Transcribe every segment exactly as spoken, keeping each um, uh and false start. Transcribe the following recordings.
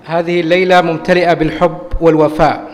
هذه الليلة ممتلئة بالحب والوفاء.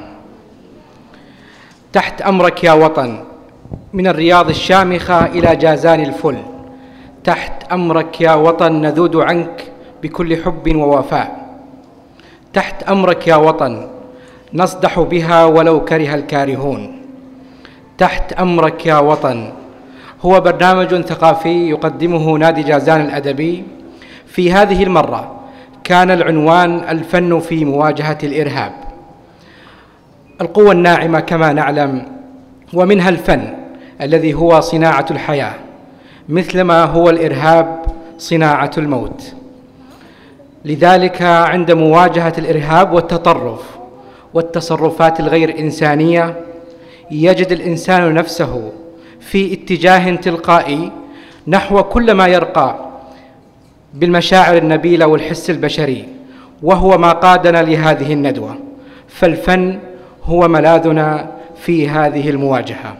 تحت أمرك يا وطن، من الرياض الشامخة إلى جازان الفل، تحت أمرك يا وطن نذود عنك بكل حب ووفاء. تحت أمرك يا وطن نصدح بها ولو كره الكارهون. تحت أمرك يا وطن هو برنامج ثقافي يقدمه نادي جازان الأدبي. في هذه المرة كان العنوان الفن في مواجهة الإرهاب. القوة الناعمة كما نعلم، ومنها الفن الذي هو صناعة الحياة، مثلما هو الإرهاب صناعة الموت. لذلك عند مواجهة الإرهاب والتطرف والتصرفات الغير إنسانية يجد الإنسان نفسه في اتجاه تلقائي نحو كل ما يرقى بالمشاعر النبيلة والحس البشري، وهو ما قادنا لهذه الندوة. فالفن هو ملاذنا في هذه المواجهة.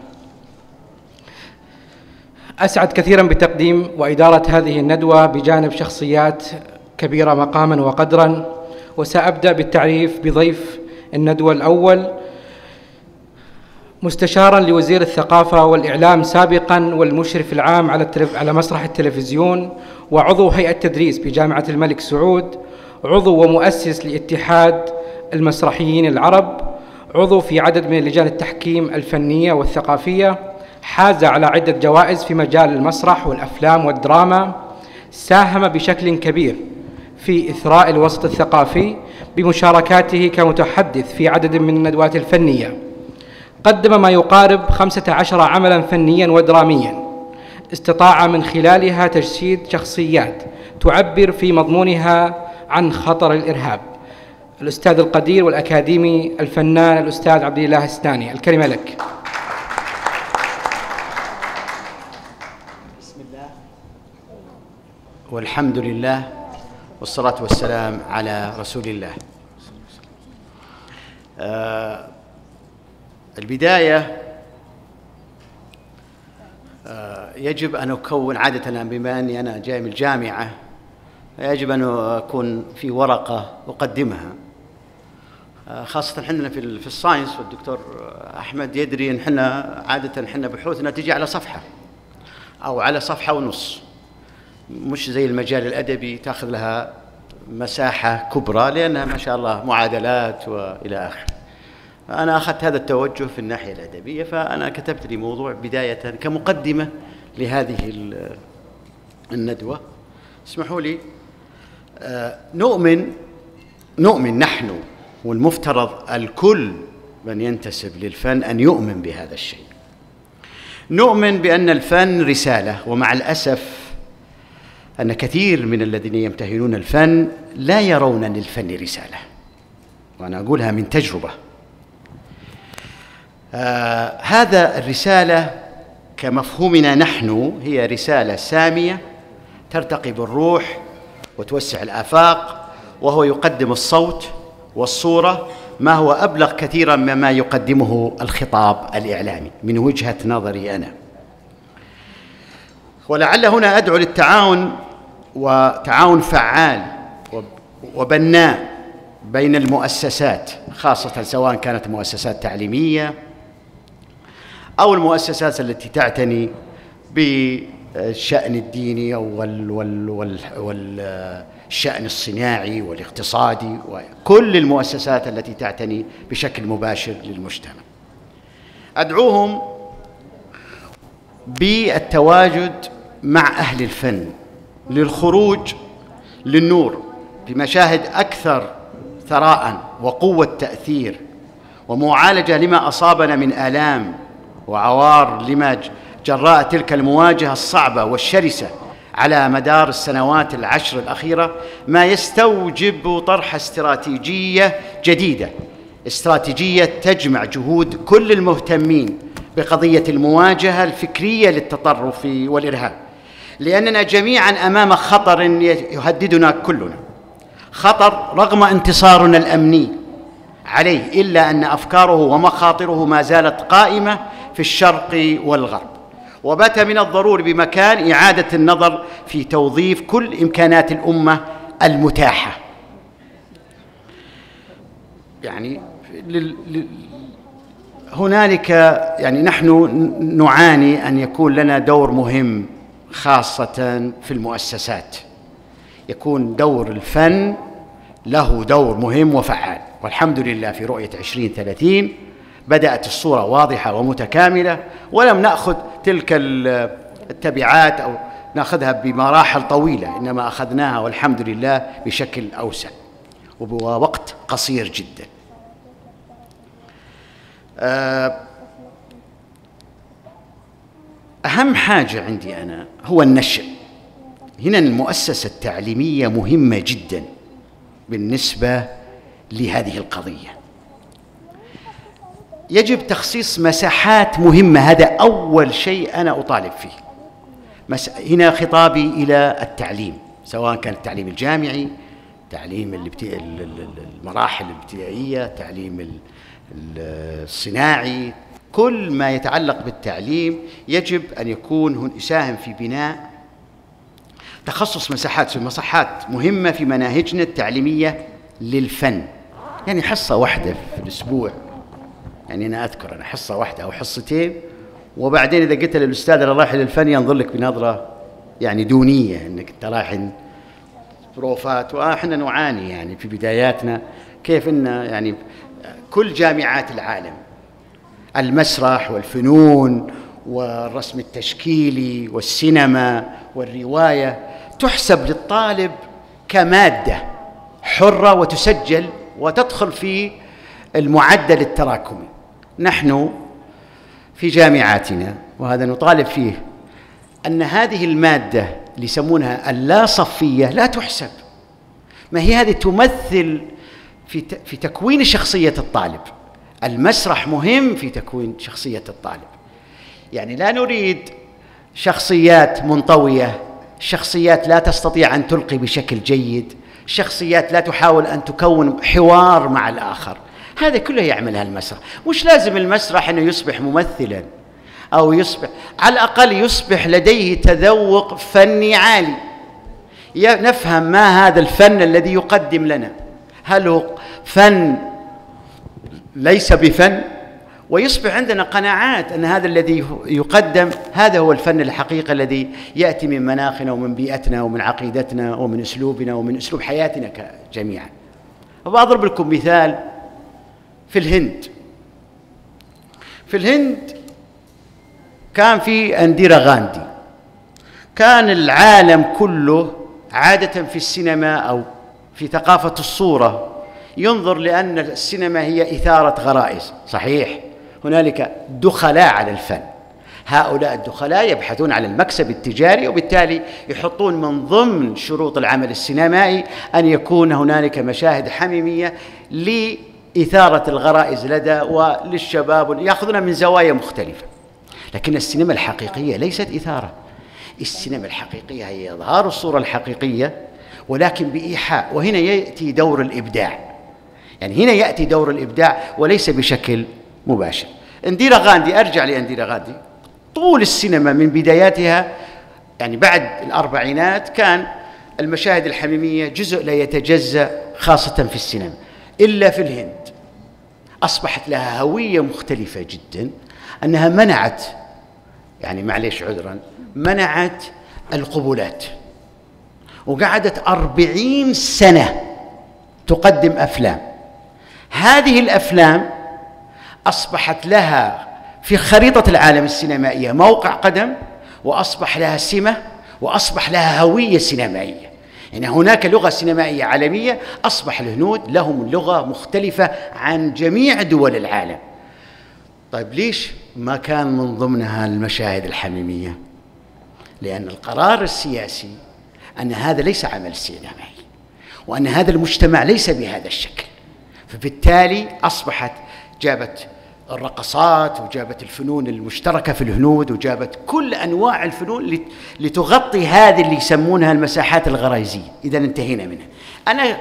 أسعد كثيرا بتقديم وإدارة هذه الندوة بجانب شخصيات كبيرة مقاما وقدرا، وسأبدأ بالتعريف بضيف الندوة الأول، مستشارا لوزير الثقافة والإعلام سابقا والمشرف العام على على مسرح التلفزيون، وعضو هيئة تدريس بجامعة الملك سعود، عضو ومؤسس لاتحاد المسرحيين العرب، عضو في عدد من لجان التحكيم الفنية والثقافية، حاز على عدة جوائز في مجال المسرح والأفلام والدراما، ساهم بشكل كبير في إثراء الوسط الثقافي بمشاركاته كمتحدث في عدد من الندوات الفنية. قدم ما يقارب خمسة عشر عملاً فنياً ودرامياً استطاع من خلالها تجسيد شخصيات تعبر في مضمونها عن خطر الإرهاب. الأستاذ القدير والأكاديمي الفنان الأستاذ عبد الله السناني، الكلمة لك. بسم الله والحمد لله والصلاة والسلام على رسول الله. آه البداية آه يجب أن أكون عادة، بما أني أنا جاي من الجامعة يجب أن أكون في ورقة أقدمها، آه خاصة حنا في في الساينس، والدكتور أحمد يدري أن حنا عادة حنا بحوثنا تجي على صفحة أو على صفحة ونص، مش زي المجال الأدبي تأخذ لها مساحة كبرى لأنها ما شاء الله معادلات وإلى آخره. أنا أخذت هذا التوجه في الناحية الأدبية، فأنا كتبت لي موضوع بداية كمقدمة لهذه الندوة. اسمحوا لي، آه نؤمن نؤمن نحن والمفترض الكل من ينتسب للفن أن يؤمن بهذا الشيء. نؤمن بأن الفن رسالة، ومع الأسف أن كثير من الذين يمتهنون الفن لا يرون للفن رسالة، وأنا أقولها من تجربة. آه هذا الرسالة كمفهومنا نحن هي رسالة سامية ترتقي بالروح وتوسع الآفاق، وهو يقدم الصوت والصورة ما هو أبلغ كثيرا مما يقدمه الخطاب الإعلامي من وجهة نظري أنا. ولعل هنا أدعو للتعاون، وتعاون فعال وبناء بين المؤسسات، خاصة سواء كانت مؤسسات تعليمية أو المؤسسات التي تعتني بالشأن الديني والشأن الصناعي والاقتصادي، وكل المؤسسات التي تعتني بشكل مباشر للمجتمع. أدعوهم بالتواجد مع أهل الفن للخروج للنور بمشاهد أكثر ثراء وقوة تأثير ومعالجة لما أصابنا من آلام وعوار لما جراء تلك المواجهة الصعبة والشرسة على مدار السنوات العشر الأخيرة، ما يستوجب طرح استراتيجية جديدة، استراتيجية تجمع جهود كل المهتمين بقضية المواجهة الفكرية للتطرف والإرهاب، لأننا جميعا أمام خطر يهددنا كلنا، خطر رغم انتصارنا الأمني عليه، إلا أن أفكاره ومخاطره ما زالت قائمة في الشرق والغرب، وبات من الضروري بمكان إعادة النظر في توظيف كل إمكانات الأمة المتاحة. يعني هنالك يعني نحن نعاني أن يكون لنا دور مهم خاصة في المؤسسات، يكون دور الفن له دور مهم وفعال، والحمد لله في رؤية عشرين ثلاثين بدأت الصورة واضحة ومتكاملة، ولم نأخذ تلك التبعات أو نأخذها بمراحل طويلة، إنما أخذناها والحمد لله بشكل أوسع وبوقت قصير جدا. أهم حاجة عندي أنا هو النشء. هنا المؤسسة التعليمية مهمة جدا بالنسبة لهذه القضية. يجب تخصيص مساحات مهمة، هذا أول شيء أنا أطالب فيه. هنا خطابي إلى التعليم، سواء كان التعليم الجامعي، تعليم المراحل الابتدائية، تعليم الصناعي، كل ما يتعلق بالتعليم يجب أن يكون يساهم في بناء تخصص مساحات في مساحات مهمة في مناهجنا التعليمية للفن. يعني حصة واحدة في الأسبوع، يعني أنا أذكر أنا حصة واحدة أو حصتين، وبعدين إذا قلت للأستاذ أنا رايح للفن ينظر لك بنظرة يعني دونية، أنك أنت رايح بروفات. وإحنا نعاني يعني في بداياتنا كيف أن يعني كل جامعات العالم المسرح والفنون والرسم التشكيلي والسينما والرواية تحسب للطالب كمادة حرة وتسجل وتدخل في المعدل التراكمي. نحن في جامعاتنا وهذا نطالب فيه أن هذه المادة اللي يسمونها اللا صفية لا تحسب. ما هي هذه تمثل في في تكوين شخصية الطالب. المسرح مهم في تكوين شخصية الطالب. يعني لا نريد شخصيات منطوية، شخصيات لا تستطيع أن تلقي بشكل جيد، شخصيات لا تحاول أن تكون حوار مع الآخر. هذا كله يعملها المسرح. مش لازم المسرح أنه يصبح ممثلا أو يصبح، على الأقل يصبح لديه تذوق فني عالي، نفهم ما هذا الفن الذي يقدم لنا، هل هو فن ليس بفن، ويصبح عندنا قناعات أن هذا الذي يقدم هذا هو الفن الحقيقي الذي يأتي من مناخنا ومن بيئتنا ومن عقيدتنا ومن أسلوبنا ومن أسلوب حياتنا جميعا. وأضرب لكم مثال في الهند. في الهند كان في أنديرا غاندي، كان العالم كله عادة في السينما أو في ثقافة الصورة ينظر لأن السينما هي إثارة غرائز. صحيح هنالك دخلاء على الفن، هؤلاء الدخلاء يبحثون عن المكسب التجاري، وبالتالي يحطون من ضمن شروط العمل السينمائي أن يكون هنالك مشاهد حميمية لإثارة الغرائز لدى وللشباب، يأخذونها من زوايا مختلفة. لكن السينما الحقيقية ليست إثارة، السينما الحقيقية هي إظهار الصورة الحقيقية ولكن بإيحاء. وهنا يأتي دور الإبداع، يعني هنا يأتي دور الإبداع وليس بشكل مباشر. انديرا غاندي، أرجع لأنديرا غاندي، طول السينما من بداياتها يعني بعد الأربعينات كان المشاهد الحميمية جزء لا يتجزأ خاصة في السينما، إلا في الهند أصبحت لها هوية مختلفة جدا، أنها منعت يعني معليش عذرا منعت القبولات، وقعدت أربعين سنة تقدم أفلام. هذه الأفلام أصبحت لها في خريطة العالم السينمائية موقع قدم، وأصبح لها سمة، وأصبح لها هوية سينمائية. يعني هناك لغة سينمائية عالمية، أصبح الهنود لهم لغة مختلفة عن جميع دول العالم. طيب ليش ما كان من ضمنها المشاهد الحميمية؟ لأن القرار السياسي أن هذا ليس عمل سينمائي، وأن هذا المجتمع ليس بهذا الشكل، فبالتالي أصبحت جابت الرقصات وجابت الفنون المشتركة في الهنود وجابت كل أنواع الفنون لتغطي هذه اللي يسمونها المساحات الغرائزية. إذا انتهينا منها. أنا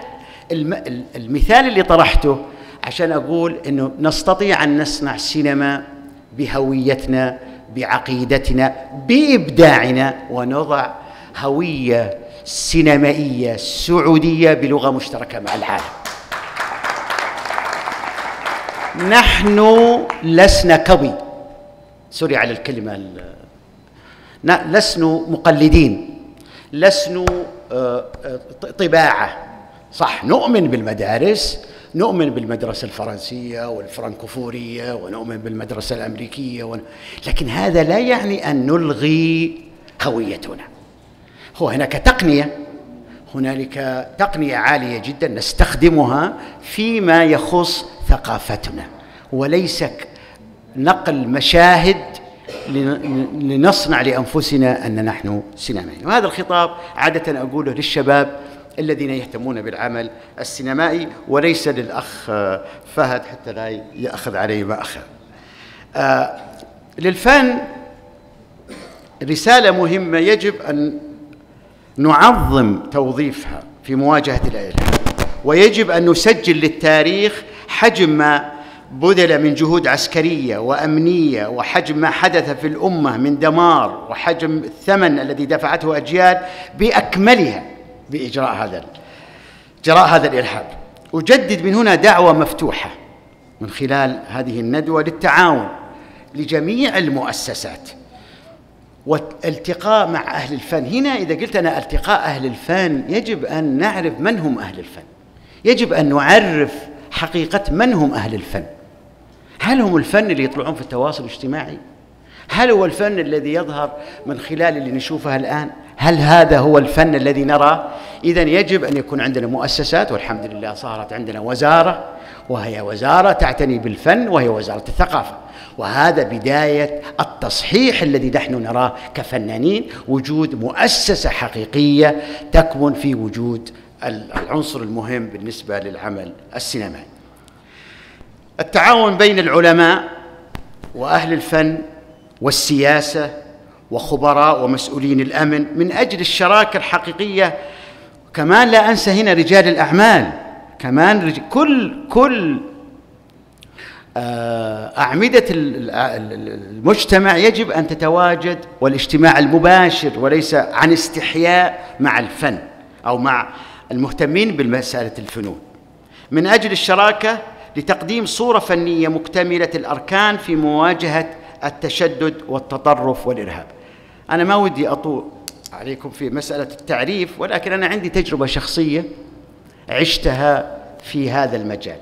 المثال اللي طرحته عشان أقول أنه نستطيع أن نصنع سينما بهويتنا، بعقيدتنا، بإبداعنا، ونضع هوية سينمائية سعودية بلغة مشتركة مع العالم. نحن لسنا كوي، سوري على الكلمة، لسنا مقلدين، لسنا طباعة. صح، نؤمن بالمدارس، نؤمن بالمدرسة الفرنسية والفرنكوفورية، ونؤمن بالمدرسة الأمريكية ون... لكن هذا لا يعني أن نلغي هويتنا. هو هناك تقنية، هنالك تقنية عالية جدا نستخدمها فيما يخص ثقافتنا، وليس نقل مشاهد لنصنع لأنفسنا أن نحن سينمائيين. وهذا الخطاب عادة أقوله للشباب الذين يهتمون بالعمل السينمائي، وليس للأخ فهد حتى لا يأخذ عليه ما أخذ. آه للفن رسالة مهمة يجب أن نعظم توظيفها في مواجهة الإلحاد، ويجب أن نسجل للتاريخ حجم ما بذل من جهود عسكرية وأمنية، وحجم ما حدث في الأمة من دمار، وحجم الثمن الذي دفعته أجيال بأكملها بإجراء هذا جراء هذا الإرهاب. أجدد من هنا دعوة مفتوحة من خلال هذه الندوة للتعاون لجميع المؤسسات والالتقاء مع أهل الفن. هنا إذا قلت أنا التقاء أهل الفن، يجب أن نعرف من هم أهل الفن، يجب أن نعرف حقيقة من هم أهل الفن. هل هم الفن اللي يطلعون في التواصل الاجتماعي؟ هل هو الفن الذي يظهر من خلال اللي نشوفها الآن؟ هل هذا هو الفن الذي نراه؟ إذن يجب أن يكون عندنا مؤسسات، والحمد لله صارت عندنا وزارة، وهي وزارة تعتني بالفن، وهي وزارة الثقافة. وهذا بداية التصحيح الذي نحن نراه كفنانين، وجود مؤسسة حقيقية تكمن في وجود العنصر المهم بالنسبة للعمل السينمائي. التعاون بين العلماء وأهل الفن والسياسة وخبراء ومسؤولين الأمن من أجل الشراكة الحقيقية. كمان لا أنسى هنا رجال الأعمال، كمان رج... كل كل أعمدة المجتمع يجب أن تتواجد، والاجتماع المباشر وليس عن استحياء مع الفن أو مع المهتمين بالمسألة الفنون، من أجل الشراكة لتقديم صورة فنية مكتملة الأركان في مواجهة التشدد والتطرف والإرهاب. أنا ما ودي أطول عليكم في مسألة التعريف، ولكن أنا عندي تجربة شخصية عشتها في هذا المجال.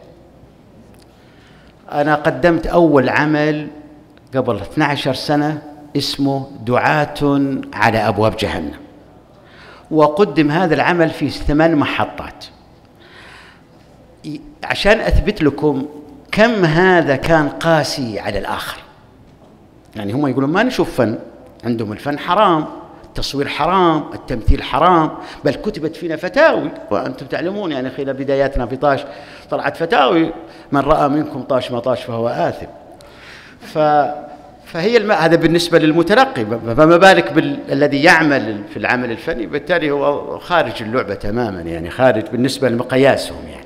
أنا قدمت أول عمل قبل اثنتي عشرة سنة اسمه دعاة على أبواب جهنم، وقدم هذا العمل في ثمان محطات. عشان أثبت لكم كم هذا كان قاسي على الآخر. يعني هم يقولون ما نشوف فن، عندهم الفن حرام، التصوير حرام، التمثيل حرام، بل كتبت فينا فتاوي، وأنتم تعلمون يعني خلال بداياتنا في طاش طلعت فتاوي: من رأى منكم طاش ما طاش فهو آثم. ف فهي الم... هذا بالنسبة للمتلقي، فما بالك بالذي يعمل في العمل الفني، بالتالي هو خارج اللعبة تماما، يعني خارج بالنسبة لمقياسهم. يعني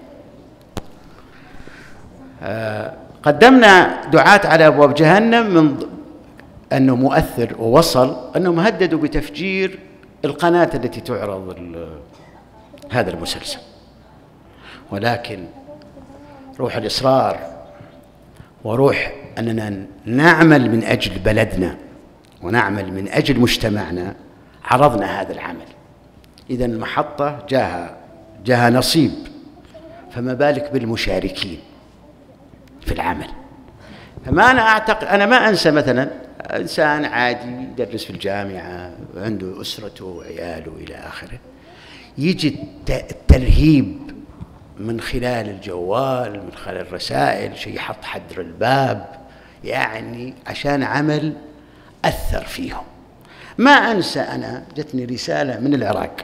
آه قدمنا دعاة على أبواب جهنم من أنه مؤثر، ووصل أنهم هددوا بتفجير القناة التي تعرض هذا المسلسل. ولكن روح الإصرار وروح أننا نعمل من أجل بلدنا ونعمل من أجل مجتمعنا عرضنا هذا العمل. إذن المحطة جاها جاها نصيب، فما بالك بالمشاركين في العمل. فما أنا أعتقد، أنا ما أنسى مثلا إنسان عادي يدرس في الجامعة، عنده أسرته وعياله إلى آخره، يجي الترهيب من خلال الجوال، من خلال الرسائل، شيء يحط حدر الباب، يعني عشان عمل أثر فيهم. ما أنسى أنا جتني رسالة من العراق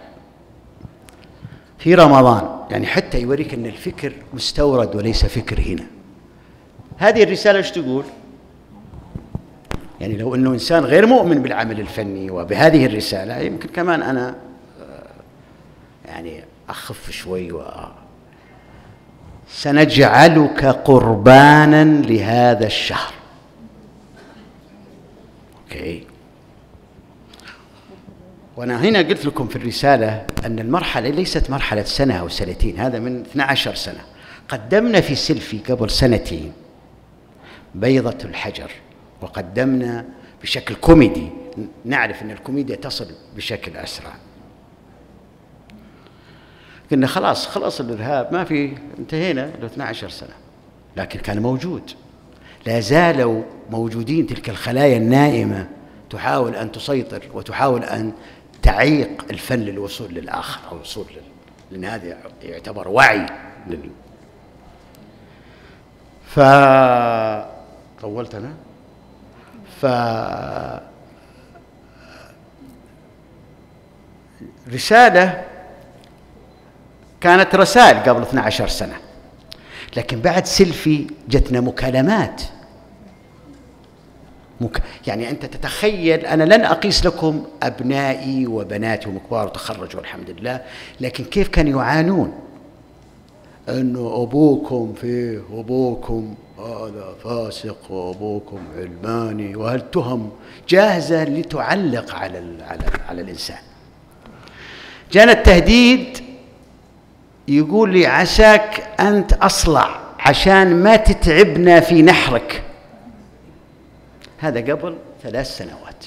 في رمضان، يعني حتى يوريك أن الفكر مستورد وليس فكر هنا. هذه الرسالة ايش تقول؟ يعني لو أنه إنسان غير مؤمن بالعمل الفني وبهذه الرسالة، يمكن كمان أنا يعني أخف شوي و سنجعلك قربانا لهذا الشهر. أوكي. وأنا هنا قلت لكم في الرسالة أن المرحلة ليست مرحلة سنة أو سنتين، هذا من اثنتي عشرة سنة. قدمنا في سيلفي قبل سنتين بيضة الحجر، وقدمنا بشكل كوميدي، نعرف أن الكوميديا تصل بشكل أسرع. قلنا خلاص خلاص الإرهاب ما في، انتهينا له اثنتي عشرة سنة، لكن كان موجود، لا زالوا موجودين تلك الخلايا النائمة تحاول أن تسيطر وتحاول أن تعيق الفن للوصول للآخر أو الوصول لل... لأن هذا يعتبر وعي لل... ف طولت أنا ف رسالة كانت رسائل قبل اثنتي عشرة سنة، لكن بعد سيلفي جتنا مكالمات مك... يعني أنت تتخيل، أنا لن أقيس لكم أبنائي وبناتي وكبار وتخرجوا الحمد لله، لكن كيف كانوا يعانون، أنه أبوكم فيه وأبوكم هذا فاسق وأبوكم علماني، وهالتهم جاهزة لتعلق على ال... على ال... على الإنسان. جانا التهديد يقول لي عساك أنت أصلع عشان ما تتعبنا في نحرك. هذا قبل ثلاث سنوات.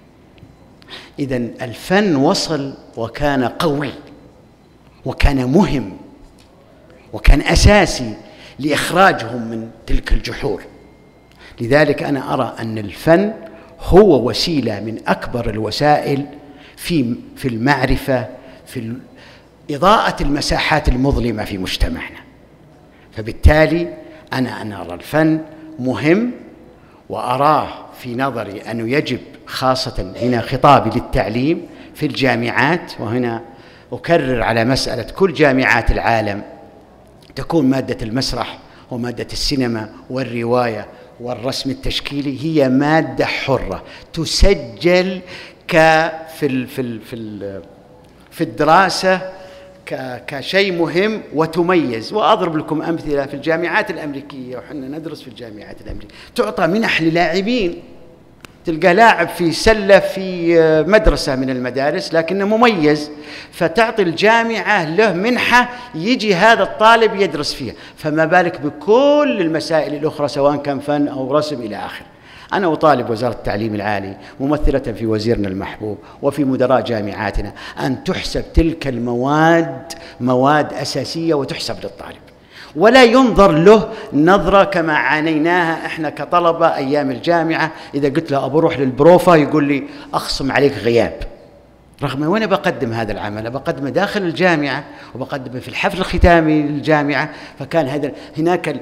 إذن الفن وصل وكان قوي وكان مهم وكان أساسي لإخراجهم من تلك الجحور. لذلك أنا أرى أن الفن هو وسيلة من أكبر الوسائل في في المعرفة، في إضاءة المساحات المظلمة في مجتمعنا. فبالتالي أنا أنا أرى الفن مهم، وأراه في نظري أنه يجب، خاصة هنا خطابي للتعليم في الجامعات، وهنا أكرر على مسألة كل جامعات العالم تكون مادة المسرح ومادة السينما والرواية والرسم التشكيلي هي مادة حرة تسجل ك في ال في ال في ال في الدراسة كشيء مهم وتميز. وأضرب لكم أمثلة في الجامعات الأمريكية، وحنا ندرس في الجامعات الأمريكية تعطى منح للاعبين، تلقى لاعب في سلة في مدرسة من المدارس لكنه مميز، فتعطي الجامعة له منحة يجي هذا الطالب يدرس فيها، فما بالك بكل المسائل الأخرى سواء كان فن أو رسم إلى آخره. أنا أطالب وزارة التعليم العالي ممثلة في وزيرنا المحبوب وفي مدراء جامعاتنا أن تحسب تلك المواد مواد أساسية وتحسب للطالب، ولا ينظر له نظرة كما عانيناها إحنا كطلبة أيام الجامعة. إذا قلت له أبو روح للبروفة يقول لي أخصم عليك غياب، رغم وأنا بقدم هذا العمل بقدمه داخل الجامعة وبقدمه في الحفل الختامي للجامعة. فكان هذا هناك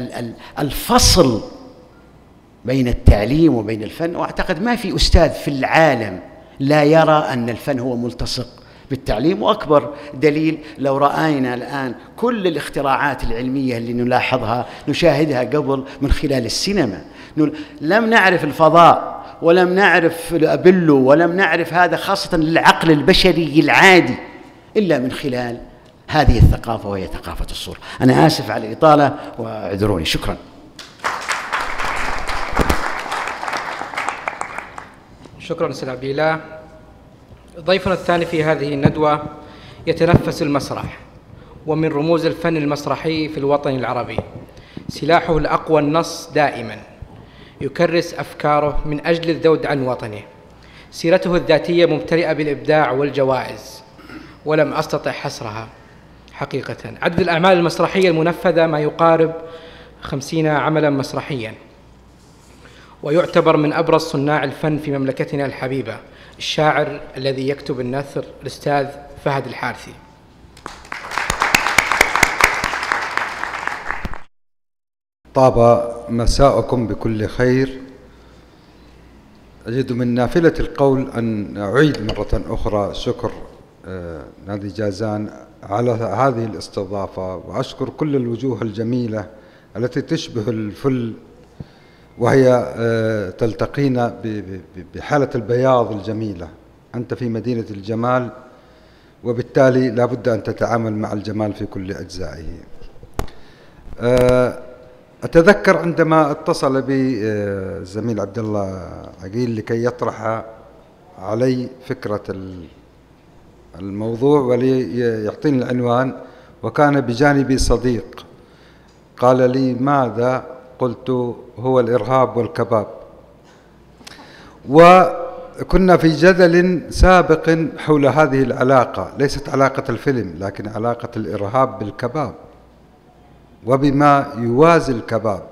الفصل بين التعليم وبين الفن، وأعتقد ما في أستاذ في العالم لا يرى أن الفن هو ملتصق بالتعليم. وأكبر دليل لو رأينا الآن كل الاختراعات العلمية اللي نلاحظها نشاهدها قبل من خلال السينما. لم نعرف الفضاء ولم نعرف الأبلو ولم نعرف هذا خاصة للعقل البشري العادي إلا من خلال هذه الثقافة وهي ثقافة الصورة. أنا آسف على الإطالة واعذروني. شكرا. شكرا أستاذ عبد الله. ضيفنا الثاني في هذه الندوة يتنفس المسرح، ومن رموز الفن المسرحي في الوطن العربي. سلاحه الأقوى النص دائما، يكرس أفكاره من أجل الذود عن وطنه. سيرته الذاتية ممتلئة بالإبداع والجوائز ولم أستطع حصرها حقيقة. عدد الأعمال المسرحية المنفذة ما يقارب خمسين عملا مسرحيا، ويعتبر من أبرز صناع الفن في مملكتنا الحبيبة. الشاعر الذي يكتب النثر الأستاذ فهد الحارثي. طاب مساءكم بكل خير. أجد من نافلة القول أن أعيد مرة أخرى شكر نادي جازان على هذه الاستضافة، وأشكر كل الوجوه الجميلة التي تشبه الفل وهي تلتقينا بحالة البياض الجميلة. أنت في مدينة الجمال، وبالتالي لا بد أن تتعامل مع الجمال في كل أجزائه. أتذكر عندما اتصل بي الزميل عبد الله عقيل لكي يطرح علي فكرة الموضوع وليعطيني العنوان، وكان بجانبي صديق قال لي: ماذا؟ قلت هو الإرهاب والكباب. وكنا في جدل سابق حول هذه العلاقة، ليست علاقة الفيلم لكن علاقة الإرهاب بالكباب وبما يوازي الكباب.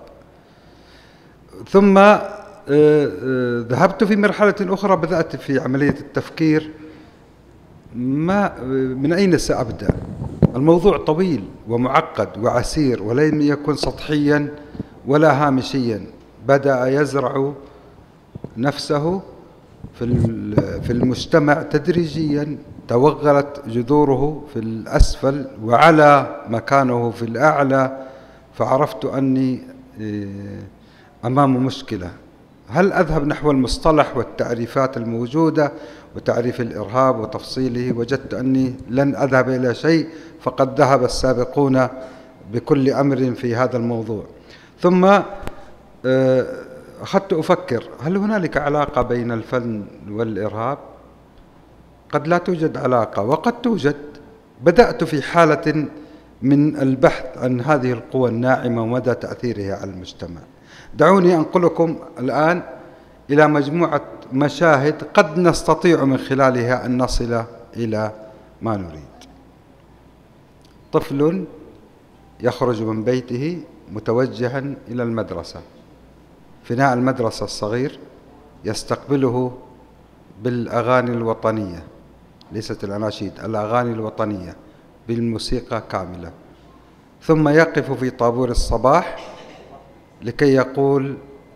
ثم ذهبت في مرحلة أخرى، بدأت في عملية التفكير ما من أين سأبدأ. الموضوع طويل ومعقد وعسير ولم يكن سطحيا ولا هامشيا، بدأ يزرع نفسه في المجتمع تدريجيا، توغلت جذوره في الأسفل وعلى مكانه في الأعلى، فعرفت أني أمام مشكلة. هل أذهب نحو المصطلح والتعريفات الموجودة وتعريف الإرهاب وتفصيله؟ وجدت أني لن أذهب إلى شيء، فقد ذهب السابقون بكل أمر في هذا الموضوع. ثم أخذت أفكر، هل هنالك علاقة بين الفن والإرهاب؟ قد لا توجد علاقة وقد توجد. بدأت في حالة من البحث عن هذه القوى الناعمة ومدى تأثيرها على المجتمع. دعوني أنقلكم الآن إلى مجموعة مشاهد قد نستطيع من خلالها أن نصل إلى ما نريد. طفل يخرج من بيته متوجها إلى المدرسة، فناء المدرسة الصغير يستقبله بالأغاني الوطنية، ليست الأناشيد، الأغاني الوطنية بالموسيقى كاملة، ثم يقف في طابور الصباح لكي يقول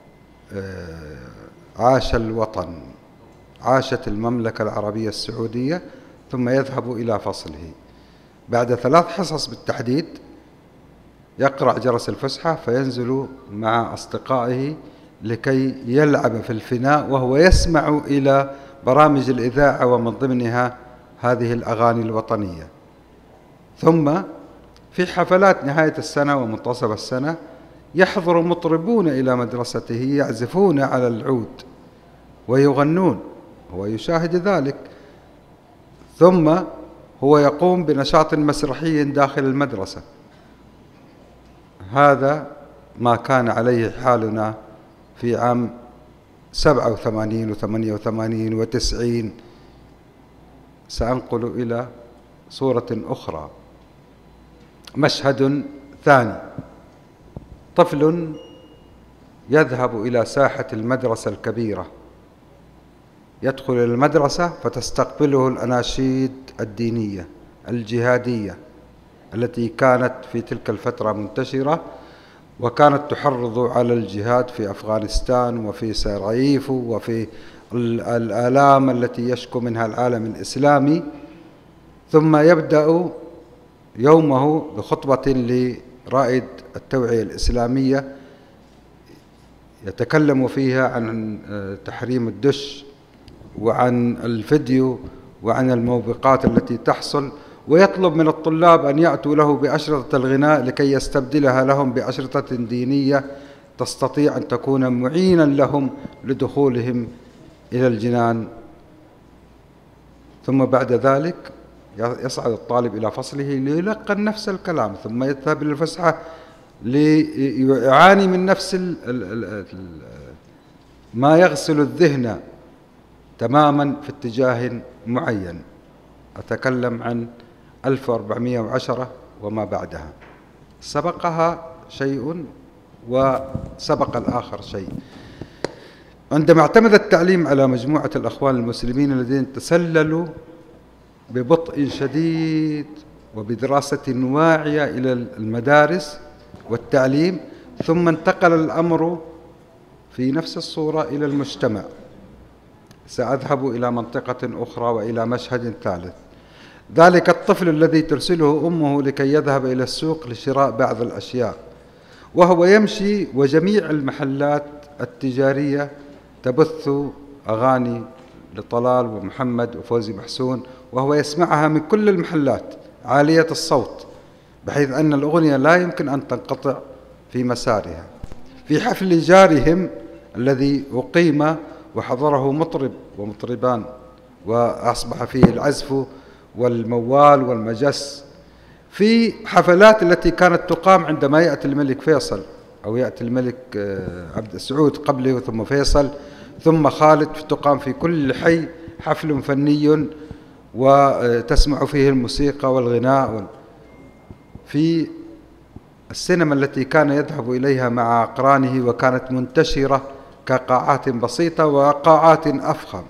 عاش الوطن، عاشت المملكة العربية السعودية، ثم يذهب إلى فصله. بعد ثلاث حصص بالتحديد يقرأ جرس الفسحة فينزل مع أصدقائه لكي يلعب في الفناء، وهو يسمع إلى برامج الإذاعة ومن ضمنها هذه الأغاني الوطنية. ثم في حفلات نهاية السنة ومنتصف السنة يحضر مطربون إلى مدرسته يعزفون على العود ويغنون، هو يشاهد ذلك. ثم هو يقوم بنشاط مسرحي داخل المدرسة. هذا ما كان عليه حالنا في عام سبعة وثمانين وثمانية وثمانين وتسعين. سأنقل إلى صورة أخرى. مشهد ثاني، طفل يذهب إلى ساحة المدرسة الكبيرة، يدخل إلى المدرسة فتستقبله الأناشيد الدينية الجهادية التي كانت في تلك الفترة منتشرة، وكانت تحرض على الجهاد في أفغانستان وفي سراييفو وفي الآلام التي يشكو منها العالم الإسلامي. ثم يبدأ يومه بخطبة لرائد التوعية الإسلامية يتكلم فيها عن تحريم الدش وعن الفيديو وعن الموبقات التي تحصل، ويطلب من الطلاب أن يأتوا له بأشرطة الغناء لكي يستبدلها لهم بأشرطة دينية تستطيع أن تكون معينا لهم لدخولهم إلى الجنان. ثم بعد ذلك يصعد الطالب إلى فصله ليلقن نفس الكلام، ثم يذهب إلى الفسحة ليعاني من نفس ال ال ال ما يغسل الذهن تماما في اتجاه معين. أتكلم عن ألف وأربعمائة وعشرة وما بعدها. سبقها شيء وسبق الآخر شيء. عندما اعتمد التعليم على مجموعة الأخوان المسلمين الذين تسللوا ببطء شديد وبدراسة واعية إلى المدارس والتعليم، ثم انتقل الأمر في نفس الصورة إلى المجتمع. سأذهب إلى منطقة أخرى وإلى مشهد ثالث. ذلك الطفل الذي ترسله أمه لكي يذهب إلى السوق لشراء بعض الأشياء، وهو يمشي وجميع المحلات التجارية تبث أغاني لطلال ومحمد وفوزي محسون، وهو يسمعها من كل المحلات عالية الصوت، بحيث أن الأغنية لا يمكن أن تنقطع في مسارها. في حفل جارهم الذي أقيم وحضره مطرب ومطربان وأصبح فيه العزف والموال والمجس، في حفلات التي كانت تقام عندما يأتي الملك فيصل أو يأتي الملك عبد سعود قبله ثم فيصل ثم خالد، تقام في كل حي حفل فني وتسمع فيه الموسيقى والغناء. في السينما التي كان يذهب إليها مع أقرانه وكانت منتشرة كقاعات بسيطة وقاعات أفخم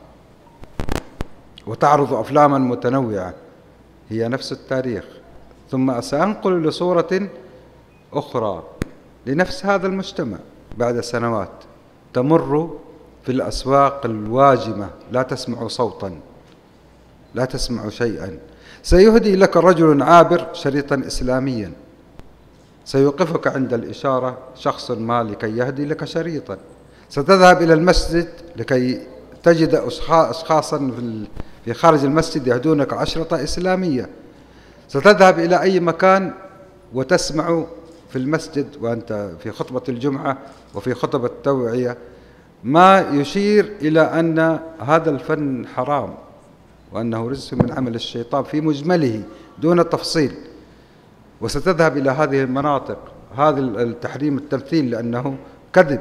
وتعرض أفلاما متنوعة، هي نفس التاريخ. ثم سأنقل لصورة أخرى لنفس هذا المجتمع بعد سنوات، تمر في الأسواق الواجمة لا تسمع صوتا، لا تسمع شيئا. سيهدي لك رجل عابر شريطا إسلاميا، سيوقفك عند الإشارة شخص ما لكي يهدي لك شريطا. ستذهب إلى المسجد لكي تجد أشخاصا في خارج المسجد يهدونك أشرطة إسلامية. ستذهب إلى أي مكان وتسمع في المسجد وأنت في خطبة الجمعة وفي خطبة التوعية ما يشير إلى أن هذا الفن حرام وأنه رجس من عمل الشيطان في مجمله دون تفصيل. وستذهب إلى هذه المناطق، هذا التحريم التمثيل لأنه كذب،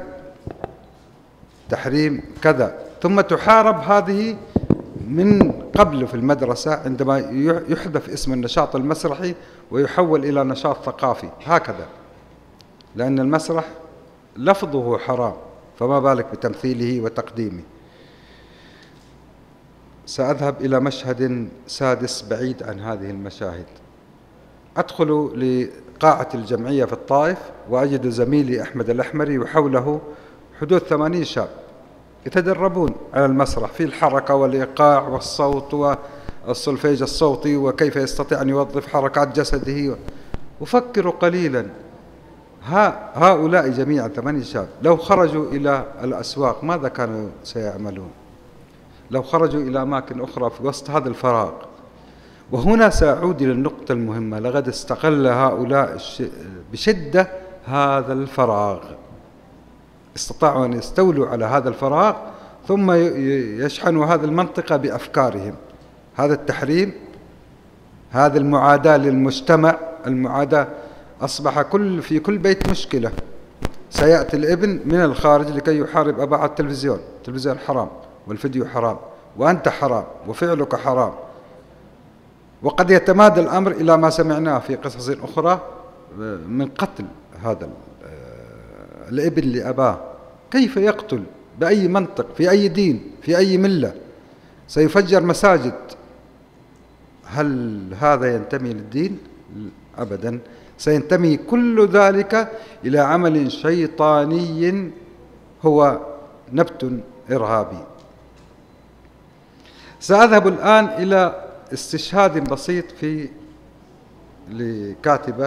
تحريم كذا. ثم تحارب هذه من قبل في المدرسة عندما يحذف اسم النشاط المسرحي ويحول إلى نشاط ثقافي هكذا، لأن المسرح لفظه حرام، فما بالك بتمثيله وتقديمه. سأذهب إلى مشهد سادس بعيد عن هذه المشاهد. أدخل لقاعة الجمعية في الطائف وأجد زميلي أحمد الأحمري وحوله حدود ثمانين شاب يتدربون على المسرح في الحركة والإيقاع والصوت والسولفيج الصوتي وكيف يستطيع أن يوظف حركات جسده. أفكر قليلا، هؤلاء جميعا ثمانين شاب لو خرجوا إلى الأسواق ماذا كانوا سيعملون؟ لو خرجوا إلى أماكن أخرى في وسط هذا الفراغ. وهنا سأعود إلى النقطة المهمة، لقد استغل هؤلاء بشدة هذا الفراغ، استطاعوا أن يستولوا على هذا الفراغ ثم يشحنوا هذه المنطقة بأفكارهم. هذا التحريم، هذه المعاداة للمجتمع، المعاداة أصبح كل في كل بيت مشكلة. سيأتي الابن من الخارج لكي يحارب أباه على التلفزيون، التلفزيون حرام والفيديو حرام وأنت حرام وفعلك حرام. وقد يتمادى الأمر إلى ما سمعناه في قصص أخرى من قتل هذا الابن لأباه. كيف يقتل؟ بأي منطق؟ في أي دين؟ في أي ملة؟ سيفجر مساجد. هل هذا ينتمي للدين؟ أبدا، سينتمي كل ذلك إلى عمل شيطاني هو نبت إرهابي. سأذهب الآن إلى استشهاد بسيط في لكاتبة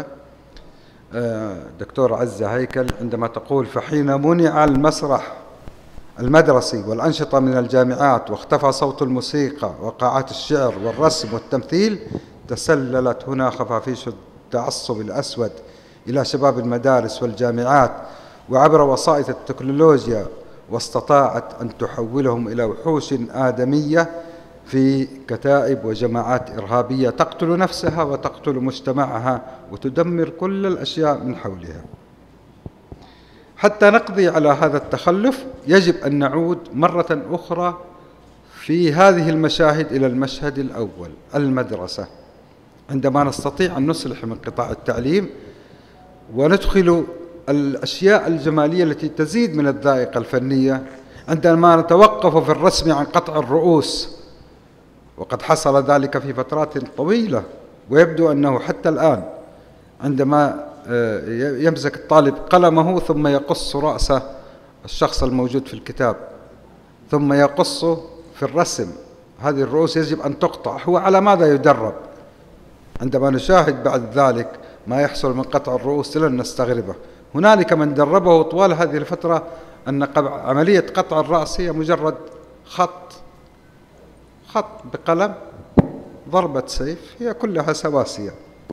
دكتور عزة هيكل عندما تقول: فحين منع المسرح المدرسي والأنشطة من الجامعات واختفى صوت الموسيقى وقاعات الشعر والرسم والتمثيل، تسللت هنا خفافيش التعصب الأسود إلى شباب المدارس والجامعات وعبر وسائط التكنولوجيا، واستطاعت أن تحولهم إلى وحوش آدمية في كتائب وجماعات إرهابية تقتل نفسها وتقتل مجتمعها وتدمر كل الأشياء من حولها. حتى نقضي على هذا التخلف يجب أن نعود مرة أخرى في هذه المشاهد إلى المشهد الأول، المدرسة، عندما نستطيع أن نصلح من قطاع التعليم وندخل الأشياء الجمالية التي تزيد من الذائقة الفنية، عندما نتوقف في الرسم عن قطع الرؤوس، وقد حصل ذلك في فترات طويلة، ويبدو أنه حتى الآن عندما يمسك الطالب قلمه ثم يقص رأس الشخص الموجود في الكتاب ثم يقصه في الرسم، هذه الرؤوس يجب أن تقطع. هو على ماذا يدرب؟ عندما نشاهد بعد ذلك ما يحصل من قطع الرؤوس لن نستغربه. هنالك من دربه طوال هذه الفترة أن عملية قطع الرأس هي مجرد خط خط بقلم، ضربة سيف، هي كلها سواسية.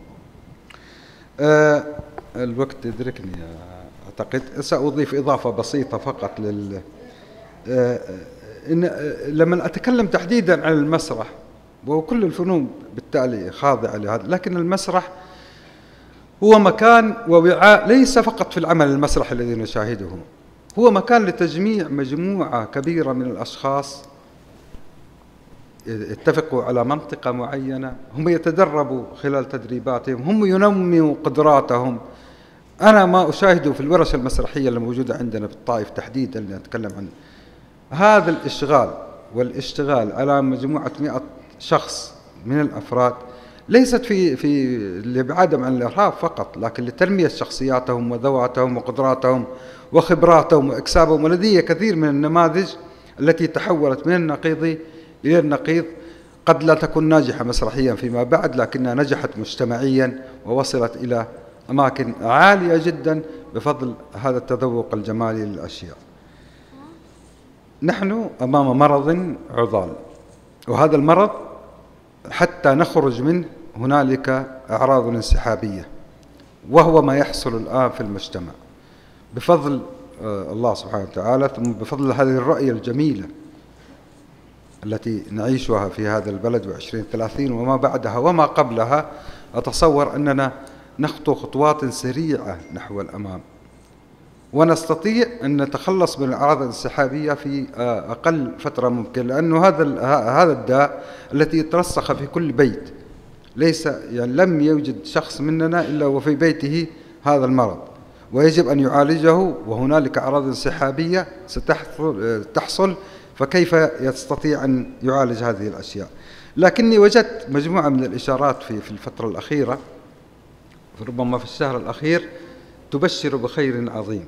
أه الوقت يدركني أعتقد. سأضيف إضافة بسيطة فقط لل أه إن لما أتكلم تحديدا عن المسرح، وكل الفنون بالتالي خاضعة لهذا، لكن المسرح هو مكان ووعاء ليس فقط في العمل المسرحي الذي نشاهده، هو مكان لتجميع مجموعة كبيرة من الأشخاص اتفقوا على منطقة معينة، هم يتدربوا خلال تدريباتهم، هم ينموا قدراتهم. أنا ما أشاهده في الورش المسرحية الموجودة عندنا في الطائف تحديدا اللي أتكلم عنه، هذا الإشغال والاشتغال على مجموعة مئة شخص من الأفراد ليست في في لإبعادهم عن الإرهاب فقط، لكن لتنمية شخصياتهم وذواتهم وقدراتهم وخبراتهم وإكسابهم. ولدي كثير من النماذج التي تحولت من النقيض إلى النقيض، قد لا تكون ناجحة مسرحيا فيما بعد، لكنها نجحت مجتمعيا ووصلت إلى أماكن عالية جدا بفضل هذا التذوق الجمالي للأشياء. نحن أمام مرض عضال، وهذا المرض حتى نخرج منه هنالك أعراض انسحابية، وهو ما يحصل الآن في المجتمع بفضل الله سبحانه وتعالى، ثم بفضل هذه الرؤية الجميلة التي نعيشها في هذا البلد وعشرين ثلاثين وما بعدها وما قبلها. أتصور أننا نخطو خطوات سريعة نحو الأمام، ونستطيع أن نتخلص من الأعراض الانسحابية في أقل فترة ممكن، لأنه هذا هذا الداء التي يترسخ في كل بيت، ليس يعني لم يوجد شخص مننا إلا وفي بيته هذا المرض، ويجب أن يعالجه، وهنالك أعراض انسحابية ستحصل، فكيف يستطيع أن يعالج هذه الأشياء؟ لكني وجدت مجموعة من الإشارات في في الفترة الأخيرة، ربما في الشهر الأخير، تبشر بخير عظيم.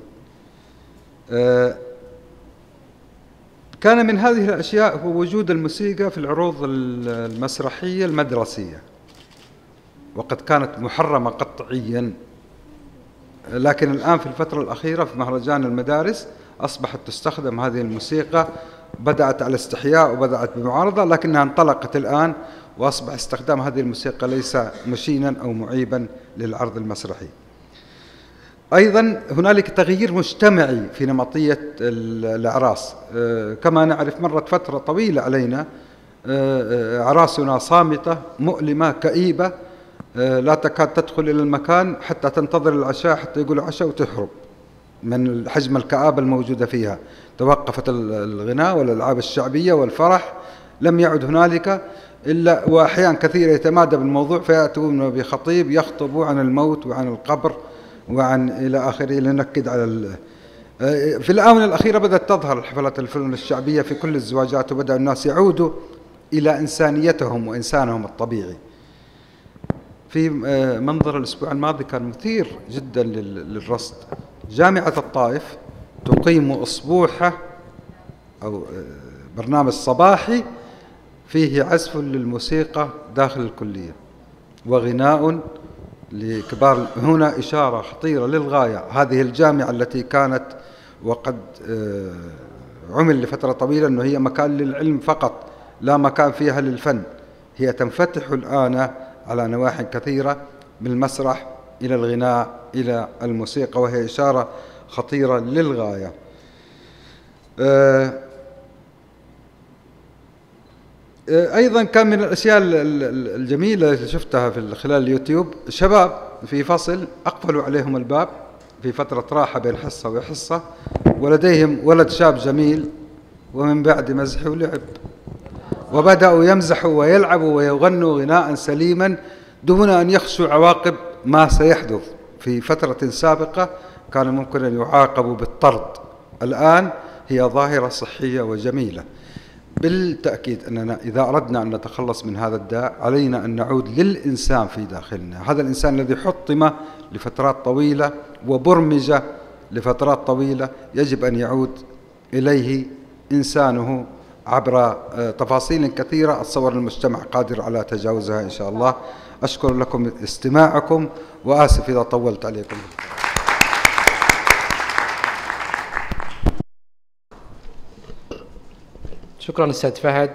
كان من هذه الأشياء هو وجود الموسيقى في العروض المسرحية المدرسية، وقد كانت محرمة قطعيا، لكن الآن في الفترة الأخيرة في مهرجان المدارس أصبحت تستخدم هذه الموسيقى، بدأت على استحياء وبدأت بمعارضة، لكنها انطلقت الآن وأصبح استخدام هذه الموسيقى ليس مشينا أو معيبا للعرض المسرحي. أيضا هنالك تغيير مجتمعي في نمطية الأعراس، كما نعرف مرت فترة طويلة علينا أعراسنا صامتة مؤلمة كئيبة، لا تكاد تدخل إلى المكان حتى تنتظر العشاء حتى يقولوا عشاء وتهرب من حجم الكآبة الموجودة فيها. توقفت الغناء والألعاب الشعبية والفرح، لم يعد هنالك إلا، وأحيان كثيرة يتمادى بالموضوع فيأتون بخطيب يخطب عن الموت وعن القبر وعن إلى آخره لنكد على ال... في الآونة الأخيرة بدأت تظهر الحفلات الفنون الشعبية في كل الزواجات، وبدأ الناس يعودوا إلى إنسانيتهم وإنسانهم الطبيعي. في منظر الأسبوع الماضي كان مثير جدا للرصد، جامعة الطائف تقيم أسبوعها أو برنامج صباحي فيه عزف للموسيقى داخل الكلية وغناء لكبار. هنا إشارة خطيرة للغاية، هذه الجامعة التي كانت وقد عمل لفترة طويلة أنه هي مكان للعلم فقط لا مكان فيها للفن، هي تنفتح الآن على نواحي كثيرة من المسرح إلى الغناء إلى الموسيقى، وهي إشارة خطيرة للغاية. أيضا كان من الأشياء الجميلة اللي شفتها في خلال اليوتيوب، شباب في فصل أقفلوا عليهم الباب في فترة راحة بين حصة وحصة، ولديهم ولد شاب جميل، ومن بعد مزح ولعب وبدأوا يمزحوا ويلعبوا ويغنوا غناء سليما دون أن يخشوا عواقب ما سيحدث. في فترة سابقة كان ممكن أن يعاقبوا بالطرد، الآن هي ظاهرة صحية وجميلة. بالتأكيد أننا إذا أردنا أن نتخلص من هذا الداء علينا أن نعود للإنسان في داخلنا، هذا الإنسان الذي حطم لفترات طويلة وبرمج لفترات طويلة، يجب أن يعود إليه إنسانه عبر تفاصيل كثيرة أتصور المجتمع قادر على تجاوزها إن شاء الله. أشكر لكم استماعكم وآسف إذا طولت عليكم. شكرا أستاذ فهد.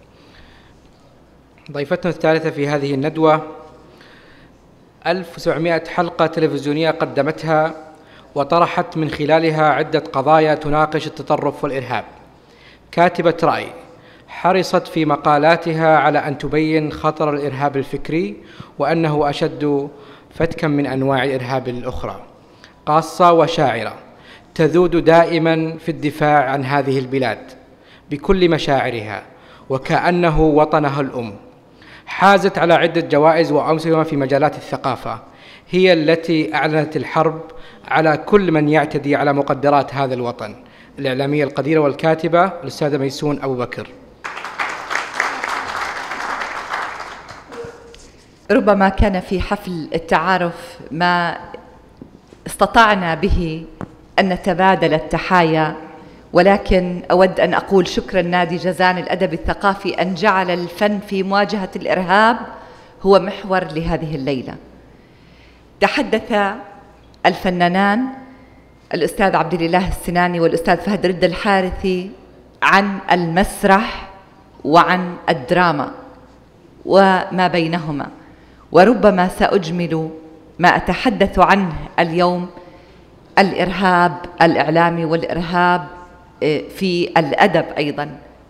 ضيفتنا الثالثة في هذه الندوة ألف وسبعمائة حلقة تلفزيونية قدمتها وطرحت من خلالها عدة قضايا تناقش التطرف والإرهاب. كاتبة رأي حرصت في مقالاتها على أن تبين خطر الإرهاب الفكري وأنه أشد فتكا من أنواع الإرهاب الأخرى، قاصة وشاعرة، تذود دائما في الدفاع عن هذه البلاد بكل مشاعرها وكأنه وطنها الأم. حازت على عدة جوائز وأمسكة في مجالات الثقافة، هي التي أعلنت الحرب على كل من يعتدي على مقدرات هذا الوطن. الإعلامية القديرة والكاتبة الأستاذة ميسون أبو بكر. ربما كان في حفل التعارف ما استطعنا به أن نتبادل التحايا، ولكن أود أن أقول شكرا نادي جازان الأدب الثقافي أن جعل الفن في مواجهة الإرهاب هو محور لهذه الليلة. تحدث الفنانان الأستاذ عبد الإله السناني والأستاذ فهد رد الحارثي عن المسرح وعن الدراما وما بينهما، وربما سأجمل ما أتحدث عنه اليوم الإرهاب الإعلامي والإرهاب في الأدب أيضا.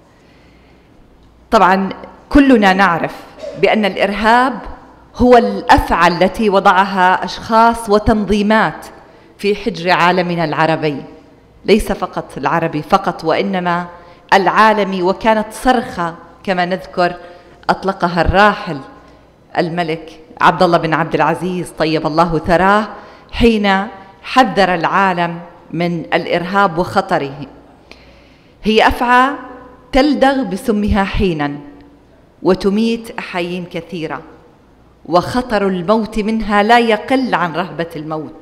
طبعا كلنا نعرف بأن الإرهاب هو الأفعى التي وضعها أشخاص وتنظيمات في حجر عالمنا العربي، ليس فقط العربي فقط وإنما العالمي، وكانت صرخة كما نذكر أطلقها الراحل الملك عبد الله بن عبد العزيز طيب الله ثراه حين حذر العالم من الإرهاب وخطره. هي أفعى تلدغ بسمها حينا وتميت أحايين كثيرة، وخطر الموت منها لا يقل عن رهبة الموت.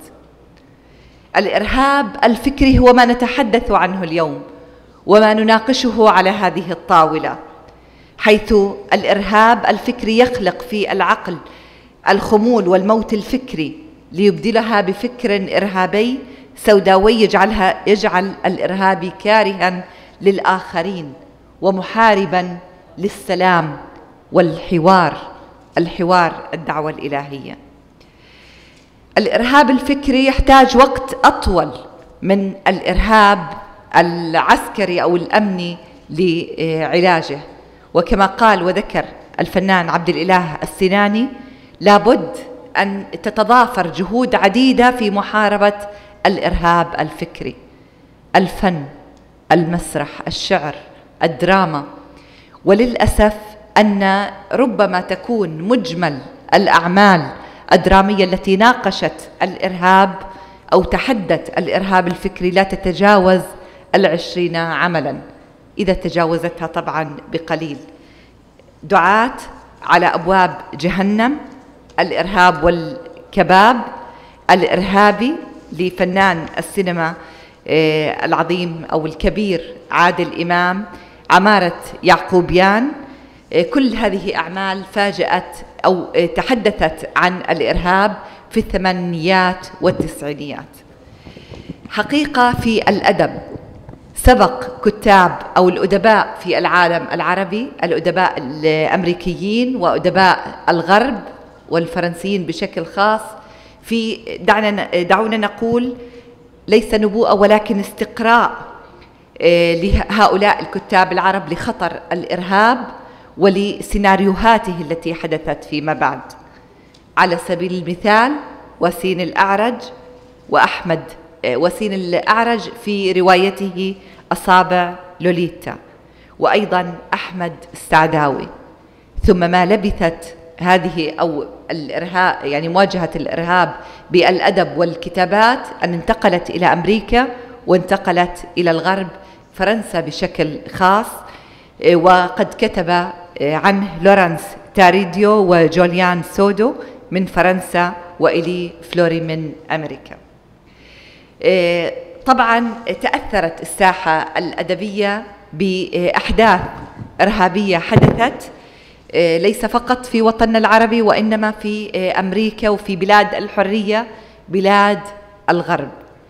الإرهاب الفكري هو ما نتحدث عنه اليوم وما نناقشه على هذه الطاولة، حيث الإرهاب الفكري يخلق في العقل الخمول والموت الفكري ليبدلها بفكر إرهابي سوداوي يجعلها يجعل الإرهابي كارها للآخرين ومحاربا للسلام والحوار، الحوار الدعوة الإلهية. الإرهاب الفكري يحتاج وقت أطول من الإرهاب العسكري أو الأمني لعلاجه، وكما قال وذكر الفنان عبد الإله السناني لابد أن تتضافر جهود عديدة في محاربة الإرهاب الفكري. الفن، المسرح، الشعر، الدراما، وللأسف أن ربما تكون مجمل الأعمال الدرامية التي ناقشت الإرهاب أو تحدت الإرهاب الفكري لا تتجاوز العشرين عملاً، إذا تجاوزتها طبعاً بقليل. دعاة على أبواب جهنم، الإرهاب والكباب، الإرهابي لفنان السينما العظيم أو الكبير عادل إمام، عمارة يعقوبيان، كل هذه أعمال فاجأت أو تحدثت عن الإرهاب في الثمانينيات والتسعينيات. حقيقة في الأدب سبق كتاب أو الأدباء في العالم العربي، الأدباء الأمريكيين وأدباء الغرب والفرنسيين بشكل خاص، في دعنا دعونا نقول ليس نبوءة ولكن استقراء لهؤلاء الكتاب العرب لخطر الإرهاب ولسيناريوهاته التي حدثت فيما بعد. على سبيل المثال وسيم الأعرج وأحمد وسيم الأعرج في روايته أصابع لوليتا، وأيضا أحمد السعداوي. ثم ما لبثت هذه أو الإرهاب يعني مواجهة الإرهاب بالأدب والكتابات أن انتقلت إلى أمريكا وانتقلت إلى الغرب، فرنسا بشكل خاص، وقد كتب عنه لورانس تاريديو وجوليان سودو من فرنسا وإلي فلوري من أمريكا. طبعا تأثرت الساحة الأدبية بأحداث إرهابية حدثت ليس فقط في وطننا العربي وإنما في أمريكا وفي بلاد الحرية، بلاد الغرب.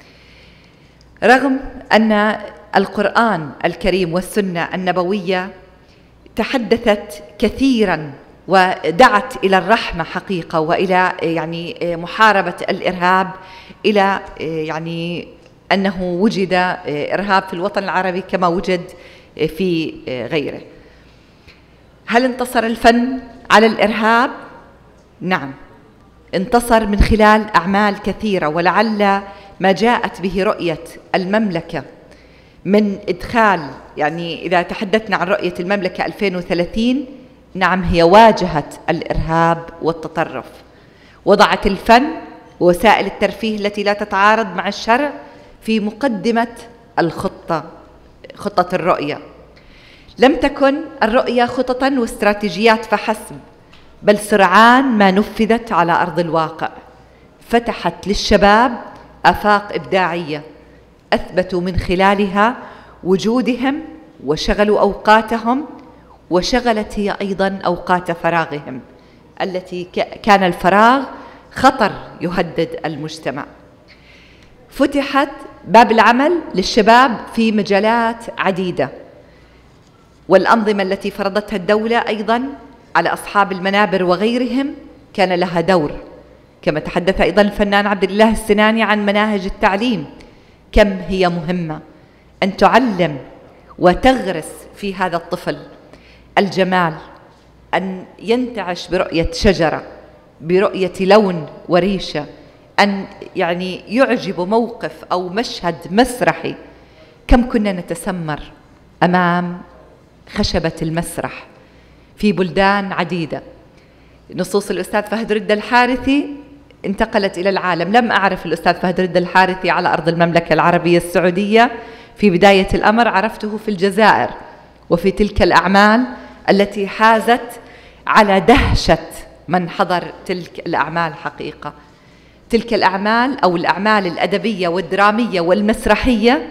رغم أن القرآن الكريم والسنة النبوية تحدثت كثيرا ودعت إلى الرحمة حقيقة وإلى يعني محاربة الإرهاب، إلى يعني أنه وجد إرهاب في الوطن العربي كما وجد في غيره. هل انتصر الفن على الإرهاب؟ نعم، انتصر من خلال أعمال كثيرة، ولعل ما جاءت به رؤية المملكة من إدخال، يعني إذا تحدثنا عن رؤية المملكة ألفين وثلاثين، نعم هي واجهت الإرهاب والتطرف، وضعت الفن ووسائل الترفيه التي لا تتعارض مع الشرع في مقدمة الخطة، خطة الرؤية. لم تكن الرؤية خططا واستراتيجيات فحسب، بل سرعان ما نفذت على أرض الواقع، فتحت للشباب آفاق إبداعية أثبتوا من خلالها وجودهم وشغلوا أوقاتهم، وشغلت هي أيضا أوقات فراغهم التي كان الفراغ خطر يهدد المجتمع. فتحت باب العمل للشباب في مجالات عديدة، والأنظمة التي فرضتها الدولة أيضا على أصحاب المنابر وغيرهم كان لها دور، كما تحدث أيضا الفنان عبد الله السناني عن مناهج التعليم، كم هي مهمة أن تعلم وتغرس في هذا الطفل الجمال، أن ينتعش برؤية شجرة، برؤية لون وريشة، أن يعني يعجب موقف أو مشهد مسرحي. كم كنا نتسمر أمام خشبة المسرح في بلدان عديدة. نصوص الأستاذ فهد رد الحارثي انتقلت إلى العالم، لم أعرف الأستاذ فهد رد الحارثي على أرض المملكة العربية السعودية في بداية الأمر، عرفته في الجزائر وفي تلك الأعمال التي حازت على دهشة من حضر تلك الأعمال. حقيقة تلك الأعمال أو الأعمال الأدبية والدرامية والمسرحية،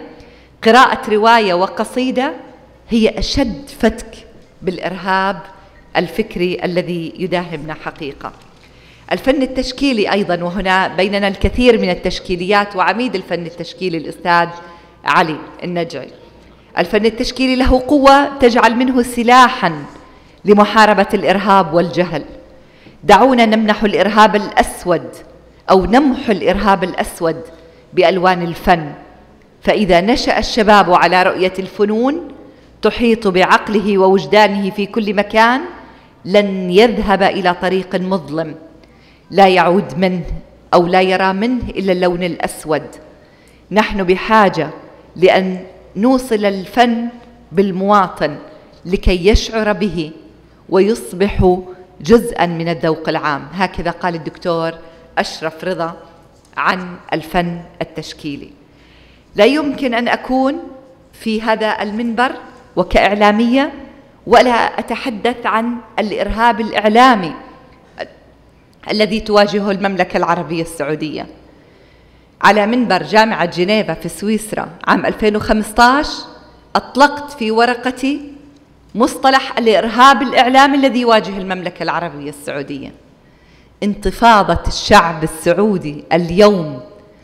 قراءة رواية وقصيدة، هي أشد فتك بالإرهاب الفكري الذي يداهمنا. حقيقة الفن التشكيلي أيضا، وهنا بيننا الكثير من التشكيليات، وعميد الفن التشكيلي الأستاذ علي النجعي. الفن التشكيلي له قوة تجعل منه سلاحا لمحاربة الإرهاب والجهل. دعونا نمنح الإرهاب الأسود أو نمحو الإرهاب الأسود بألوان الفن، فإذا نشأ الشباب على رؤية الفنون تحيط بعقله ووجدانه في كل مكان، لن يذهب إلى طريق مظلم لا يعود منه أو لا يرى منه إلا اللون الأسود. نحن بحاجة لأن نوصل الفن بالمواطن لكي يشعر به ويصبح جزءاً من الذوق العام. هكذا قال الدكتور أشرف رضا عن الفن التشكيلي. لا يمكن أن أكون في هذا المنبر وكإعلامية ولا أتحدث عن الإرهاب الإعلامي الذي تواجهه المملكة العربية السعودية. على منبر جامعة جنيفا في سويسرا عام ألفين وخمسة عشر أطلقت في ورقتي مصطلح الإرهاب الإعلامي الذي يواجه المملكة العربية السعودية. انتفاضة الشعب السعودي اليوم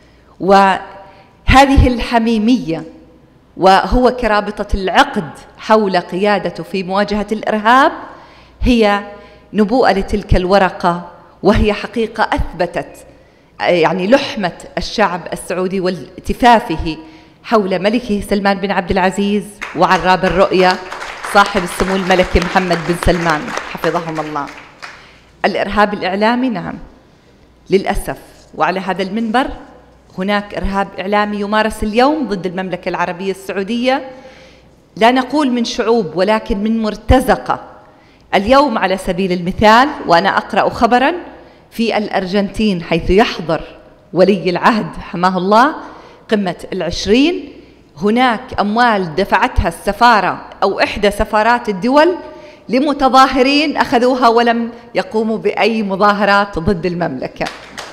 وهذه الحميمية، وهو كرابطة العقد حول قيادته في مواجهة الإرهاب، هي نبوءة لتلك الورقة، وهي حقيقة أثبتت يعني لحمة الشعب السعودي والتفافه حول ملكه سلمان بن عبد العزيز وعراب الرؤية صاحب السمو الملكي محمد بن سلمان حفظهم الله. الإرهاب الإعلامي نعم للأسف، وعلى هذا المنبر هناك إرهاب إعلامي يمارس اليوم ضد المملكة العربية السعودية، لا نقول من شعوب ولكن من مرتزقة. اليوم على سبيل المثال وأنا أقرأ خبراً في الأرجنتين حيث يحضر ولي العهد حماه الله قمة العشرين، هناك أموال دفعتها السفارة أو إحدى سفارات الدول لمتظاهرين أخذوها ولم يقوموا بأي مظاهرات ضد المملكة.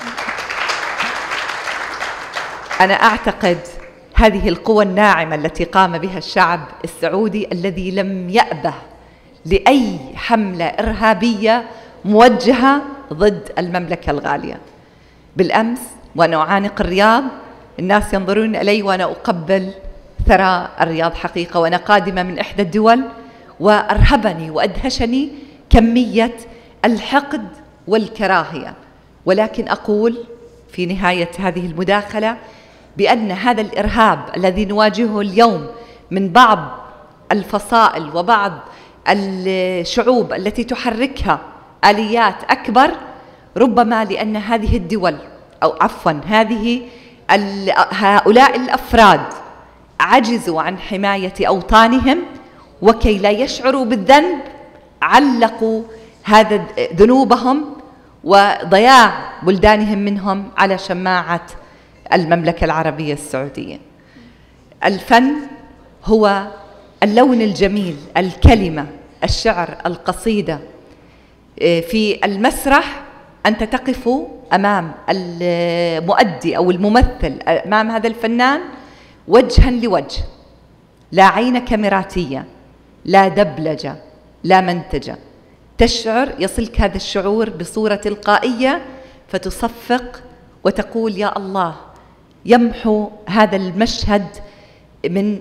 أنا أعتقد هذه القوى الناعمة التي قام بها الشعب السعودي الذي لم يأبه لأي حملة إرهابية موجهة ضد المملكة الغالية. بالأمس وأنا أعانق الرياض الناس ينظرون إلي وأنا أقبل ثرى الرياض حقيقة، وأنا قادمة من إحدى الدول، وأرهبني وأدهشني كمية الحقد والكراهية. ولكن أقول في نهاية هذه المداخلة بأن هذا الإرهاب الذي نواجهه اليوم من بعض الفصائل وبعض الشعوب التي تحركها آليات أكبر ربما لأن هذه الدول أو عفوا هذه هؤلاء الأفراد عجزوا عن حماية أوطانهم، وكي لا يشعروا بالذنب علقوا هذا ذنوبهم وضياع بلدانهم منهم على شماعة المملكة العربية السعودية. الفن هو اللون الجميل، الكلمة، الشعر، القصيدة. في المسرح أنت تقف أمام المؤدي أو الممثل، أمام هذا الفنان وجها لوجه، لا عين كاميراتية، لا دبلجة، لا منتجة. تشعر، يصلك هذا الشعور بصورة تلقائية فتصفق وتقول يا الله، يمحو هذا المشهد من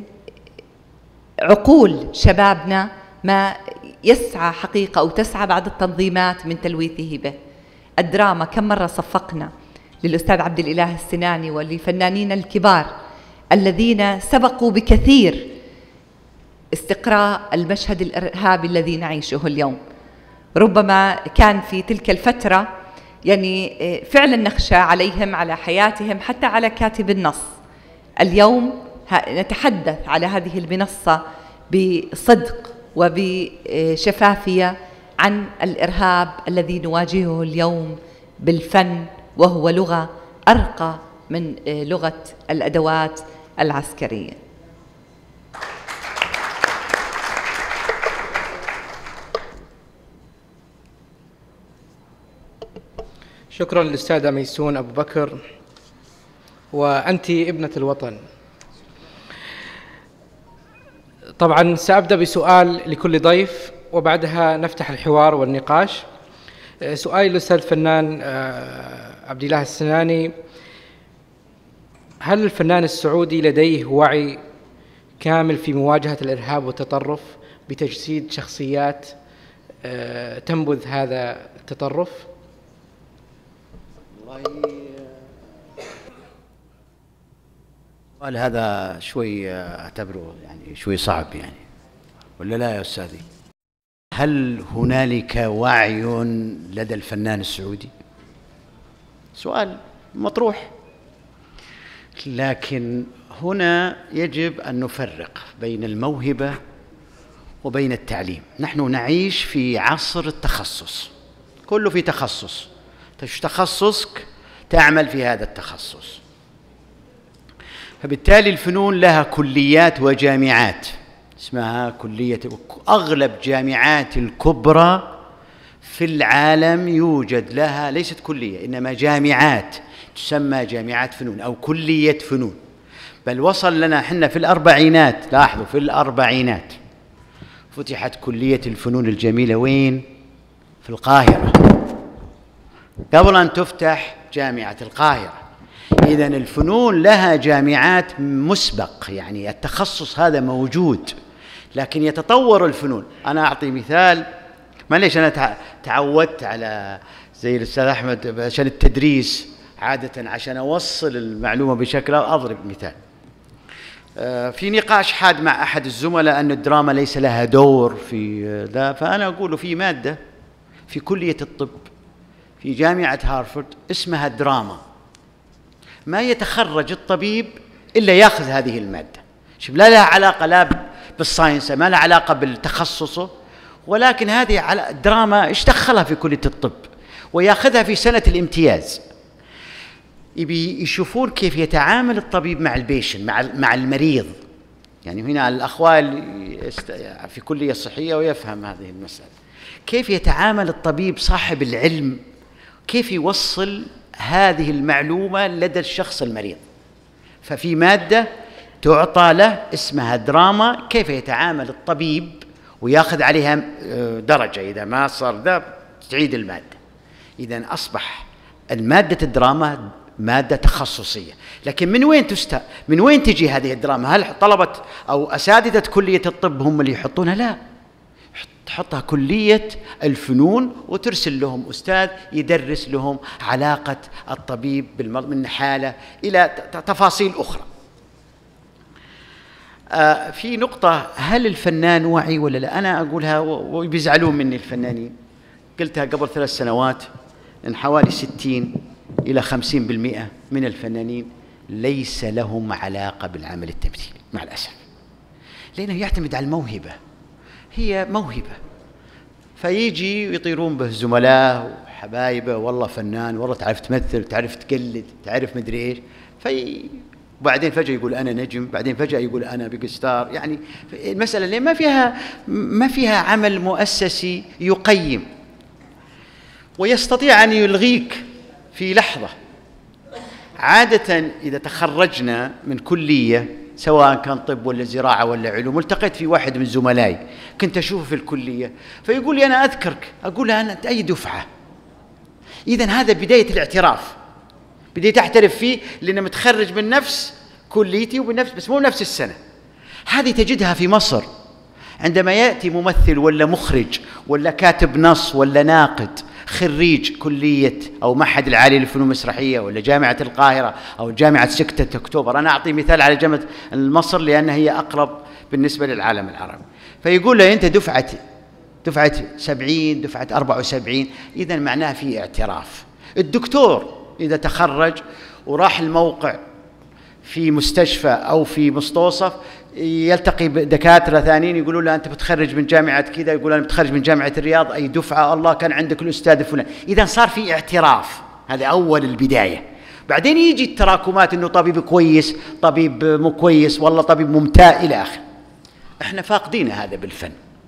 عقول شبابنا ما يسعى حقيقة أو تسعى بعض التنظيمات من تلويثه به. الدراما كم مرة صفقنا للأستاذ عبد الإله السناني ولفنانين الكبار الذين سبقوا بكثير استقراء المشهد الإرهابي الذي نعيشه اليوم. ربما كان في تلك الفترة يعني فعلا نخشى عليهم، على حياتهم، حتى على كاتب النص. اليوم نتحدث على هذه المنصة بصدق وبشفافية عن الإرهاب الذي نواجهه اليوم بالفن، وهو لغة أرقى من لغة الأدوات العسكرية. شكرا للأستاذة ميسون أبو بكر، وأنت ابنة الوطن. طبعا سأبدأ بسؤال لكل ضيف وبعدها نفتح الحوار والنقاش. سؤالي للأستاذ الفنان عبد الإله السناني: هل الفنان السعودي لديه وعي كامل في مواجهة الإرهاب والتطرف بتجسيد شخصيات تنبذ هذا التطرف؟ والله هذا شوي أعتبره يعني شوي صعب يعني، ولا لا يا أستاذي؟ هل هنالك وعي لدى الفنان السعودي؟ سؤال مطروح، لكن هنا يجب أن نفرق بين الموهبة وبين التعليم. نحن نعيش في عصر التخصص، كله في تخصص، تخصصك تعمل في هذا التخصص. فبالتالي الفنون لها كليات وجامعات اسمها كلية، أغلب جامعات الكبرى في العالم يوجد لها ليست كلية إنما جامعات تسمى جامعات فنون أو كلية فنون. بل وصل لنا حنا في الأربعينات، لاحظوا في الأربعينات فتحت كلية الفنون الجميلة وين؟ في القاهرة، قبل أن تفتح جامعة القاهرة. إذن الفنون لها جامعات مسبق، يعني التخصص هذا موجود، لكن يتطور الفنون. أنا أعطي مثال، معليش أنا تعودت على زي الأستاذ أحمد عشان التدريس عادة عشان أوصل المعلومة بشكل، أضرب مثال. في نقاش حاد مع أحد الزملاء أن الدراما ليس لها دور في ذا، فأنا أقول في مادة في كلية الطب في جامعة هارفارد اسمها دراما، ما يتخرج الطبيب إلا يأخذ هذه المادة. شوف، لا لها علاقة لا بالساينس، ما لها علاقة بالتخصص، ولكن هذه الدراما ايش دخلها في كلية الطب ويأخذها في سنة الامتياز. يبي يشوفون كيف يتعامل الطبيب مع البيشن، مع مع المريض. يعني هنا الأخوال في كلية صحية ويفهم هذه المسألة، كيف يتعامل الطبيب صاحب العلم، كيف يوصل هذه المعلومة لدى الشخص المريض. ففي مادة تعطى له اسمها دراما، كيف يتعامل الطبيب ويأخذ عليها درجة، إذا ما صار ذا تعيد المادة. إذن أصبح المادة الدراما مادة تخصصية. لكن من وين تست... من وين تجي هذه الدراما؟ هل طلبة أو أساتذة كلية الطب هم اللي يحطونها؟ لا، تحطها كلية الفنون وترسل لهم أستاذ يدرس لهم علاقة الطبيب بالمرض من حالة إلى تفاصيل أخرى. آه في نقطة، هل الفنان وعي ولا لا؟ أنا أقولها وبيزعلون مني الفنانين، قلتها قبل ثلاث سنوات أن حوالي ستين إلى خمسين بالمئة من الفنانين ليس لهم علاقة بالعمل التمثيلي مع الأسف، لأنه يعتمد على الموهبة، هي موهبة، فيجي ويطيرون به زملاء وحبايبه، والله فنان، والله تعرف تمثل، تعرف تقلد، تعرف مدري إيش، في وبعدين فجأة يقول أنا نجم، بعدين فجأة يقول أنا بيج ستار. يعني المسألة اللي ما فيها ما فيها عمل مؤسسي يقيم، ويستطيع أن يلغيك في لحظة. عادة إذا تخرجنا من كلية سواء كان طب ولا زراعة ولا علوم، التقيت في واحد من زملائي كنت أشوفه في الكلية فيقول لي أنا أذكرك، أقول له أنا أي دفعة؟ إذن هذا بداية الاعتراف، بديت أعترف فيه لأنه متخرج من نفس كليتي وبنفس بس مو نفس السنة. هذه تجدها في مصر عندما يأتي ممثل ولا مخرج ولا كاتب نص ولا ناقد خريج كلية أو معهد العالي للفنون المسرحية ولا جامعة القاهرة أو جامعة ستة أكتوبر. أنا أعطي مثال على جامعة مصر لأنها هي أقرب بالنسبة للعالم العربي. فيقول له أنت دفعة دفعة سبعين، دفعة أربعة وسبعين، إذن معناه في اعتراف. الدكتور إذا تخرج وراح الموقع في مستشفى أو في مستوصف يلتقي بدكاترة ثانيين يقولوا له أنت بتخرج من جامعة كذا، يقول أنا بتخرج من جامعة الرياض، أي دفعة، الله كان عندك الأستاذ الفلاني. إذا صار في اعتراف، هذا أول البداية. بعدين يجي التراكمات إنه طبيب كويس، طبيب مو كويس، والله طبيب ممتاز إلى آخره. إحنا فاقدين هذا بالفن.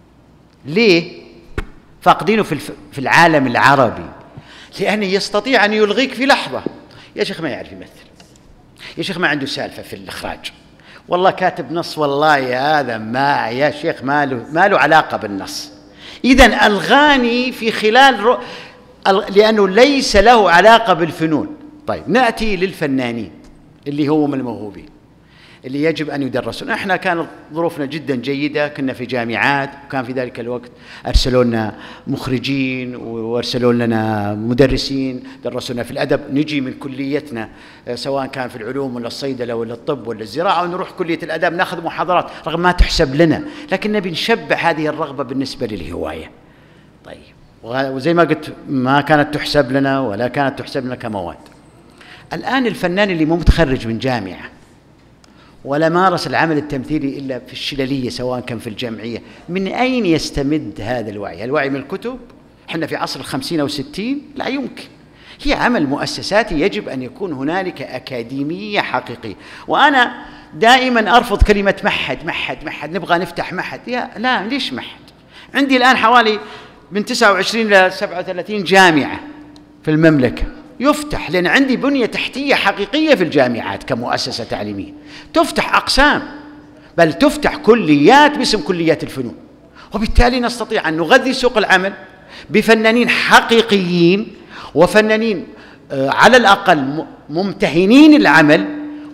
ليه؟ فاقدينه في في العالم العربي لأنه يستطيع أن يلغيك في لحظة. يا شيخ ما يعرف يمثل، يا شيخ ما عنده سالفة في الإخراج، والله كاتب نص، والله يا هذا ما يا شيخ ما له ما له علاقة بالنص. إذن ألغاني في خلال رو... لأنه ليس له علاقة بالفنون. طيب نأتي للفنانين اللي هم الموهوبين اللي يجب أن يدرسون. احنا كانت ظروفنا جدا جيدة، كنا في جامعات، وكان في ذلك الوقت أرسلوا لنا مخرجين وأرسلوا لنا مدرسين درسونا في الأدب. نجي من كليتنا سواء كان في العلوم ولا الصيدلة ولا الطب ولا الزراعة ونروح كلية الأدب ناخذ محاضرات رغم ما تحسب لنا، لكن نبي نشبع هذه الرغبة بالنسبة للهواية. طيب وزي ما قلت ما كانت تحسب لنا ولا كانت تحسب لنا كمواد. الآن الفنان اللي مو متخرج من جامعة ولا مارس العمل التمثيلي إلا في الشللية سواء كان في الجمعية، من أين يستمد هذا الوعي؟ الوعي من الكتب؟ إحنا في عصر الخمسين أو الستين؟ لا يمكن. هي عمل مؤسساتي، يجب أن يكون هنالك أكاديمية حقيقية. وأنا دائما أرفض كلمة محد محد محد، نبغى نفتح محد. يا لا، ليش محد؟ عندي الآن حوالي من تسعة وعشرين إلى سبعة وثلاثين جامعة في المملكة يفتح، لأن عندي بنية تحتية حقيقية في الجامعات كمؤسسة تعليمية، تفتح أقسام، بل تفتح كليات باسم كليات الفنون، وبالتالي نستطيع أن نغذي سوق العمل بفنانين حقيقيين وفنانين على الأقل ممتهنين العمل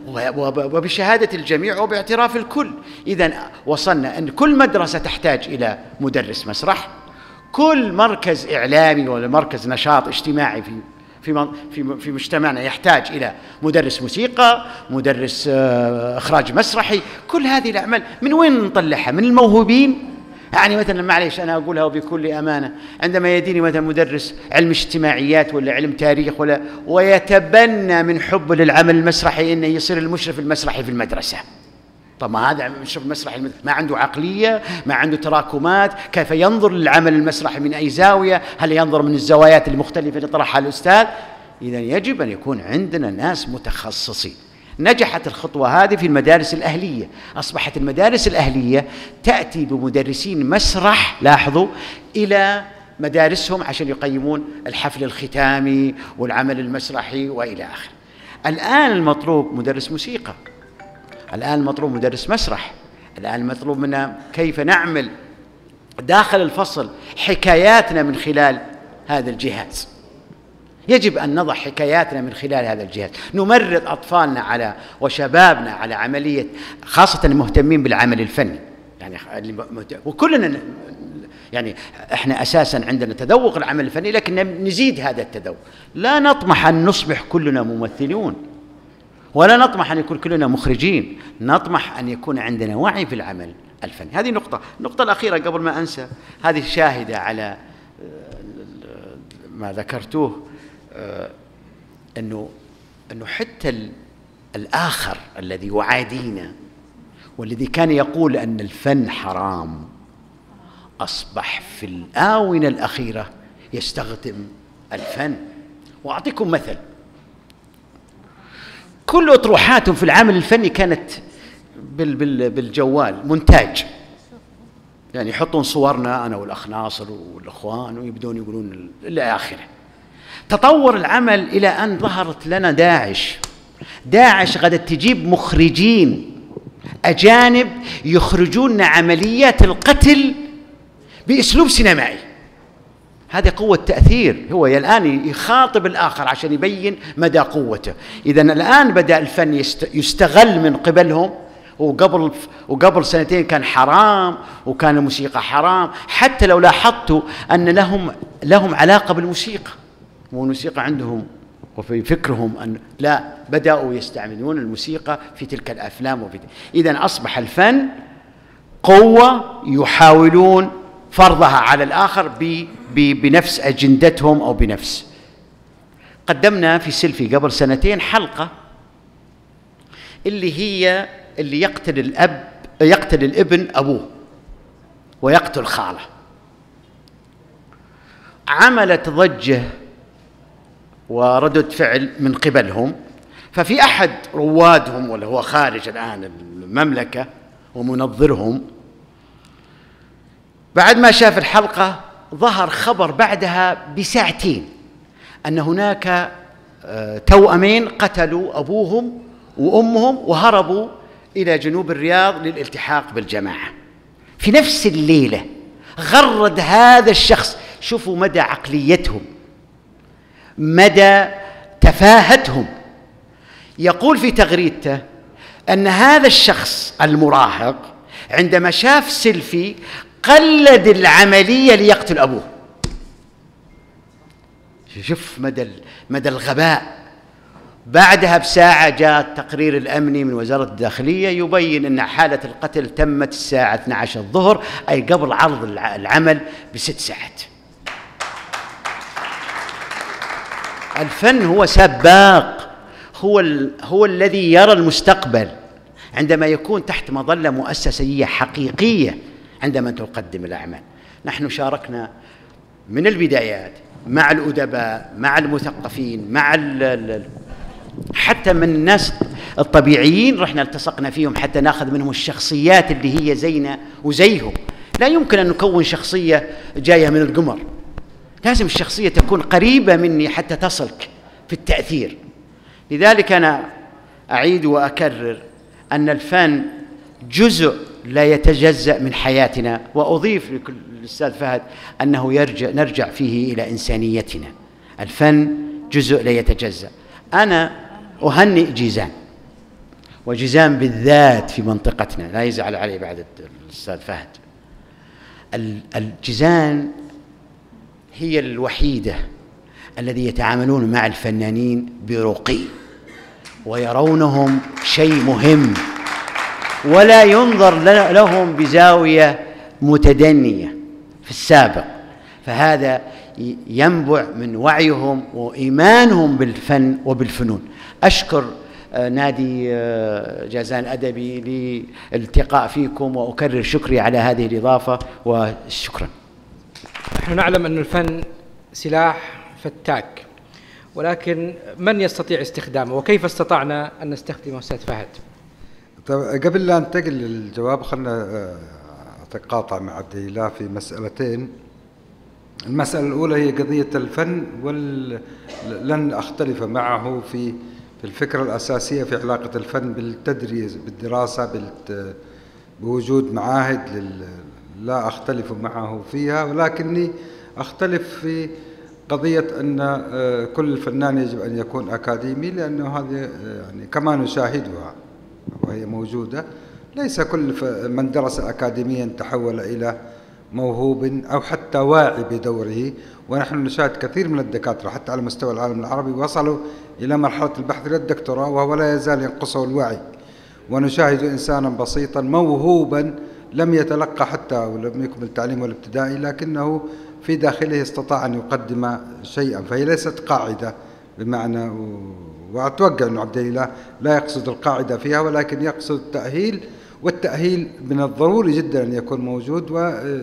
وبشهادة الجميع وباعتراف الكل. إذن وصلنا أن كل مدرسة تحتاج إلى مدرس مسرح، كل مركز إعلامي ولا مركز نشاط اجتماعي في في في في مجتمعنا يحتاج إلى مدرس موسيقى، مدرس إخراج مسرحي. كل هذه الأعمال من وين نطلعها؟ من الموهوبين. يعني مثلا معليش أنا أقولها بكل أمانة، عندما يديني مثلا مدرس علم اجتماعيات ولا علم تاريخ ولا ويتبنى من حب للعمل المسرحي إنه يصير المشرف المسرحي في المدرسة، طب ما هذا المشرف المسرحي ما عنده عقلية، ما عنده تراكمات، كيف ينظر للعمل المسرحي من أي زاوية؟ هل ينظر من الزوايات المختلفة اللي طرحها الأستاذ؟ إذا يجب أن يكون عندنا ناس متخصصين. نجحت الخطوة هذه في المدارس الأهلية، أصبحت المدارس الأهلية تأتي بمدرسين مسرح، لاحظوا، إلى مدارسهم عشان يقيمون الحفل الختامي والعمل المسرحي وإلى آخره. الآن المطلوب مدرس موسيقى، الآن المطلوب مدرس مسرح، الآن المطلوب منا كيف نعمل داخل الفصل حكاياتنا من خلال هذا الجهاز. يجب أن نضع حكاياتنا من خلال هذا الجهاز، نمرض أطفالنا على وشبابنا على عملية، خاصة المهتمين بالعمل الفني، يعني وكلنا يعني احنا أساسا عندنا تذوق العمل الفني، لكن نزيد هذا التذوق. لا نطمح أن نصبح كلنا ممثلون، ولا نطمح أن يكون كلنا مخرجين، نطمح أن يكون عندنا وعي في العمل الفني. هذه نقطة. النقطة الأخيرة قبل ما أنسى، هذه شاهدة على ما ذكرتوه آه أنه أنه حتى الآخر الذي يعادينا والذي كان يقول أن الفن حرام أصبح في الآونة الأخيرة يستخدم الفن. وأعطيكم مثل، كل أطروحاتهم في العمل الفني كانت بالجوال مونتاج، يعني يحطون صورنا أنا والأخ ناصر والأخوان ويبدون يقولون إلى آخره. تطور العمل إلى أن ظهرت لنا داعش. داعش غدت تجيب مخرجين أجانب يخرجون عمليات القتل بأسلوب سينمائي. هذه قوة تأثير. هو الآن يخاطب الآخر عشان يبين مدى قوته. إذن الآن بدأ الفن يستغل من قبلهم، وقبل وقبل سنتين كان حرام، وكان الموسيقى حرام. حتى لو لاحظتوا أن لهم لهم علاقة بالموسيقى، والموسيقى عندهم وفي فكرهم أن لا، بدأوا يستعملون الموسيقى في تلك الأفلام. وفي إذن أصبح الفن قوة يحاولون فرضها على الآخر ب بنفس أجندتهم أو بنفس. قدمنا في سيلفي قبل سنتين حلقة اللي هي اللي يقتل الأب يقتل الابن أبوه ويقتل خاله. عملت ضجة وردة فعل من قبلهم. ففي أحد روادهم واللي هو خارج الآن المملكة ومنظرهم، بعد ما شاف الحلقة ظهر خبر بعدها بساعتين أن هناك توأمين قتلوا أبوهم وأمهم وهربوا إلى جنوب الرياض للالتحاق بالجماعة في نفس الليلة. غرد هذا الشخص، شوفوا مدى عقليتهم، مدى تفاهتهم. يقول في تغريدته أن هذا الشخص المراهق عندما شاف سيلفي قلد العملية ليقتل أبوه. شوف مدى مدى الغباء. بعدها بساعة جاء التقرير الأمني من وزارة الداخلية يبين أن حالة القتل تمت الساعة اثنتي عشرة الظهر، أي قبل عرض العمل بست ساعات. الفن هو سباق، هو ال... هو الذي يرى المستقبل عندما يكون تحت مظلة مؤسسية حقيقية عندما تقدم الأعمال. نحن شاركنا من البدايات مع الأدباء، مع المثقفين، مع ال... حتى من الناس الطبيعيين، رحنا التصقنا فيهم حتى ناخذ منهم الشخصيات اللي هي زينا وزيهم. لا يمكن أن نكون شخصية جاية من القمر، لازم الشخصية تكون قريبة مني حتى تصلك في التأثير. لذلك أنا أعيد وأكرر أن الفن جزء لا يتجزأ من حياتنا. وأضيف لكل الأستاذ فهد أنه يرجع نرجع فيه إلى إنسانيتنا. الفن جزء لا يتجزأ. أنا أهنئ جيزان، وجيزان بالذات في منطقتنا، لا يزعل علي بعد الأستاذ فهد. الجيزان هي الوحيدة الذي يتعاملون مع الفنانين برقي ويرونهم شيء مهم، ولا ينظر لهم بزاوية متدنية في السابق. فهذا ينبع من وعيهم وإيمانهم بالفن وبالفنون. أشكر نادي جازان الأدبي للالتقاء فيكم، وأكرر شكري على هذه الإضافة، وشكرا. نحن نعلم أن الفن سلاح فتاك، ولكن من يستطيع استخدامه وكيف استطعنا أن نستخدمه أستاذ فهد؟ طيب قبل لا ننتقل للجواب خلنا أتقاطع مع عبد الله في مسألتين. المسألة الأولى هي قضية الفن، ولن أختلف معه في في الفكرة الأساسية في علاقة الفن بالتدريس بالدراسة بالت... بوجود معاهد لل... لا أختلف معه فيها، ولكني أختلف في قضية أن كل فنان يجب أن يكون أكاديمي، لأنه هذه يعني كما نشاهدها وهي موجودة. ليس كل من درس أكاديميا تحول إلى موهوب أو حتى واعي بدوره. ونحن نشاهد كثير من الدكاترة حتى على مستوى العالم العربي وصلوا إلى مرحلة البحث للدكتوراه وهو لا يزال ينقصه الوعي. ونشاهد إنسانا بسيطا موهوبا لم يتلقى حتى ولم يكمل التعليم الابتدائي، لكنه في داخله استطاع أن يقدم شيئا، فهي ليست قاعدة بمعنى، وأتوقع أن عبد الإله لا يقصد القاعدة فيها، ولكن يقصد التأهيل، والتأهيل من الضروري جدا أن يكون موجود. و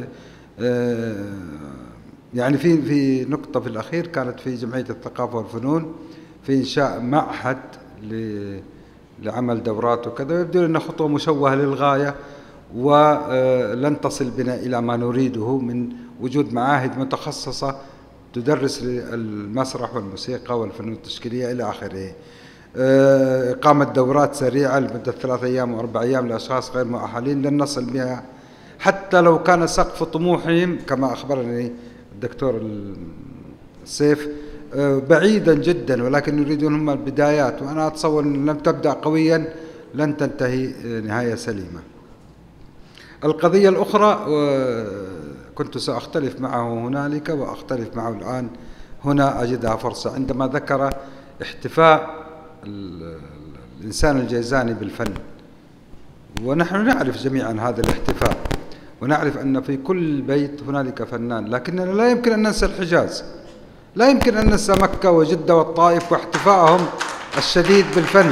يعني في في نقطة في الأخير كانت في جمعية الثقافة والفنون في إنشاء معهد لعمل دورات وكذا، يبدو أنها خطوة مشوهة للغاية، ولن تصل بنا إلى ما نريده من وجود معاهد متخصصة تدرس المسرح والموسيقى والفنون التشكيلية إلى آخره. إقامة دورات سريعة لمدة ثلاث أيام وأربع أيام لأشخاص غير مؤهلين لن نصل بها، حتى لو كان سقف طموحهم كما أخبرني الدكتور السيف بعيدا جدا، ولكن يريدون هم البدايات، وأنا أتصور أن لم تبدأ قويا لن تنتهي نهاية سليمة. القضية الأخرى كنت سأختلف معه هنالك وأختلف معه الآن هنا، أجدها فرصة عندما ذكر احتفاء الإنسان الجيزاني بالفن، ونحن نعرف جميعا هذا الاحتفاء، ونعرف أن في كل بيت هنالك فنان، لكننا لا يمكن أن ننسى الحجاز، لا يمكن أن ننسى مكة وجدة والطائف واحتفائهم الشديد بالفن.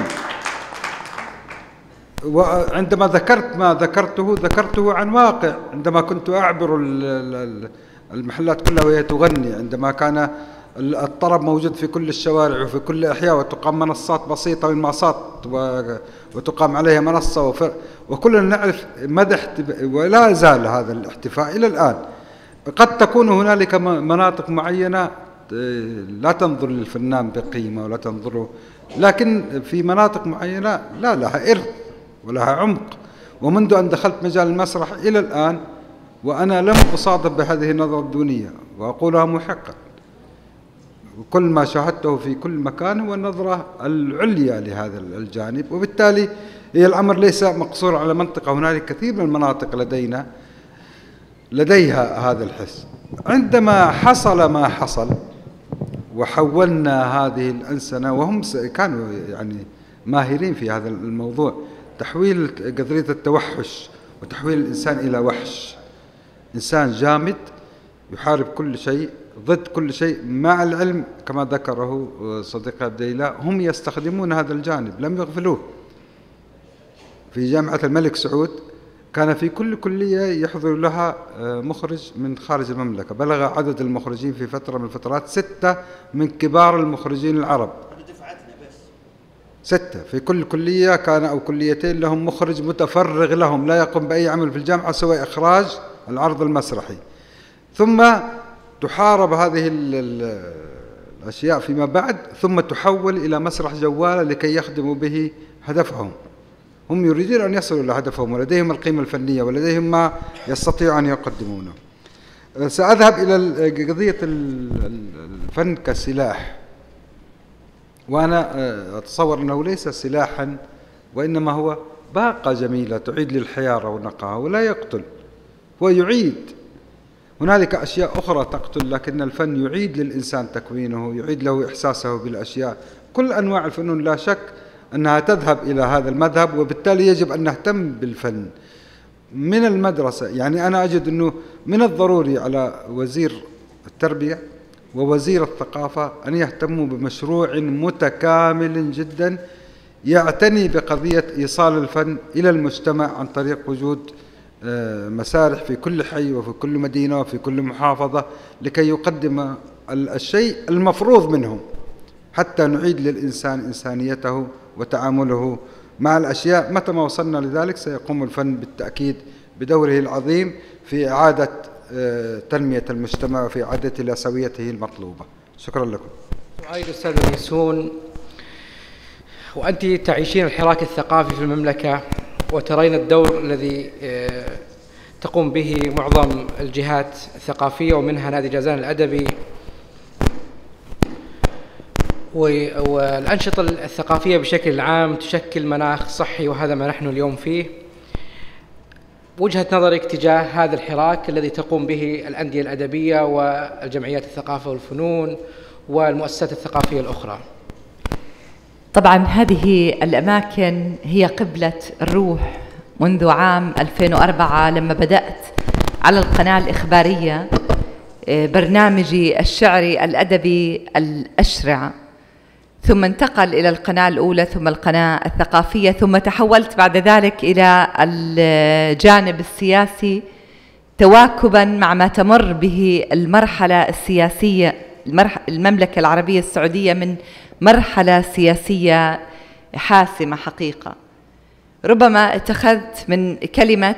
وعندما ذكرت ما ذكرته ذكرته عن واقع، عندما كنت أعبر المحلات كلها وهي تغني، عندما كان الطرب موجود في كل الشوارع وفي كل الأحياء، وتقام منصات بسيطة من المنصات وتقام عليها منصة، وكلنا نعرف مدى، ولا زال هذا الاحتفاء إلى الآن. قد تكون هنالك مناطق معينة لا تنظر للفنان بقيمة ولا تنظره، لكن في مناطق معينة لا، لها إرث ولها عمق. ومنذ أن دخلت مجال المسرح إلى الآن وأنا لم أصادف بهذه النظرة الدونية، وأقولها محقا. وكل ما شاهدته في كل مكان هو النظرة العليا لهذا الجانب، وبالتالي هي الأمر ليس مقصور على منطقة، هنالك كثير من المناطق لدينا لديها هذا الحس. عندما حصل ما حصل وحولنا هذه الأنسنة، وهم كانوا يعني ماهرين في هذا الموضوع، تحويل قضية التوحش وتحويل الإنسان إلى وحش، إنسان جامد يحارب كل شيء ضد كل شيء، مع العلم كما ذكره صديقي عبد الإله هم يستخدمون هذا الجانب، لم يغفلوه. في جامعة الملك سعود كان في كل كلية يحضر لها مخرج من خارج المملكة، بلغ عدد المخرجين في فترة من الفترات ستة من كبار المخرجين العرب، ستة في كل كلية كان أو كليتين لهم مخرج متفرغ لهم لا يقوم بأي عمل في الجامعة سوى إخراج العرض المسرحي. ثم تحارب هذه الأشياء فيما بعد، ثم تحول إلى مسرح جوالة لكي يخدموا به هدفهم. هم يريدون أن يصلوا إلى هدفهم، ولديهم القيمة الفنية ولديهم ما يستطيعوا أن يقدمونه. سأذهب إلى قضية الفن كسلاح، وأنا أتصور أنه ليس سلاحا وإنما هو باقة جميلة تعيد للحياة رونقها، ولا يقتل، هو يعيد. هنالك أشياء أخرى تقتل، لكن الفن يعيد للإنسان تكوينه، يعيد له إحساسه بالأشياء. كل أنواع الفنون لا شك أنها تذهب إلى هذا المذهب، وبالتالي يجب أن نهتم بالفن من المدرسة. يعني أنا أجد أنه من الضروري على وزير التربية ووزير الثقافة أن يهتموا بمشروع متكامل جدا يعتني بقضية إيصال الفن إلى المجتمع عن طريق وجود مسارح في كل حي وفي كل مدينة وفي كل محافظة، لكي يقدم الشيء المفروض منهم حتى نعيد للإنسان إنسانيته وتعامله مع الأشياء. متى ما وصلنا لذلك سيقوم الفن بالتأكيد بدوره العظيم في إعادة تنمية المجتمع وفي إعادة إلى سويته المطلوبة. شكرا لكم. سعيد أستاذ ميسون، وأنت تعيشين الحراك الثقافي في المملكة وترين الدور الذي تقوم به معظم الجهات الثقافية ومنها نادي جازان الأدبي، والأنشطة الثقافية بشكل عام تشكل مناخ صحي، وهذا ما نحن اليوم فيه. وجهة نظرك تجاه هذا الحراك الذي تقوم به الأندية الأدبية والجمعيات الثقافة والفنون والمؤسسات الثقافية الأخرى؟ طبعا هذه الأماكن هي قبلة الروح. منذ عام ألفين وأربعة لما بدأت على القناة الإخبارية برنامجي الشعري الأدبي الأشرع، ثم انتقل إلى القناة الأولى ثم القناة الثقافية، ثم تحولت بعد ذلك إلى الجانب السياسي تواكبا مع ما تمر به المرحلة السياسية المملكة العربية السعودية من مرحلة سياسية حاسمة حقيقة. ربما اتخذت من كلمة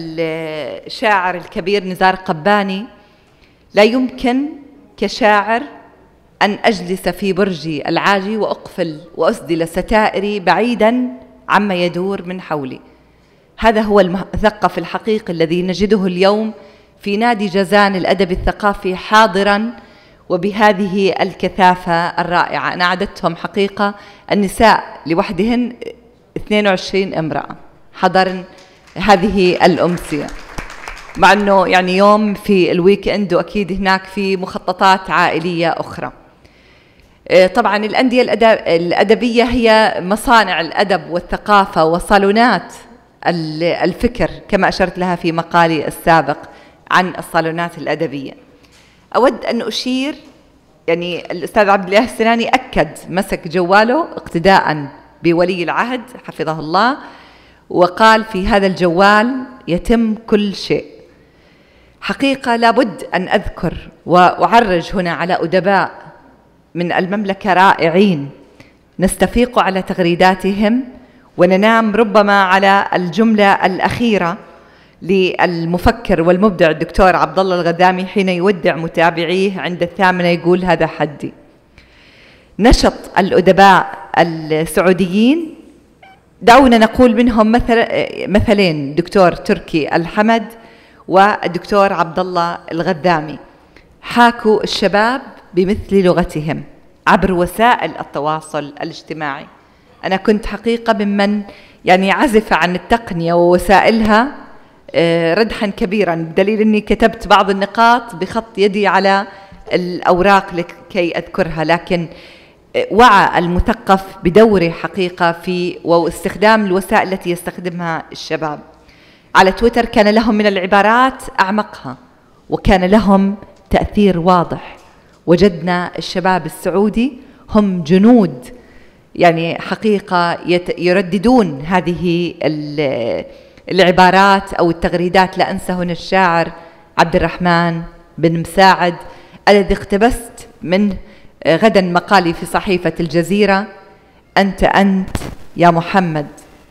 الشاعر الكبير نزار قباني: لا يمكن كشاعر أن أجلس في برجي العاجي وأقفل وأسدل ستائري بعيدا عما يدور من حولي. هذا هو المثقف الحقيقي الذي نجده اليوم في نادي جازان الأدب الثقافي حاضرا وبهذه الكثافة الرائعة. أنا عددتهم حقيقة النساء لوحدهن اثنين وعشرين امرأة حضرن هذه الأمسية، مع أنه يعني يوم في الويك إند وأكيد هناك في مخططات عائلية أخرى. طبعا الأندية الأدبية هي مصانع الأدب والثقافة وصالونات الفكر كما أشرت لها في مقالي السابق عن الصالونات الأدبية. أود أن أشير، يعني الأستاذ عبد الله السناني أكد مسك جواله اقتداء بولي العهد حفظه الله، وقال في هذا الجوال يتم كل شيء. حقيقة لابد أن أذكر وأعرج هنا على أدباء من المملكة رائعين نستفيق على تغريداتهم وننام ربما على الجملة الأخيرة للمفكر والمبدع الدكتور عبد الله الغذامي حين يودع متابعيه عند الثامنة يقول: هذا حدي. نشط الأدباء السعوديين دعونا نقول منهم مثل مثلين: الدكتور تركي الحمد والدكتور عبد الله الغذامي، حاكوا الشباب بمثل لغتهم عبر وسائل التواصل الاجتماعي. أنا كنت حقيقة ممن يعني عزف عن التقنية ووسائلها ردحا كبيرا، بدليل أني كتبت بعض النقاط بخط يدي على الأوراق لكي أذكرها، لكن وعى المثقف بدوره حقيقة في واستخدام الوسائل التي يستخدمها الشباب. على تويتر كان لهم من العبارات أعمقها وكان لهم تأثير واضح. وجدنا الشباب السعودي هم جنود يعني حقيقة يرددون هذه العبارات أو التغريدات. لا أنسى هنا الشاعر عبد الرحمن بن مساعد الذي اقتبست من غدا مقالي في صحيفة الجزيرة: أنت أنت يا محمد،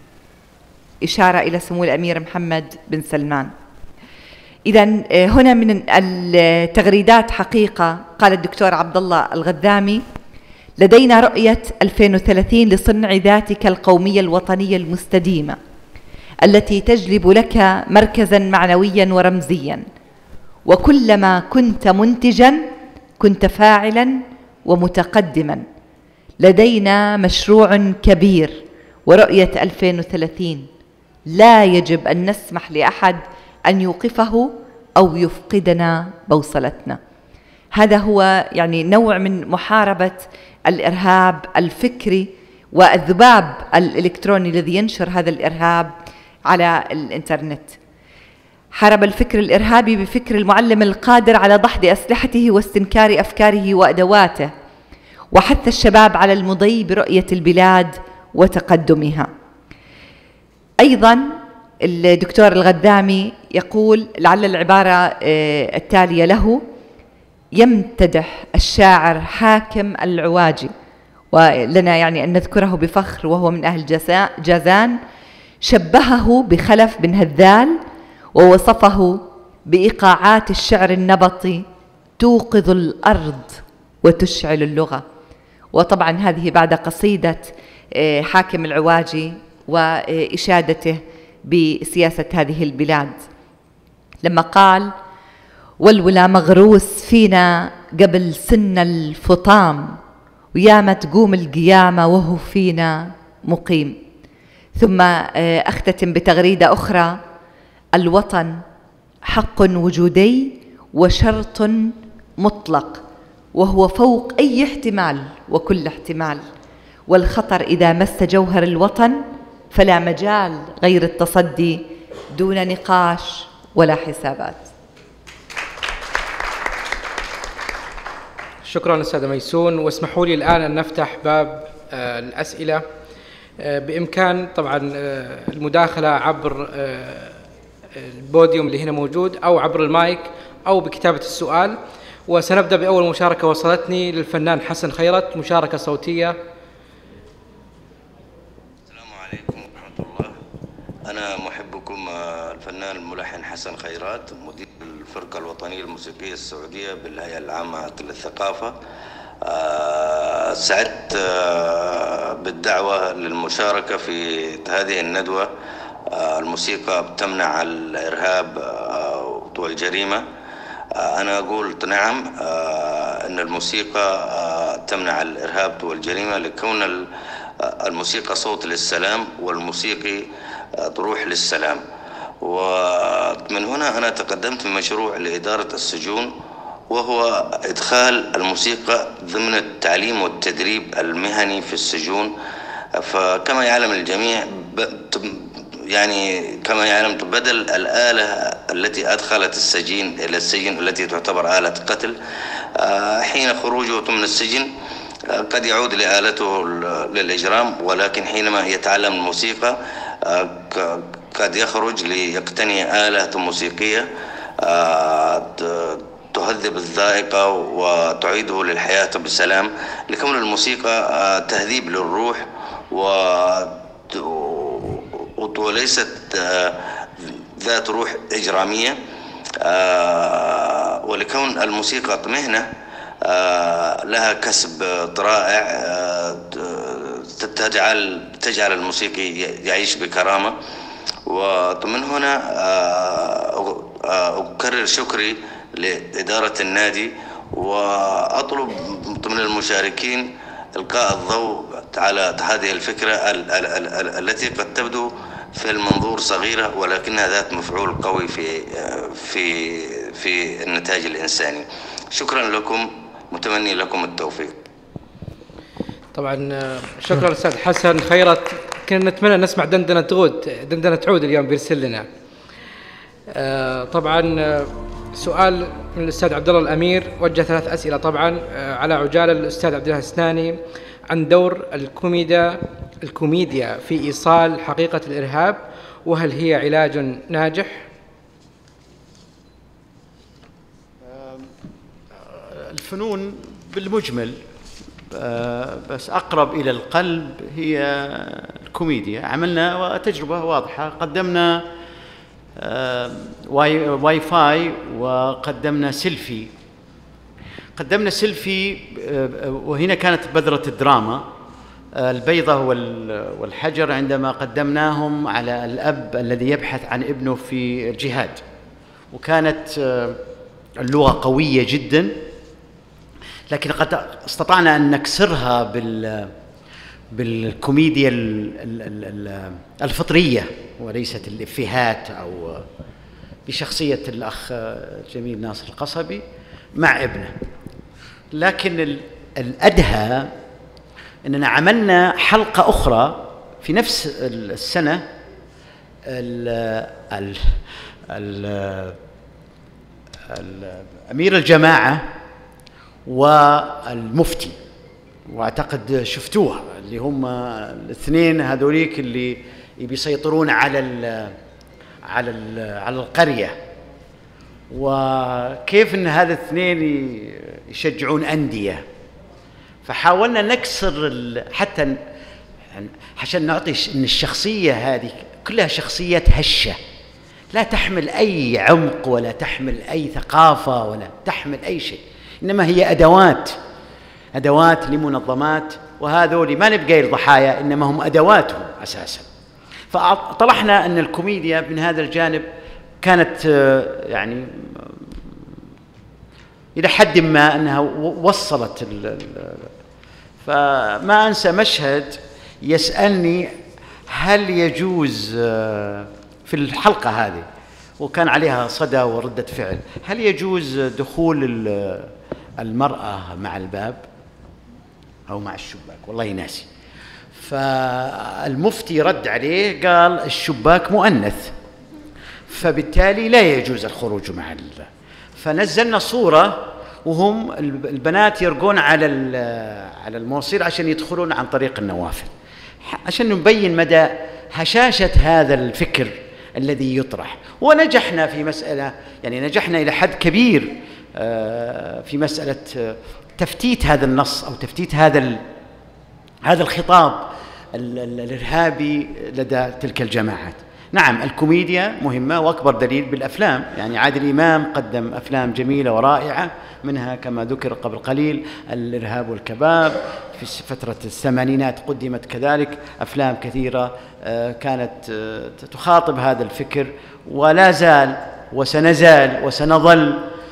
إشارة إلى سمو الأمير محمد بن سلمان. إذن هنا من التغريدات حقيقة قال الدكتور عبد الله الغذامي: لدينا رؤية ألفين وثلاثين لصنع ذاتك القومية الوطنية المستديمة التي تجلب لك مركزا معنويا ورمزيا، وكلما كنت منتجا كنت فاعلا ومتقدما. لدينا مشروع كبير ورؤية ألفين وثلاثين لا يجب أن نسمح لأحد أن يوقفه أو يفقدنا بوصلتنا. هذا هو يعني نوع من محاربة الإرهاب الفكري والذباب الإلكتروني الذي ينشر هذا الإرهاب على الإنترنت. حارب الفكر الإرهابي بفكر المعلم القادر على دحض أسلحته واستنكار أفكاره وأدواته، وحث الشباب على المضي برؤية البلاد وتقدمها. أيضا الدكتور الغذامي يقول، لعل العبارة التالية له: يمتدح الشاعر حاكم العواجي، ولنا يعني أن نذكره بفخر وهو من أهل جازان، شبهه بخلف بن هذال ووصفه بإيقاعات الشعر النبطي توقظ الأرض وتشعل اللغة. وطبعا هذه بعد قصيدة حاكم العواجي وإشادته بسياسة هذه البلاد لما قال: والولا مغروس فينا قبل سن الفطام، وياما تقوم القيامة وهو فينا مقيم. ثم أختتم بتغريدة أخرى: الوطن حق وجودي وشرط مطلق، وهو فوق أي احتمال وكل احتمال، والخطر إذا مس جوهر الوطن فلا مجال غير التصدي دون نقاش ولا حسابات. شكرا أستاذ ميسون. واسمحوا لي الآن أن نفتح باب آه الأسئلة. آه بإمكان طبعا آه المداخلة عبر آه البوديوم اللي هنا موجود، أو عبر المايك، أو بكتابة السؤال. وسنبدأ بأول مشاركة وصلتني للفنان حسن خيرت، مشاركة صوتية. السلام عليكم ورحمة الله. أنا محبكم الفنان الملحن حسن خيرت، مدير الفرقة الوطنية الموسيقية السعودية بالهيئة العامة للثقافة. سعدت بالدعوة للمشاركة في هذه الندوة. الموسيقى تمنع الإرهاب والجريمة. أنا أقول نعم، أن الموسيقى تمنع الإرهاب والجريمة، لكون الموسيقى صوت للسلام، والموسيقي روح للسلام. ومن هنا أنا تقدمت بمشروع لإدارة السجون، وهو إدخال الموسيقى ضمن التعليم والتدريب المهني في السجون. فكما يعلم الجميع، يعني كما يعلم، بدل الآلة التي أدخلت السجين إلى السجن التي تعتبر آلة قتل، حين خروجه من السجن قد يعود لآلته للإجرام، ولكن حينما يتعلم الموسيقى قد يخرج ليقتني آلة موسيقية تهذب الذائقة وتعيده للحياة بسلام، لكون الموسيقى تهذيب للروح وليست ذات روح إجرامية. ولكون الموسيقى مهنة لها كسب رائع، تجعل تجعل الموسيقي يعيش بكرامة. ومن هنا أكرر شكري لإدارة النادي، وأطلب من المشاركين إلقاء الضوء على هذه الفكرة التي قد تبدو في المنظور صغيرة، ولكنها ذات مفعول قوي في في في النتاج الإنساني. شكرا لكم، متمني لكم التوفيق. طبعا شكرا أستاذ حسن خيرت. كنا نتمنى نسمع دندنة تعود دندنة عود اليوم بيرسل لنا. طبعا سؤال من الأستاذ عبد الله الأمير، وجه ثلاث أسئلة طبعا على عجالة للأستاذ عبد الله السناني عن دور الكوميديا الكوميديا في إيصال حقيقة الإرهاب، وهل هي علاج ناجح؟ الفنون بالمجمل بس أقرب إلى القلب هي الكوميديا. عملنا تجربة واضحة، قدمنا واي, واي فاي وقدمنا سيلفي. قدمنا سيلفي، وهنا كانت بذرة الدراما البيضة والحجر، عندما قدمناهم على الأب الذي يبحث عن ابنه في الجهاد، وكانت اللغة قوية جدا، لكن قد استطعنا أن نكسرها بال بالكوميديا الفطرية وليست الإفيهات، أو بشخصية الأخ الجميل ناصر القصبي مع ابنه. لكن الأدهى أننا عملنا حلقة أخرى في نفس السنة، ال ال ال أمير الجماعة والمفتي، واعتقد شفتوها، اللي هم الاثنين هذوليك اللي بيسيطرون على ال على ال على القرية، وكيف ان هذا الاثنين يشجعون أندية. فحاولنا نكسر حتى عشان نعطي ان الشخصية هذه كلها شخصيات هشة، لا تحمل أي عمق ولا تحمل أي ثقافة ولا تحمل أي شيء، إنما هي أدوات أدوات لمنظمات، وهذول ما نبقى الضحايا، إنما هم أدواتهم أساسا. فطلعنا أن الكوميديا من هذا الجانب كانت يعني إلى حد ما أنها وصلت ال فما أنسى مشهد يسألني هل يجوز في الحلقة هذه، وكان عليها صدى وردة فعل، هل يجوز دخول المرأة مع الباب أو مع الشباك؟ والله ناسي. فالمفتي رد عليه قال الشباك مؤنث، فبالتالي لا يجوز الخروج مع الباب. فنزلنا صورة وهم البنات يرقون على على المواسير عشان يدخلون عن طريق النوافذ، عشان نبين مدى هشاشة هذا الفكر الذي يطرح. ونجحنا في مسألة، يعني نجحنا إلى حد كبير في مسألة تفتيت هذا النص أو تفتيت هذا هذا الخطاب الإرهابي لدى تلك الجماعات. نعم الكوميديا مهمة، وأكبر دليل بالأفلام، يعني عادل إمام قدم أفلام جميلة ورائعة، منها كما ذكر قبل قليل الإرهاب والكباب، في فترة الثمانينات قدمت كذلك أفلام كثيرة كانت تخاطب هذا الفكر، ولا زال وسنزال وسنظل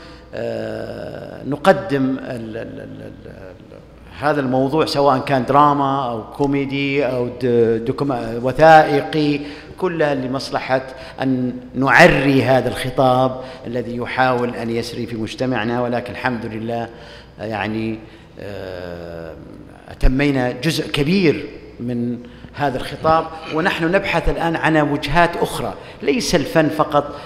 نقدم هذا الموضوع سواء كان دراما أو كوميدي أو وثائقي، كلها لمصلحة أن نعري هذا الخطاب الذي يحاول أن يسري في مجتمعنا. ولكن الحمد لله يعني أتمينا جزء كبير من هذا الخطاب، ونحن نبحث الآن عن وجهات أخرى، ليس الفن فقط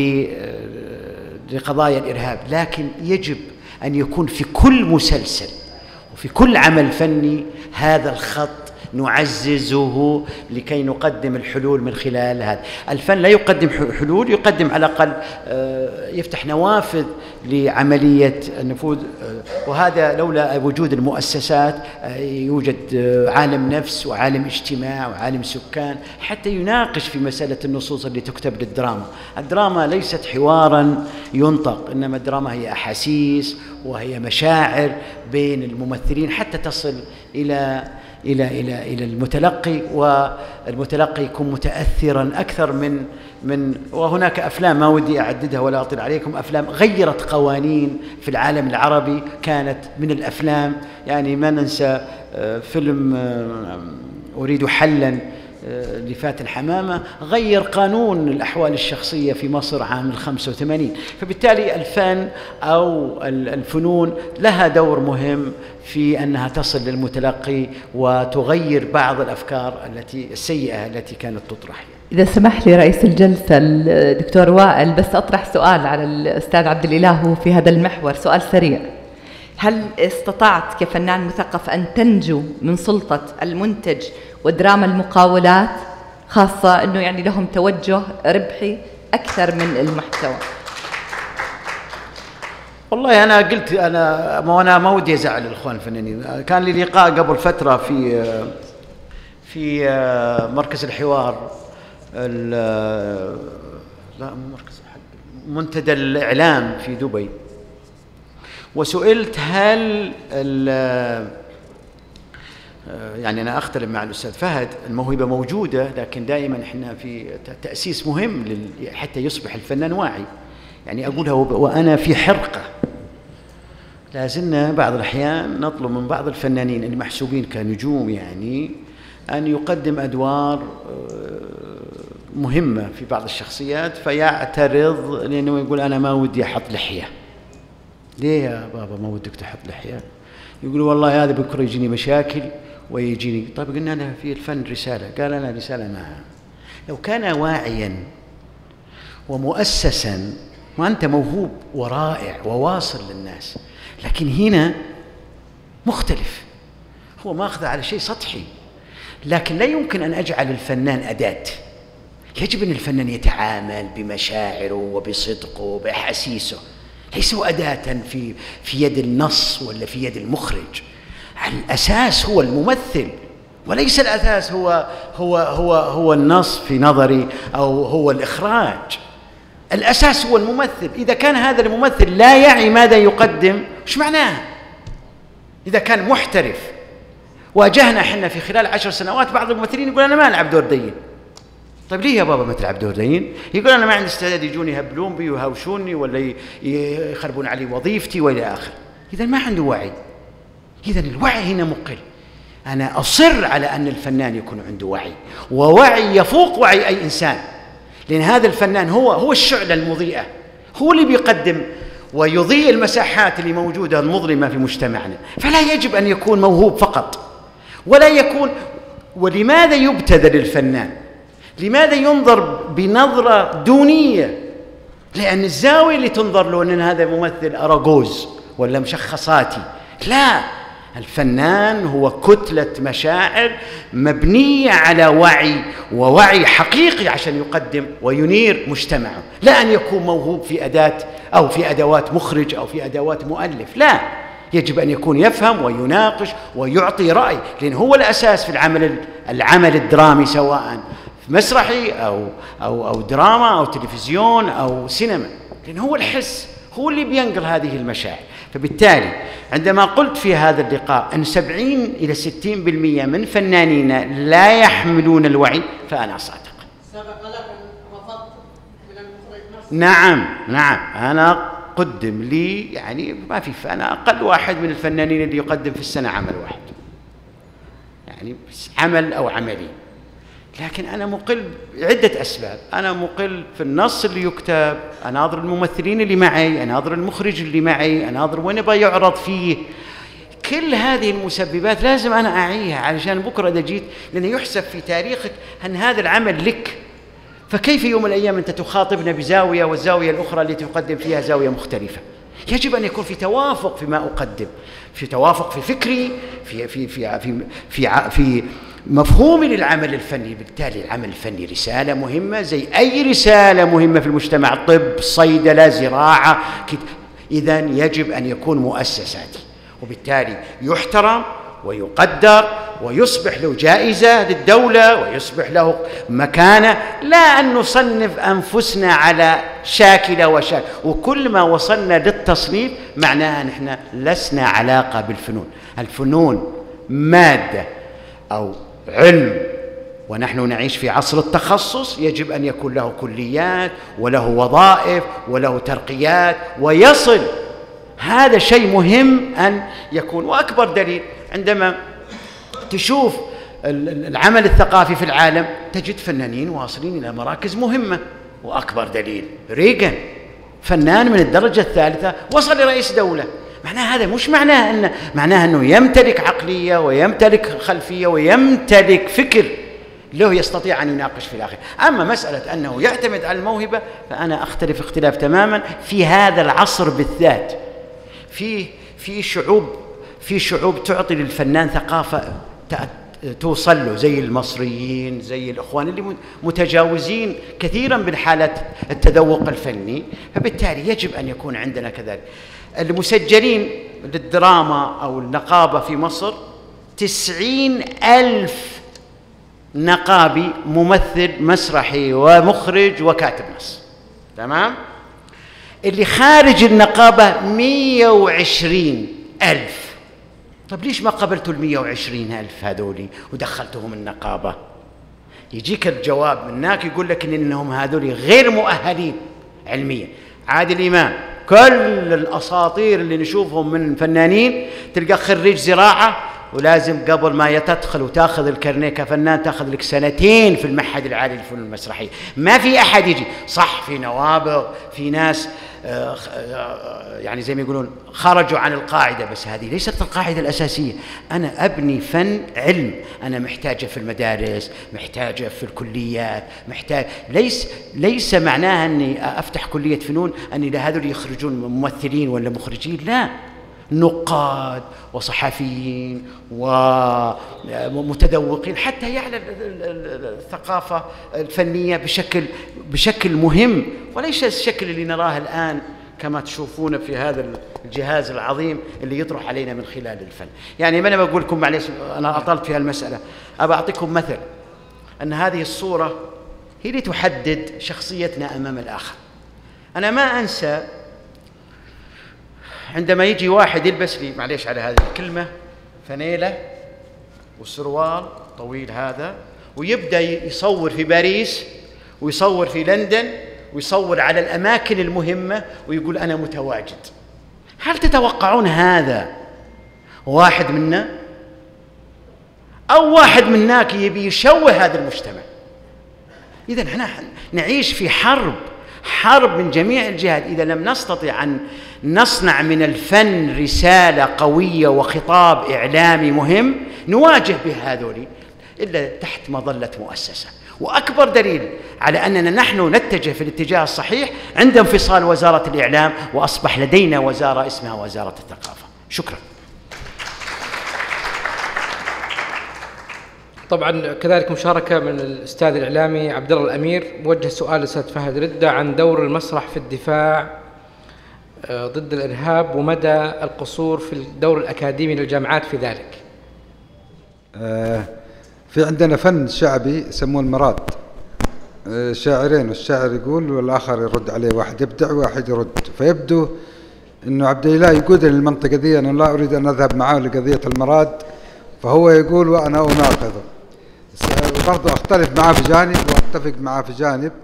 لقضايا الإرهاب، لكن يجب أن يكون في كل مسلسل وفي كل عمل فني هذا الخط نعززه لكي نقدم الحلول من خلال هذا الفن. لا يقدم حلول، يقدم على الأقل يفتح نوافذ لعملية النفوذ، وهذا لولا وجود المؤسسات يوجد عالم نفس وعالم اجتماع وعالم سكان حتى يناقش في مسألة النصوص اللي تكتب للدراما. الدراما ليست حوارا ينطق، إنما الدراما هي أحاسيس وهي مشاعر بين الممثلين حتى تصل إلى إلى إلى إلى المتلقي، والمتلقي يكون متأثرا أكثر من من وهناك أفلام ما ودي أعددها ولا أطيل عليكم، أفلام غيرت قوانين في العالم العربي، كانت من الأفلام يعني ما ننسى فيلم أريد حلا لفاتن حمامة غير قانون الأحوال الشخصية في مصر عام الخمسة وثمانين. فبالتالي الفن أو الفنون لها دور مهم في أنها تصل للمتلقي وتغير بعض الأفكار التي السيئة التي كانت تطرح. إذا سمح لي رئيس الجلسة الدكتور وائل، بس أطرح سؤال على الأستاذ عبد الإله في هذا المحور، سؤال سريع. هل استطعت كفنان مثقف أن تنجو من سلطة المنتج ودراما المقاولات، خاصة أنه يعني لهم توجه ربحي أكثر من المحتوى؟ والله أنا قلت أنا ما أنا ما ودي أزعل الإخوان الفنانين. كان لي لقاء قبل فترة في في مركز الحوار لا مركز منتدى الإعلام في دبي، وسئلت هل يعني أنا أختلف مع الأستاذ فهد، الموهبة موجودة، لكن دائما إحنا في تأسيس مهم حتى يصبح الفنان واعي. يعني أقولها وأنا في حرقة، لازلنا بعض الأحيان نطلب من بعض الفنانين المحسوبين كنجوم يعني أن يقدم أدوار مهمة في بعض الشخصيات فيعترض لأنه يقول أنا ما ودي أحط لحية. ليه يا بابا ما ودك تحط لحية؟ يقول والله هذا بكرة يجيني مشاكل ويجيني. طيب قلنا له في الفن رسالة، قال أنا رسالة معها. لو كان واعيا ومؤسسا، وأنت موهوب ورائع وواصل للناس، لكن هنا مختلف، هو ماخذ على شيء سطحي. لكن لا يمكن أن أجعل الفنان أداة، يجب أن الفنان يتعامل بمشاعره وبصدقه وبأحاسيسه، ليس أداة في في يد النص ولا في يد المخرج. الأساس هو الممثل، وليس الأساس هو هو هو هو النص في نظري أو هو الإخراج. الأساس هو الممثل. إذا كان هذا الممثل لا يعي ماذا يقدم، إيش معناه؟ إذا كان محترف، واجهنا احنا في خلال عشر سنوات بعض الممثلين يقول أنا ما ألعب دور دين. طيب ليه يا بابا ما تلعب دور دين؟ يقول أنا ما عندي استعداد، يجوني يهبلون بي ويهاوشوني ولا يخربون علي وظيفتي وإلى آخره. إذا ما عنده وعي. إذا الوعي هنا مقل. أنا أصر على أن الفنان يكون عنده وعي، ووعي يفوق وعي أي إنسان، لأن هذا الفنان هو هو الشعلة المضيئة، هو اللي بيقدم ويضيء المساحات اللي موجودة المظلمة في مجتمعنا. فلا يجب أن يكون موهوب فقط، ولا يكون. ولماذا يبتذل الفنان؟ لماذا ينظر بنظرة دونية؟ لأن الزاوية اللي تنظر له أن هذا ممثل أراجوز ولا مشخصاتي. لا، الفنان هو كتلة مشاعر مبنية على وعي، ووعي حقيقي عشان يقدم وينير مجتمعه، لا أن يكون موهوب في أداة أو في أدوات مخرج أو في أدوات مؤلف. لا، يجب أن يكون يفهم ويناقش ويعطي رأي، لأن هو الأساس في العمل العمل الدرامي، سواء مسرحي أو أو أو دراما أو تلفزيون أو سينما، لأن هو الحس هو اللي بينقل هذه المشاعر. فبالتالي عندما قلت في هذا اللقاء أن سبعين إلى ستين بالمئة من فنانينا لا يحملون الوعي، فأنا صادق. سبق لكم رفضت من المخرج نفسه؟ نعم نعم، أنا قدم لي يعني ما في، أنا أقل واحد من الفنانين اللي يقدم في السنة عمل واحد، يعني عمل أو عملين. لكن أنا مقل عدة أسباب. أنا مقل في النص اللي يكتب، أناظر الممثلين اللي معي، أناظر المخرج اللي معي، أناظر وين يبغى يعرض فيه. كل هذه المسببات لازم أنا أعيها علشان بكرة إذا جيت، لأنه يحسب في تاريخك أن هذا العمل لك. فكيف يوم من الأيام أنت تخاطبنا بزاوية والزاوية الأخرى التي تقدم فيها زاوية مختلفة؟ يجب أن يكون في توافق فيما أقدم، في توافق في فكري، في في في في في, في مفهومي للعمل الفني. بالتالي العمل الفني رسالة مهمة زي أي رسالة مهمة في المجتمع، طب، صيدلة، زراعة، إذا يجب أن يكون مؤسساتي، وبالتالي يحترم ويقدر ويصبح له جائزة للدولة ويصبح له مكانة، لا أن نصنف أنفسنا على شاكلة وشاكلة. وكل ما وصلنا للتصنيف معناها نحن لسنا علاقة بالفنون. الفنون مادة أو علم، ونحن نعيش في عصر التخصص، يجب أن يكون له كليات وله وظائف وله ترقيات ويصل. هذا شيء مهم أن يكون. وأكبر دليل عندما تشوف العمل الثقافي في العالم تجد فنانين واصلين إلى مراكز مهمة. وأكبر دليل ريغان، فنان من الدرجة الثالثة وصل لرئيس دولة. معناه هذا مش معناه أن معناه أنه يمتلك عقلية ويمتلك خلفية ويمتلك فكر له يستطيع أن يناقش في الآخر. أما مسألة أنه يعتمد على الموهبة فأنا أختلف اختلاف تماما في هذا العصر بالذات. في في شعوب في شعوب تعطي للفنان ثقافة توصل له، زي المصريين، زي الإخوان اللي متجاوزين كثيرا بالحالات التذوق الفني. فبالتالي يجب أن يكون عندنا كذلك. المسجلين للدراما أو النقابة في مصر تسعين ألف نقابي، ممثل مسرحي ومخرج وكاتب نص، تمام؟ اللي خارج النقابة مئة وعشرين ألف. طب ليش ما قبلتوا المئة وعشرين ألف هذولي ودخلتهم النقابة؟ يجيك الجواب من هناك يقول لك إن إنهم هذولي غير مؤهلين علميا. عادل إمام، كل الأساطير اللي نشوفهم من فنانين تلقى خريج زراعة، ولازم قبل ما تدخل وتاخذ الكارنيه كفنان تاخذ لك سنتين في المعهد العالي للفنون المسرحيه. ما في احد يجي، صح في نوابغ، في ناس يعني زي ما يقولون خرجوا عن القاعده، بس هذه ليست القاعده الاساسيه. انا ابني فن علم، انا محتاجه في المدارس، محتاجه في الكليات، محتاج ليس ليس معناها اني افتح كليه فنون اني هذول يخرجون ممثلين ولا مخرجين، لا، نقاد وصحفيين ومتذوقين حتى يعلن الثقافة الفنية بشكل بشكل مهم، وليس الشكل اللي نراه الآن كما تشوفون في هذا الجهاز العظيم اللي يطرح علينا من خلال الفن. يعني ما أنا بقول لكم معليش أنا أطلت في هالمسألة، أبى أعطيكم مثل أن هذه الصورة هي اللي تحدد شخصيتنا أمام الآخر. أنا ما أنسى عندما يجي واحد يلبس لي معليش على هذه الكلمة فانيلة والسروال طويل هذا، ويبدأ يصور في باريس ويصور في لندن ويصور على الأماكن المهمة ويقول أنا متواجد. هل تتوقعون هذا واحد منا؟ أو واحد مناك يبي يشوه هذا المجتمع؟ إذن احنا نعيش في حرب حرب من جميع الجهات. إذا لم نستطع أن نصنع من الفن رسالة قوية وخطاب إعلامي مهم نواجه به هذولي إلا تحت مظلة مؤسسة. وأكبر دليل على أننا نحن نتجه في الاتجاه الصحيح عند انفصال وزارة الإعلام، وأصبح لدينا وزارة اسمها وزارة الثقافة. شكرا. طبعا كذلك مشاركة من الأستاذ الإعلامي عبد الله الأمير، موجه سؤال للأستاذ فهد ردة عن دور المسرح في الدفاع ضد الإرهاب ومدى القصور في الدور الأكاديمي للجامعات في ذلك. آه في عندنا فن شعبي يسموه المراد، آه شاعرين، والشاعر يقول والآخر يرد عليه، واحد يبدع وواحد يرد. فيبدو أنه عبد الله يقود المنطقة دي، أنا لا أريد أن أذهب معه لقضية المراد، فهو يقول وأنا أناقضه. برضو أختلف معه في جانب وأتفق معه في جانب،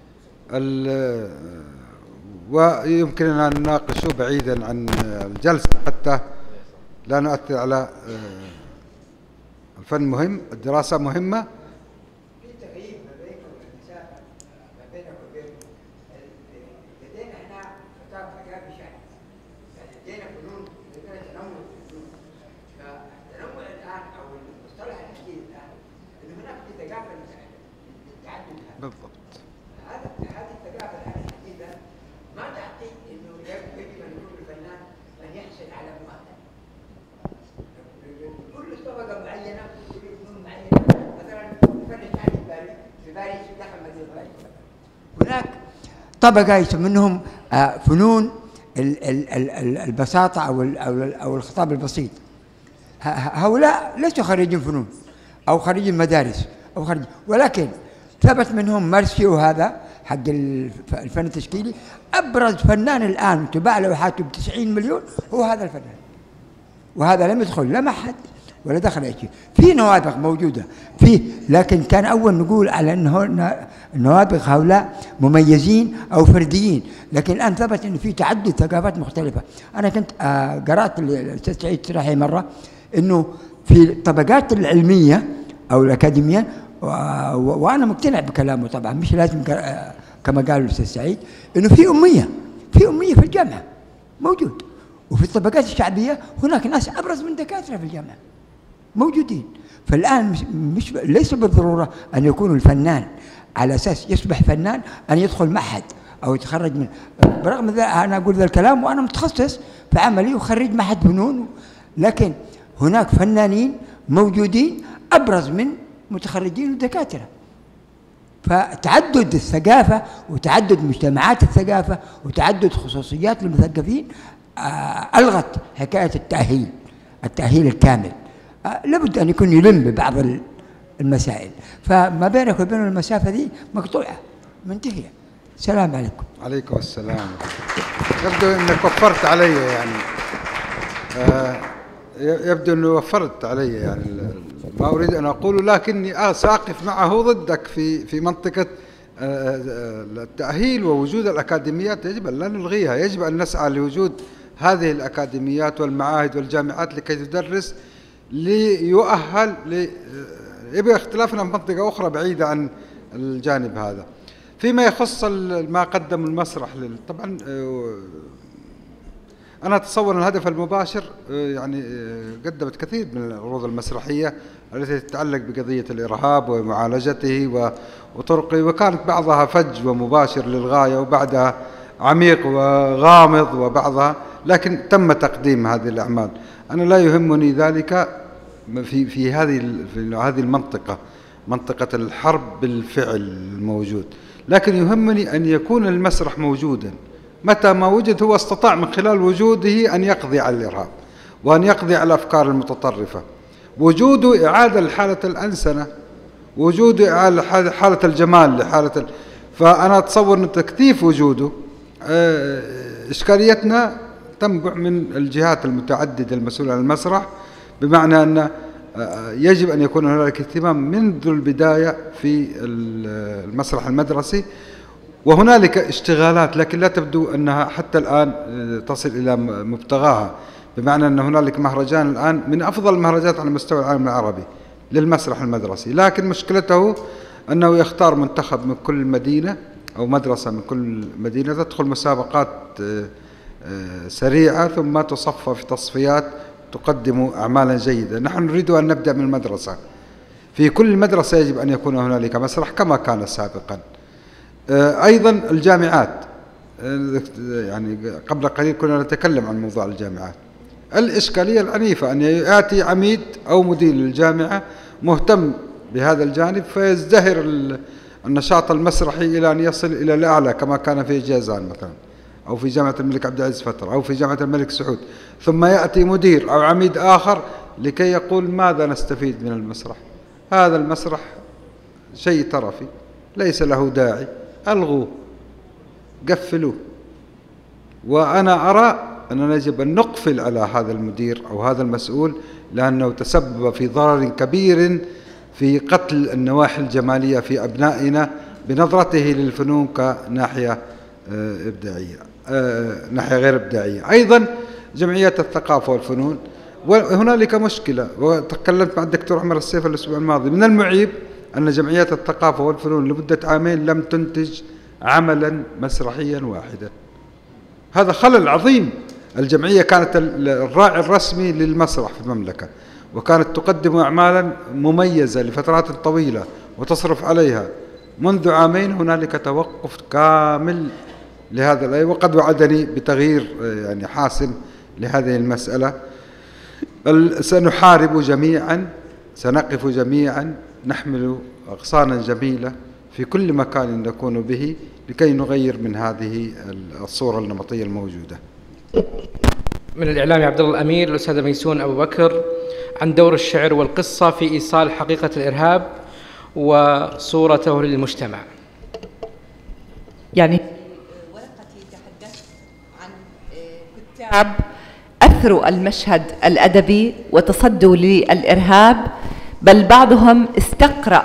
ويمكننا أن نناقشه بعيدا عن الجلسة حتى لا نؤثر على الفن. مهم، الدراسة مهمة. في تغيير ما بينكم المسافة ما بينك وبين لدينا احنا خطاب ثقافي شعبي، يعني لدينا فنون، لدينا تنوع في الفنون. فالتنوع الآن أو المصطلح الجديد الآن إنه هناك في ثقافة تعدد بالضبط. هذا هذه الثقافة الآن الجديدة ما تعطي إنه يجب أن يكون الفنان أن يحصل على مؤهل. كل طبقة معينة كل فنون معينة، مثلا الفن الشعبي في باريس في باريس دخل مدينة باريس. هناك طبقة يسمونهم فنون البساطة أو أو الخطاب البسيط. هؤلاء ليسوا خريجين فنون أو خريجين مدارس أو خريجين، ولكن ثبت منهم مارسيو هذا حق الفن التشكيلي، أبرز فنان الآن تباع لوحاته بتسعين مليون هو هذا الفنان، وهذا لم يدخل لا معهد ولا دخل أي شيء. في نوابغ موجودة فيه، لكن كان أول نقول على أنه النوابغ هؤلاء مميزين أو فرديين، لكن الآن ثبت أنه في تعدد ثقافات مختلفة. أنا كنت قرأت الأستاذ سعيد سراحي مرة أنه في الطبقات العلمية أو الأكاديمية، وأنا مقتنع بكلامه طبعا، مش لازم كما قال الأستاذ سعيد، أنه في أمية، في أمية في الجامعة موجود، وفي الطبقات الشعبية هناك ناس أبرز من دكاترة في الجامعة موجودين. فالآن مش, مش ليس بالضرورة أن يكون الفنان على أساس يصبح فنان أن يدخل معهد أو يتخرج من، برغم ذلك أنا أقول ذا الكلام وأنا متخصص في عملي وخريج معهد فنون، لكن هناك فنانين موجودين أبرز من متخرجين ودكاترة. فتعدد الثقافة وتعدد مجتمعات الثقافة وتعدد خصوصيات المثقفين ألغت حكاية التأهيل، التأهيل الكامل. لابد أن يكون يلم ببعض المسائل، فما بينك وبين المسافة دي مقطوعة منتهية. السلام عليكم. عليكم السلام. يبدو أنك وفرت علي، يعني آه يبدو أنه وفرت علي يعني ما أريد أن أقوله، لكني آه سأقف معه ضدك في في منطقة التأهيل ووجود الأكاديميات. يجب أن لا نلغيها، يجب أن نسعى لوجود هذه الأكاديميات والمعاهد والجامعات لكي تدرس ليؤهل لي. يبقى اختلافنا في منطقة أخرى بعيدة عن الجانب هذا. فيما يخص ما قدم المسرح، طبعا أنا أتصور الهدف المباشر يعني قدمت كثير من العروض المسرحية التي تتعلق بقضية الإرهاب ومعالجته وطرقه، وكانت بعضها فج ومباشر للغاية وبعدها عميق وغامض وبعضها، لكن تم تقديم هذه الأعمال. أنا لا يهمني ذلك في في هذه في هذه المنطقة، منطقة الحرب بالفعل الموجود، لكن يهمني أن يكون المسرح موجودا. متى ما وجد هو استطاع من خلال وجوده أن يقضي على الإرهاب وأن يقضي على الأفكار المتطرفة. وجوده إعادة لحالة الأنسنة، وجوده إعادة حالة الجمال لحالة ال... فأنا أتصور أن تكثيف وجوده إشكاليتنا تنبع من الجهات المتعددة المسؤولة عن المسرح، بمعنى أن يجب أن يكون هناك اهتمام منذ البداية في المسرح المدرسي، وهنالك اشتغالات لكن لا تبدو أنها حتى الآن تصل إلى مبتغاها، بمعنى أن هنالك مهرجان الآن من أفضل المهرجانات على مستوى العالم العربي للمسرح المدرسي، لكن مشكلته أنه يختار منتخب من كل مدينة أو مدرسة من كل مدينة، تدخل مسابقات سريعة ثم تصفى في تصفيات تقدم أعمالا جيدة. نحن نريد أن نبدأ من المدرسة. في كل مدرسة يجب أن يكون هنالك مسرح كما كان سابقا، أيضا الجامعات، يعني قبل قليل كنا نتكلم عن موضوع الجامعات. الإشكالية العنيفة أن يأتي عميد أو مدير للجامعة مهتم بهذا الجانب فيزدهر النشاط المسرحي إلى أن يصل إلى الأعلى كما كان في جازان مثلا، أو في جامعة الملك عبد العزيز فترة، أو في جامعة الملك سعود، ثم يأتي مدير أو عميد آخر لكي يقول ماذا نستفيد من المسرح؟ هذا المسرح شيء ترفي ليس له داعي، ألغوه، قفلوه. وأنا أرى أننا يجب أن نقفل على هذا المدير أو هذا المسؤول، لأنه تسبب في ضرر كبير في قتل النواحي الجمالية في أبنائنا بنظرته للفنون كناحية إبداعية، ناحية غير إبداعية. أيضا جمعيات الثقافة والفنون، وهنالك مشكلة وتكلمت مع الدكتور عمر السيف الأسبوع الماضي، من المعيب أن جمعيات الثقافة والفنون لمدة عامين لم تنتج عملا مسرحيا واحدا. هذا خلل عظيم. الجمعية كانت الراعي الرسمي للمسرح في المملكة، وكانت تقدم أعمالا مميزة لفترات طويلة وتصرف عليها. منذ عامين هنالك توقف كامل لهذا الأي، وقد وعدني بتغيير يعني حاسم لهذه المسألة. سنحارب جميعا، سنقف جميعا، نحمل أغصانا جميلة في كل مكان نكون به لكي نغير من هذه الصورة النمطية الموجودة. من الإعلامي عبد الله الأمير الأستاذ ميسون أبو بكر عن دور الشعر والقصة في إيصال حقيقة الإرهاب وصورته للمجتمع. يعني ورقتي تحدثت عن كتاب أثروا المشهد الأدبي وتصدوا للإرهاب، بل بعضهم استقرأ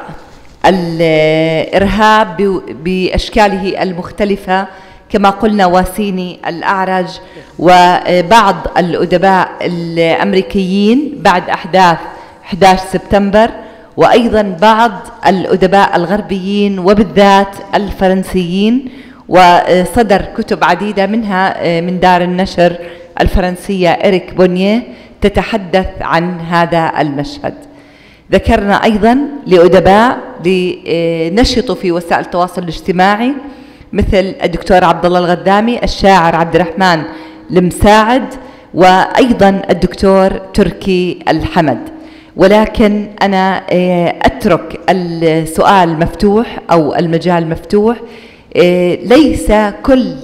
الإرهاب بأشكاله المختلفة كما قلنا واسيني الأعرج وبعض الأدباء الأمريكيين بعد أحداث أحد عشر سبتمبر، وأيضا بعض الأدباء الغربيين وبالذات الفرنسيين، وصدر كتب عديدة منها من دار النشر الفرنسية إريك بونيه تتحدث عن هذا المشهد. ذكرنا أيضا لأدباء لنشطوا في وسائل التواصل الاجتماعي مثل الدكتور عبد الله الغدامي، الشاعر عبد الرحمن المساعد، وأيضا الدكتور تركي الحمد. ولكن أنا أترك السؤال مفتوح أو المجال مفتوح. ليس كل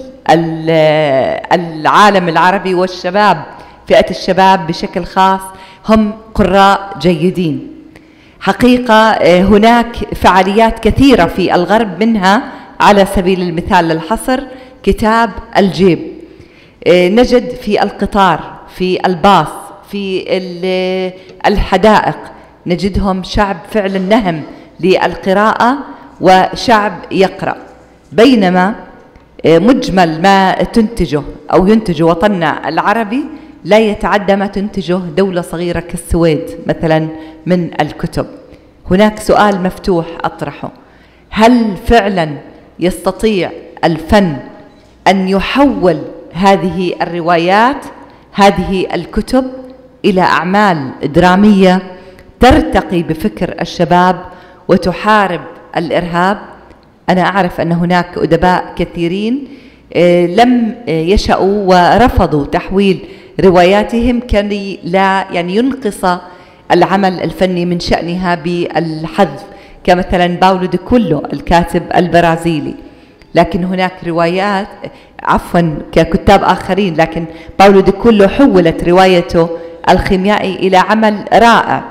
العالم العربي والشباب، فئة الشباب بشكل خاص، هم قراء جيدين. حقيقة هناك فعاليات كثيرة في الغرب، منها على سبيل المثال للحصر كتاب الجيب، نجد في القطار، في الباص، في الحدائق، نجدهم شعب فعلا نهم للقراءة وشعب يقرأ. بينما مجمل ما تنتجه أو ينتج وطننا العربي لا يتعدى ما تنتجه دولة صغيرة كالسويد مثلا من الكتب. هناك سؤال مفتوح أطرحه: هل فعلا يستطيع الفن أن يحول هذه الروايات، هذه الكتب، إلى أعمال درامية ترتقي بفكر الشباب وتحارب الإرهاب؟ أنا أعرف أن هناك أدباء كثيرين لم يشأوا ورفضوا تحويل رواياتهم كي لا يعني ينقص العمل الفني من شأنها بالحذف، كمثلا باولو دي كولو الكاتب البرازيلي. لكن هناك روايات عفوا ككتاب آخرين، لكن باولو دي كولو حولت روايته الخيميائي إلى عمل رائع.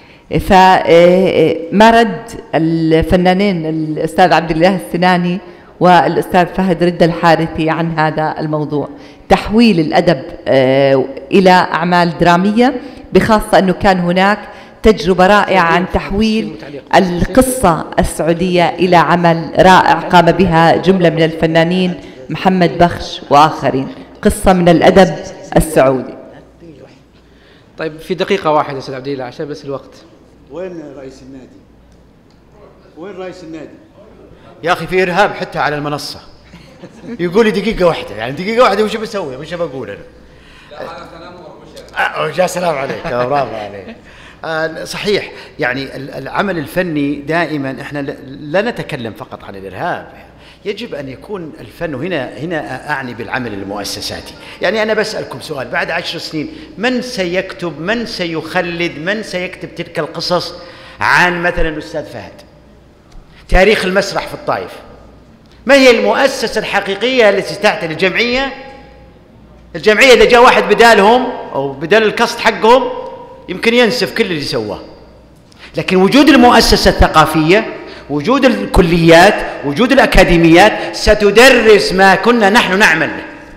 فما رد الفنانين الأستاذ عبد الله السناني والأستاذ فهد رد الحارثي عن هذا الموضوع، تحويل الأدب إلى أعمال درامية، بخاصة أنه كان هناك تجربة رائعة عن تحويل القصة السعودية إلى عمل رائع قام بها جملة من الفنانين، محمد بخش وآخرين، قصة من الأدب السعودي. طيب في دقيقة واحدة أستاذ عبد الله عشان بس الوقت. وين رئيس النادي؟ وين رئيس النادي؟ يا أخي في إرهاب حتى على المنصة. يقول لي دقيقة واحدة، يعني دقيقة واحدة وش بسوي؟ وش بقول أنا؟ جاء سلام عليك، برافو عليك. آه صحيح، يعني العمل الفني دائما احنا لا نتكلم فقط عن الإرهاب، يجب أن يكون الفن، وهنا هنا أعني بالعمل المؤسساتي. يعني أنا بسألكم سؤال، بعد عشر سنين من سيكتب، من سيخلد، من سيكتب تلك القصص عن مثلا الأستاذ فهد؟ تاريخ المسرح في الطائف، ما هي المؤسسة الحقيقية التي تعتني؟ الجمعية الجمعية إذا جاء واحد بدالهم أو بدال الكاست حقهم يمكن ينسف كل اللي سواه. لكن وجود المؤسسة الثقافية، وجود الكليات، وجود الأكاديميات ستدرس ما كنا نحن نعمل،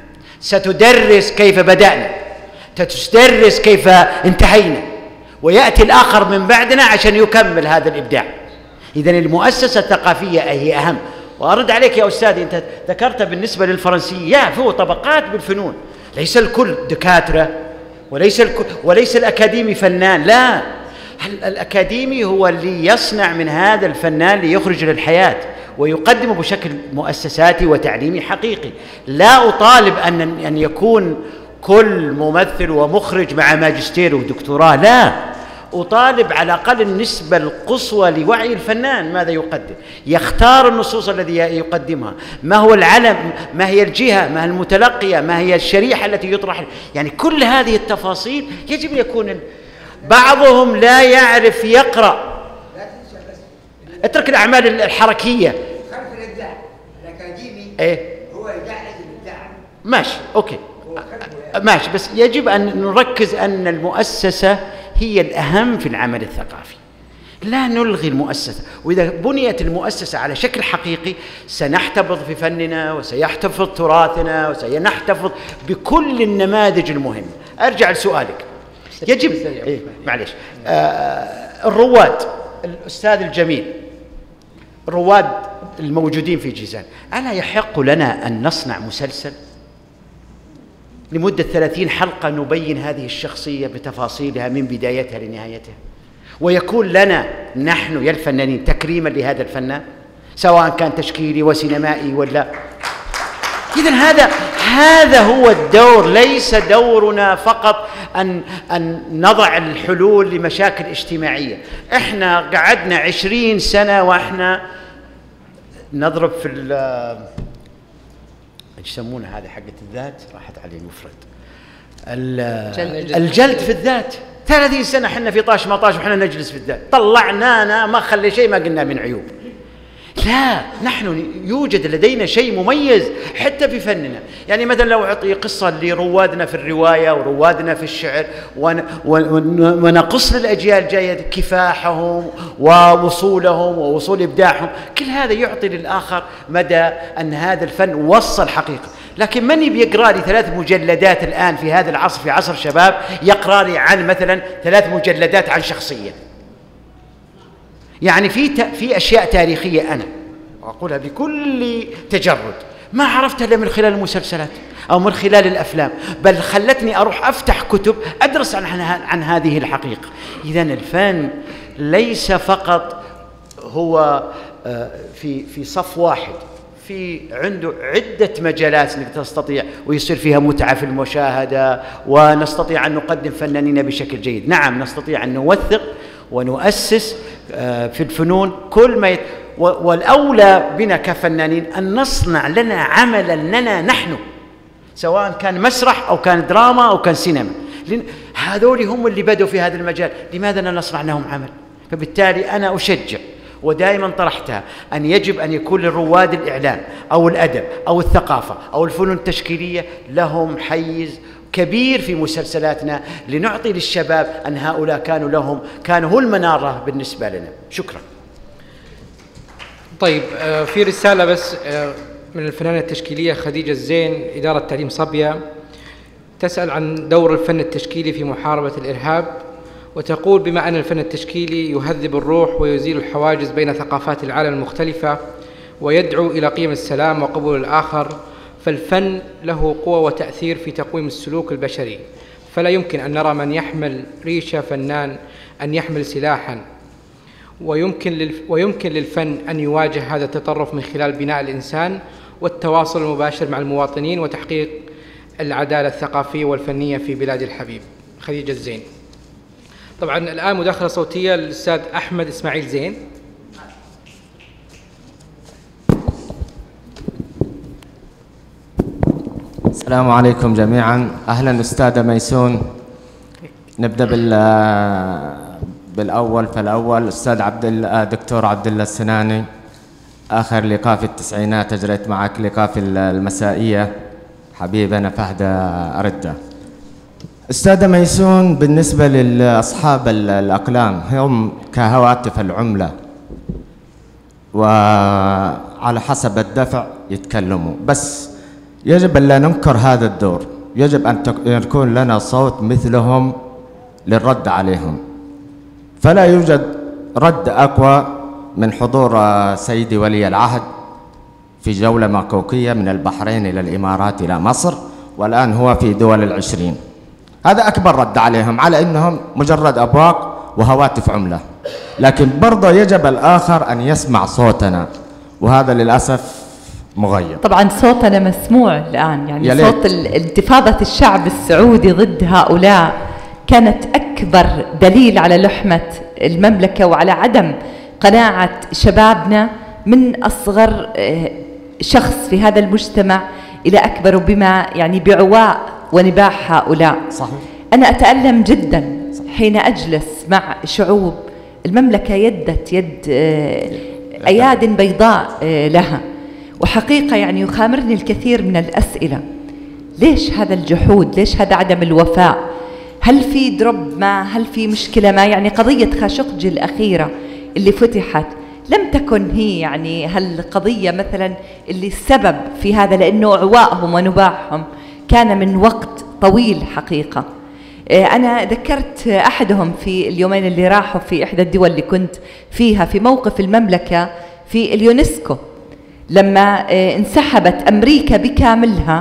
ستدرس كيف بدأنا، تدرس كيف انتهينا، ويأتي الآخر من بعدنا عشان يكمل هذا الإبداع. إذن المؤسسة الثقافية هي أهم. وأرد عليك يا أستاذي، أنت ذكرت بالنسبة للفرنسية، يا فيه طبقات بالفنون، ليس الكل دكاترة، وليس الكل وليس الأكاديمي فنان، لا، الأكاديمي هو اللي يصنع من هذا الفنان ليخرج للحياة ويقدمه بشكل مؤسساتي وتعليمي حقيقي. لا أطالب أن أن يكون كل ممثل ومخرج مع ماجستير ودكتوراه، لا، أطالب على الأقل النسبة القصوى لوعي الفنان ماذا يقدم، يختار النصوص الذي يقدمها، ما هو العلم، ما هي الجهة، ما هي المتلقية، ما هي الشريحة التي يطرح، يعني كل هذه التفاصيل يجب أن يكون. بعضهم لا يعرف يقرأ، اترك الأعمال الحركية، خلف الإبداع الأكاديمي إيه؟ هو يجهز الإبداع، ماشي أوكي ماشي، بس يجب أن نركز أن المؤسسة هي الأهم في العمل الثقافي، لا نلغي المؤسسة. وإذا بنيت المؤسسة على شكل حقيقي سنحتفظ في فننا وسيحتفظ تراثنا وسنحتفظ بكل النماذج المهمة. أرجع لسؤالك، يجب إيه معلش آه الرواد، الأستاذ الجميل، الرواد الموجودين في جيزان، ألا يحق لنا أن نصنع مسلسل لمدة ثلاثين حلقة نبين هذه الشخصية بتفاصيلها من بدايتها لنهايتها، ويكون لنا نحن يا الفنانين تكريما لهذا الفنان، سواء كان تشكيلي وسينمائي ولا. إذن هذا هذا هو الدور، ليس دورنا فقط أن أن نضع الحلول لمشاكل اجتماعية. إحنا قعدنا عشرين سنة وإحنا نضرب في ال ايش يسمونها هذه حقة الذات، راحت علي المفرد، الجلد في الذات. ثلاثين سنة احنا في طاش ما طاش وحنا نجلس في الذات، طلعنانا ما خلي شيء ما قلنا من عيوب. لا، نحن يوجد لدينا شيء مميز حتى في فننا. يعني مثلا لو أعطي قصة لروادنا في الرواية وروادنا في الشعر ونقص للأجيال الجاية كفاحهم ووصولهم ووصول إبداعهم، كل هذا يعطي للآخر مدى أن هذا الفن وصل حقيقة. لكن من يبي يقرأ لي ثلاث مجلدات الآن في هذا العصر، في عصر شباب، يقرأ لي عن مثلا ثلاث مجلدات عن شخصية؟ يعني في في أشياء تاريخية أنا أقولها بكل تجرد ما عرفتها إلا من خلال المسلسلات أو من خلال الأفلام، بل خلتني أروح أفتح كتب أدرس عن عن هذه الحقيقة. إذن الفن ليس فقط هو في في صف واحد، في عنده عدة مجالات تستطيع ويصير فيها متعة في المشاهدة، ونستطيع أن نقدم فنانين بشكل جيد. نعم، نستطيع أن نوثق ونؤسس في الفنون كل ما يت... والأولى بنا كفنانين أن نصنع لنا عملا لنا نحن، سواء كان مسرح أو كان دراما أو كان سينما. لأن هذول هم اللي بدوا في هذا المجال، لماذا لا نصنع لهم عمل؟ فبالتالي أنا أشجع ودائما طرحتها أن يجب أن يكون للرواد الإعلام أو الأدب أو الثقافة أو الفنون التشكيلية لهم حيز كبير في مسلسلاتنا، لنعطي للشباب أن هؤلاء كانوا لهم كانوا هو المنارة بالنسبة لنا. شكرا. طيب، في رسالة بس من الفنانة التشكيلية خديجة الزين، إدارة تعليم صبيا، تسأل عن دور الفن التشكيلي في محاربة الإرهاب، وتقول: بما أن الفن التشكيلي يهذب الروح ويزيل الحواجز بين ثقافات العالم المختلفة ويدعو إلى قيم السلام وقبول الآخر، فالفن له قوة وتأثير في تقويم السلوك البشري، فلا يمكن أن نرى من يحمل ريشة فنان أن يحمل سلاحا، ويمكن ويمكن للفن أن يواجه هذا التطرف من خلال بناء الإنسان والتواصل المباشر مع المواطنين وتحقيق العدالة الثقافية والفنية في بلاد الحبيب. خديجة الزين. طبعا الآن مداخلة صوتية للأستاذ أحمد إسماعيل زين. السلام عليكم جميعا. أهلا أستاذة ميسون. نبدأ بال بالأول فالأول أستاذ عبد دكتور عبد الله السناني، آخر لقاء في التسعينات أجريت معك لقاء في المسائية، حبيبنا فهد أردة. أستاذة ميسون، بالنسبة لأصحاب الأقلام هم كهواتف العملة وعلى حسب الدفع يتكلموا، بس يجب أن لا ننكر هذا الدور، يجب أن يكون لنا صوت مثلهم للرد عليهم. فلا يوجد رد أقوى من حضور سيدي ولي العهد في جولة مكوكية من البحرين إلى الإمارات إلى مصر، والآن هو في دول العشرين. هذا أكبر رد عليهم، على أنهم مجرد أبواق وهواتف عملة. لكن برضه يجب الآخر أن يسمع صوتنا، وهذا للأسف مغيب. طبعا صوتنا مسموع الآن، يعني صوت انتفاضة الشعب السعودي ضد هؤلاء كانت أكبر دليل على لحمة المملكة وعلى عدم قناعة شبابنا من أصغر شخص في هذا المجتمع إلى أكبر بما يعني بعواء ونباح هؤلاء. صحيح. أنا أتألم جدا حين أجلس مع شعوب المملكة يدت يد أياد بيضاء لها، وحقيقة يعني يخامرني الكثير من الأسئلة. ليش هذا الجحود؟ ليش هذا عدم الوفاء؟ هل في درب ما؟ هل في مشكلة ما؟ يعني قضية خاشقجي الأخيرة اللي فتحت لم تكن هي يعني هالقضية مثلا اللي السبب في هذا، لأنه عوائهم ونباحهم كان من وقت طويل حقيقة. أنا ذكرت أحدهم في اليومين اللي راحوا في إحدى الدول اللي كنت فيها في موقف المملكة في اليونسكو، لما انسحبت أمريكا بكاملها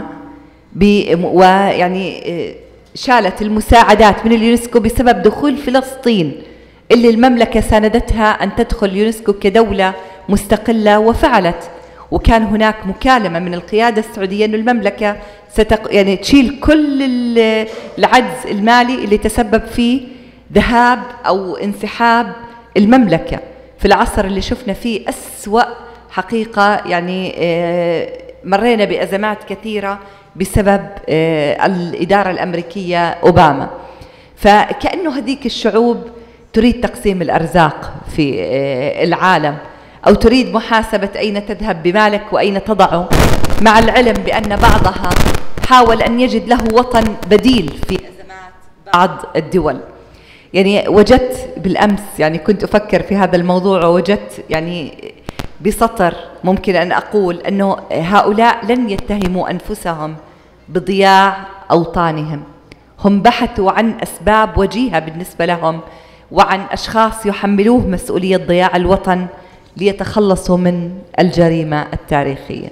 ويعني شالت المساعدات من اليونسكو بسبب دخول فلسطين اللي المملكة ساندتها أن تدخل اليونسكو كدولة مستقلة، وفعلت. وكان هناك مكالمة من القيادة السعودية أن المملكة ستق... يعني تشيل كل العجز المالي اللي تسبب فيه ذهاب أو انسحاب المملكة في العصر اللي شفنا فيه أسوأ حقيقة. يعني مرينا بأزمات كثيرة بسبب الإدارة الأمريكية أوباما. فكأنه هذيك الشعوب تريد تقسيم الأرزاق في العالم، أو تريد محاسبة أين تذهب بمالك وأين تضعه، مع العلم بأن بعضها حاول أن يجد له وطن بديل في أزمات بعض الدول. يعني وجدت بالأمس، يعني كنت أفكر في هذا الموضوع، ووجدت يعني بسطر ممكن أن أقول أنه هؤلاء لن يتهموا أنفسهم بضياع أوطانهم، هم بحثوا عن أسباب وجيهة بالنسبة لهم وعن أشخاص يحملوه مسؤولية ضياع الوطن ليتخلصوا من الجريمة التاريخية.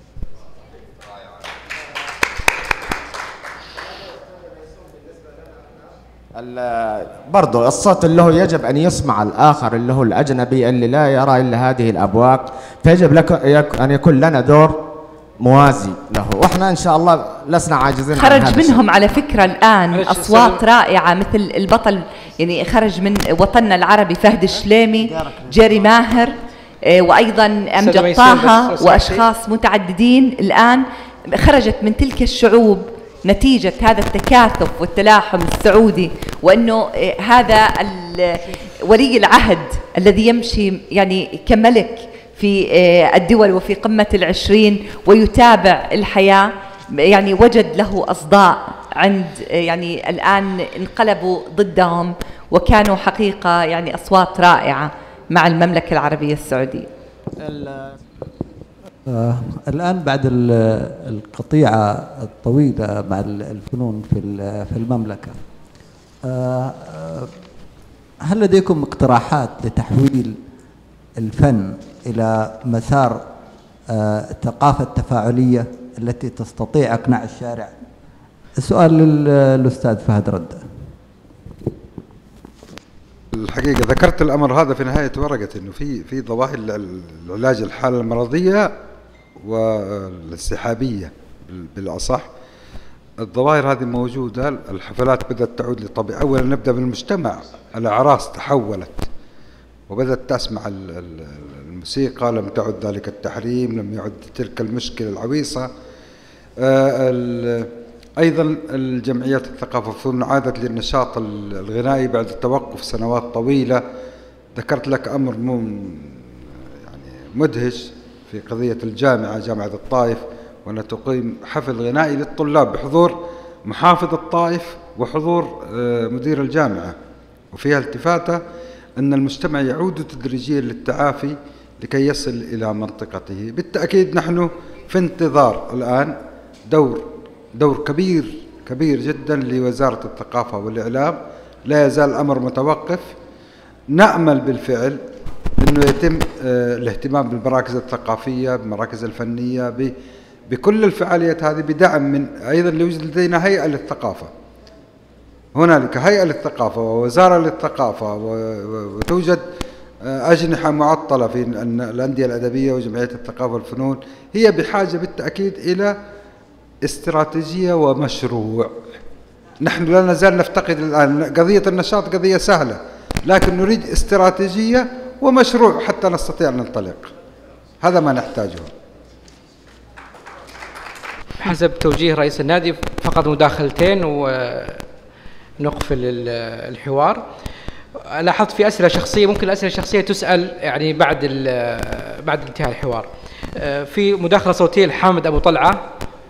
برضو الصوت اللي هو يجب أن يسمع الآخر اللي هو الأجنبي اللي لا يرى إلا هذه الأبواق، فيجب لك أن يكون لنا دور موازي له، وإحنا إن شاء الله لسنا عاجزين. خرج منهم على فكرة الآن أصوات رائعة مثل البطل، يعني خرج من وطننا العربي فهد الشليمي، جيري ماهر، وأيضا أمجد طه، وأشخاص متعددين الآن خرجت من تلك الشعوب نتيجة هذا التكاثف والتلاحم السعودي، وأنه هذا ولي العهد الذي يمشي يعني كملك في الدول وفي قمة العشرين ويتابع الحياة، يعني وجد له أصداء عند يعني الآن انقلبوا ضدهم، وكانوا حقيقة يعني أصوات رائعة مع المملكة العربية السعودية. آه الآن بعد القطيعة الطويلة مع الفنون في في المملكة، آه هل لديكم اقتراحات لتحويل الفن إلى مسار آه الثقافة التفاعلية التي تستطيع إقناع الشارع؟ السؤال للأستاذ فهد ردة. الحقيقة ذكرت الأمر هذا في نهاية ورقة، إنه في في ظواهر العلاج الحالة المرضية والانسحابية بالأصح. الظواهر هذه موجودة. الحفلات بدأت تعود لطبيعة. أولا نبدأ بالمجتمع، الأعراس تحولت وبدأت تسمع الموسيقى، لم تعد ذلك التحريم، لم يعد تلك المشكلة العويصة. أيضا الجمعيات الثقافة والفنون عادت للنشاط الغنائي بعد توقف سنوات طويلة. ذكرت لك أمر يعني مدهش في قضية الجامعة، جامعة الطائف، وأن تقيم حفل غنائي للطلاب بحضور محافظ الطائف وحضور مدير الجامعة، وفيها التفاتة أن المجتمع يعود تدريجيا للتعافي لكي يصل إلى منطقته. بالتأكيد نحن في انتظار الآن دور دور كبير كبير جدا لوزارة الثقافة والإعلام. لا يزال الأمر متوقف. نأمل بالفعل أنه يتم الاهتمام بالمراكز الثقافية، بالمراكز الفنية، بكل الفعاليات هذه بدعم من أيضا يوجد لدينا هيئة للثقافة. هنالك هيئة للثقافة ووزارة للثقافة، وتوجد أجنحة معطلة في الأندية الأدبية وجمعية الثقافة والفنون. هي بحاجة بالتأكيد إلى استراتيجية ومشروع. نحن لا نزال نفتقد الآن. قضية النشاط قضية سهلة، لكن نريد استراتيجية ومشروع حتى نستطيع أن ننطلق. هذا ما نحتاجه. حسب توجيه رئيس النادي فقط مداخلتين ونقفل الحوار. لاحظت في أسئلة شخصية، ممكن الأسئلة الشخصية تسأل يعني بعد بعد انتهاء الحوار. في مداخلة صوتية لحامد أبو طلعة.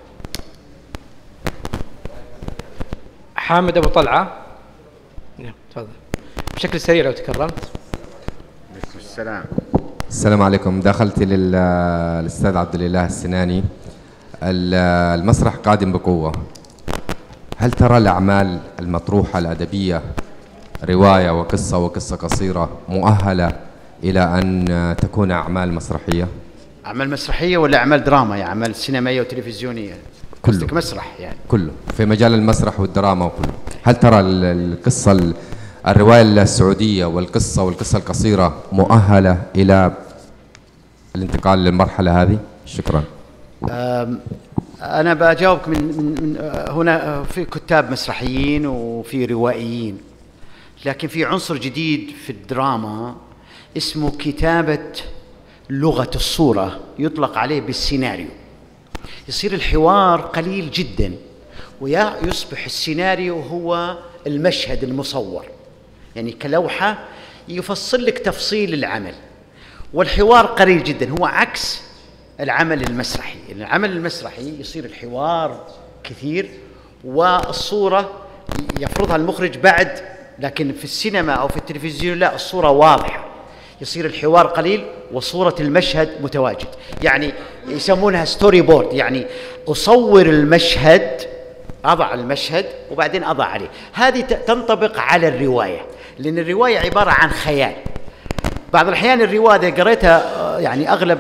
حامد أبو طلعة، تفضل بشكل سريع لو تكرمت. عليكم السلام. السلام عليكم. داخلتي للأستاذ عبد الإله السناني. المسرح قادم بقوة. هل ترى الأعمال المطروحة الأدبية، رواية وقصة وقصة قصيرة، مؤهلة إلى أن تكون أعمال مسرحية؟ أعمال مسرحية ولا أعمال دراما؟ يعني أعمال سينمائية وتلفزيونية؟ كله. مسرح يعني؟ كله في مجال المسرح والدراما وكله. هل ترى القصة الرواية السعودية والقصة والقصة القصيرة مؤهلة إلى الانتقال للمرحلة هذه؟ شكرا. أنا بجاوبك من, من هنا. في كتاب مسرحيين وفي روائيين، لكن في عنصر جديد في الدراما اسمه كتابة لغة الصورة، يطلق عليه بالسيناريو. يصير الحوار قليل جدا ويصبح السيناريو هو المشهد المصور، يعني كلوحة يفصل لك تفصيل العمل، والحوار قليل جدا. هو عكس العمل المسرحي. العمل المسرحي يصير الحوار كثير والصورة يفرضها المخرج بعد، لكن في السينما أو في التلفزيون لا، الصورة واضحة، يصير الحوار قليل وصورة المشهد متواجد. يعني يسمونها ستوري بورد، يعني أصور المشهد، أضع المشهد وبعدين أضع عليه. هذه تنطبق على الرواية، لأن الرواية عبارة عن خيال. بعض الأحيان الرواية قريتها يعني أغلب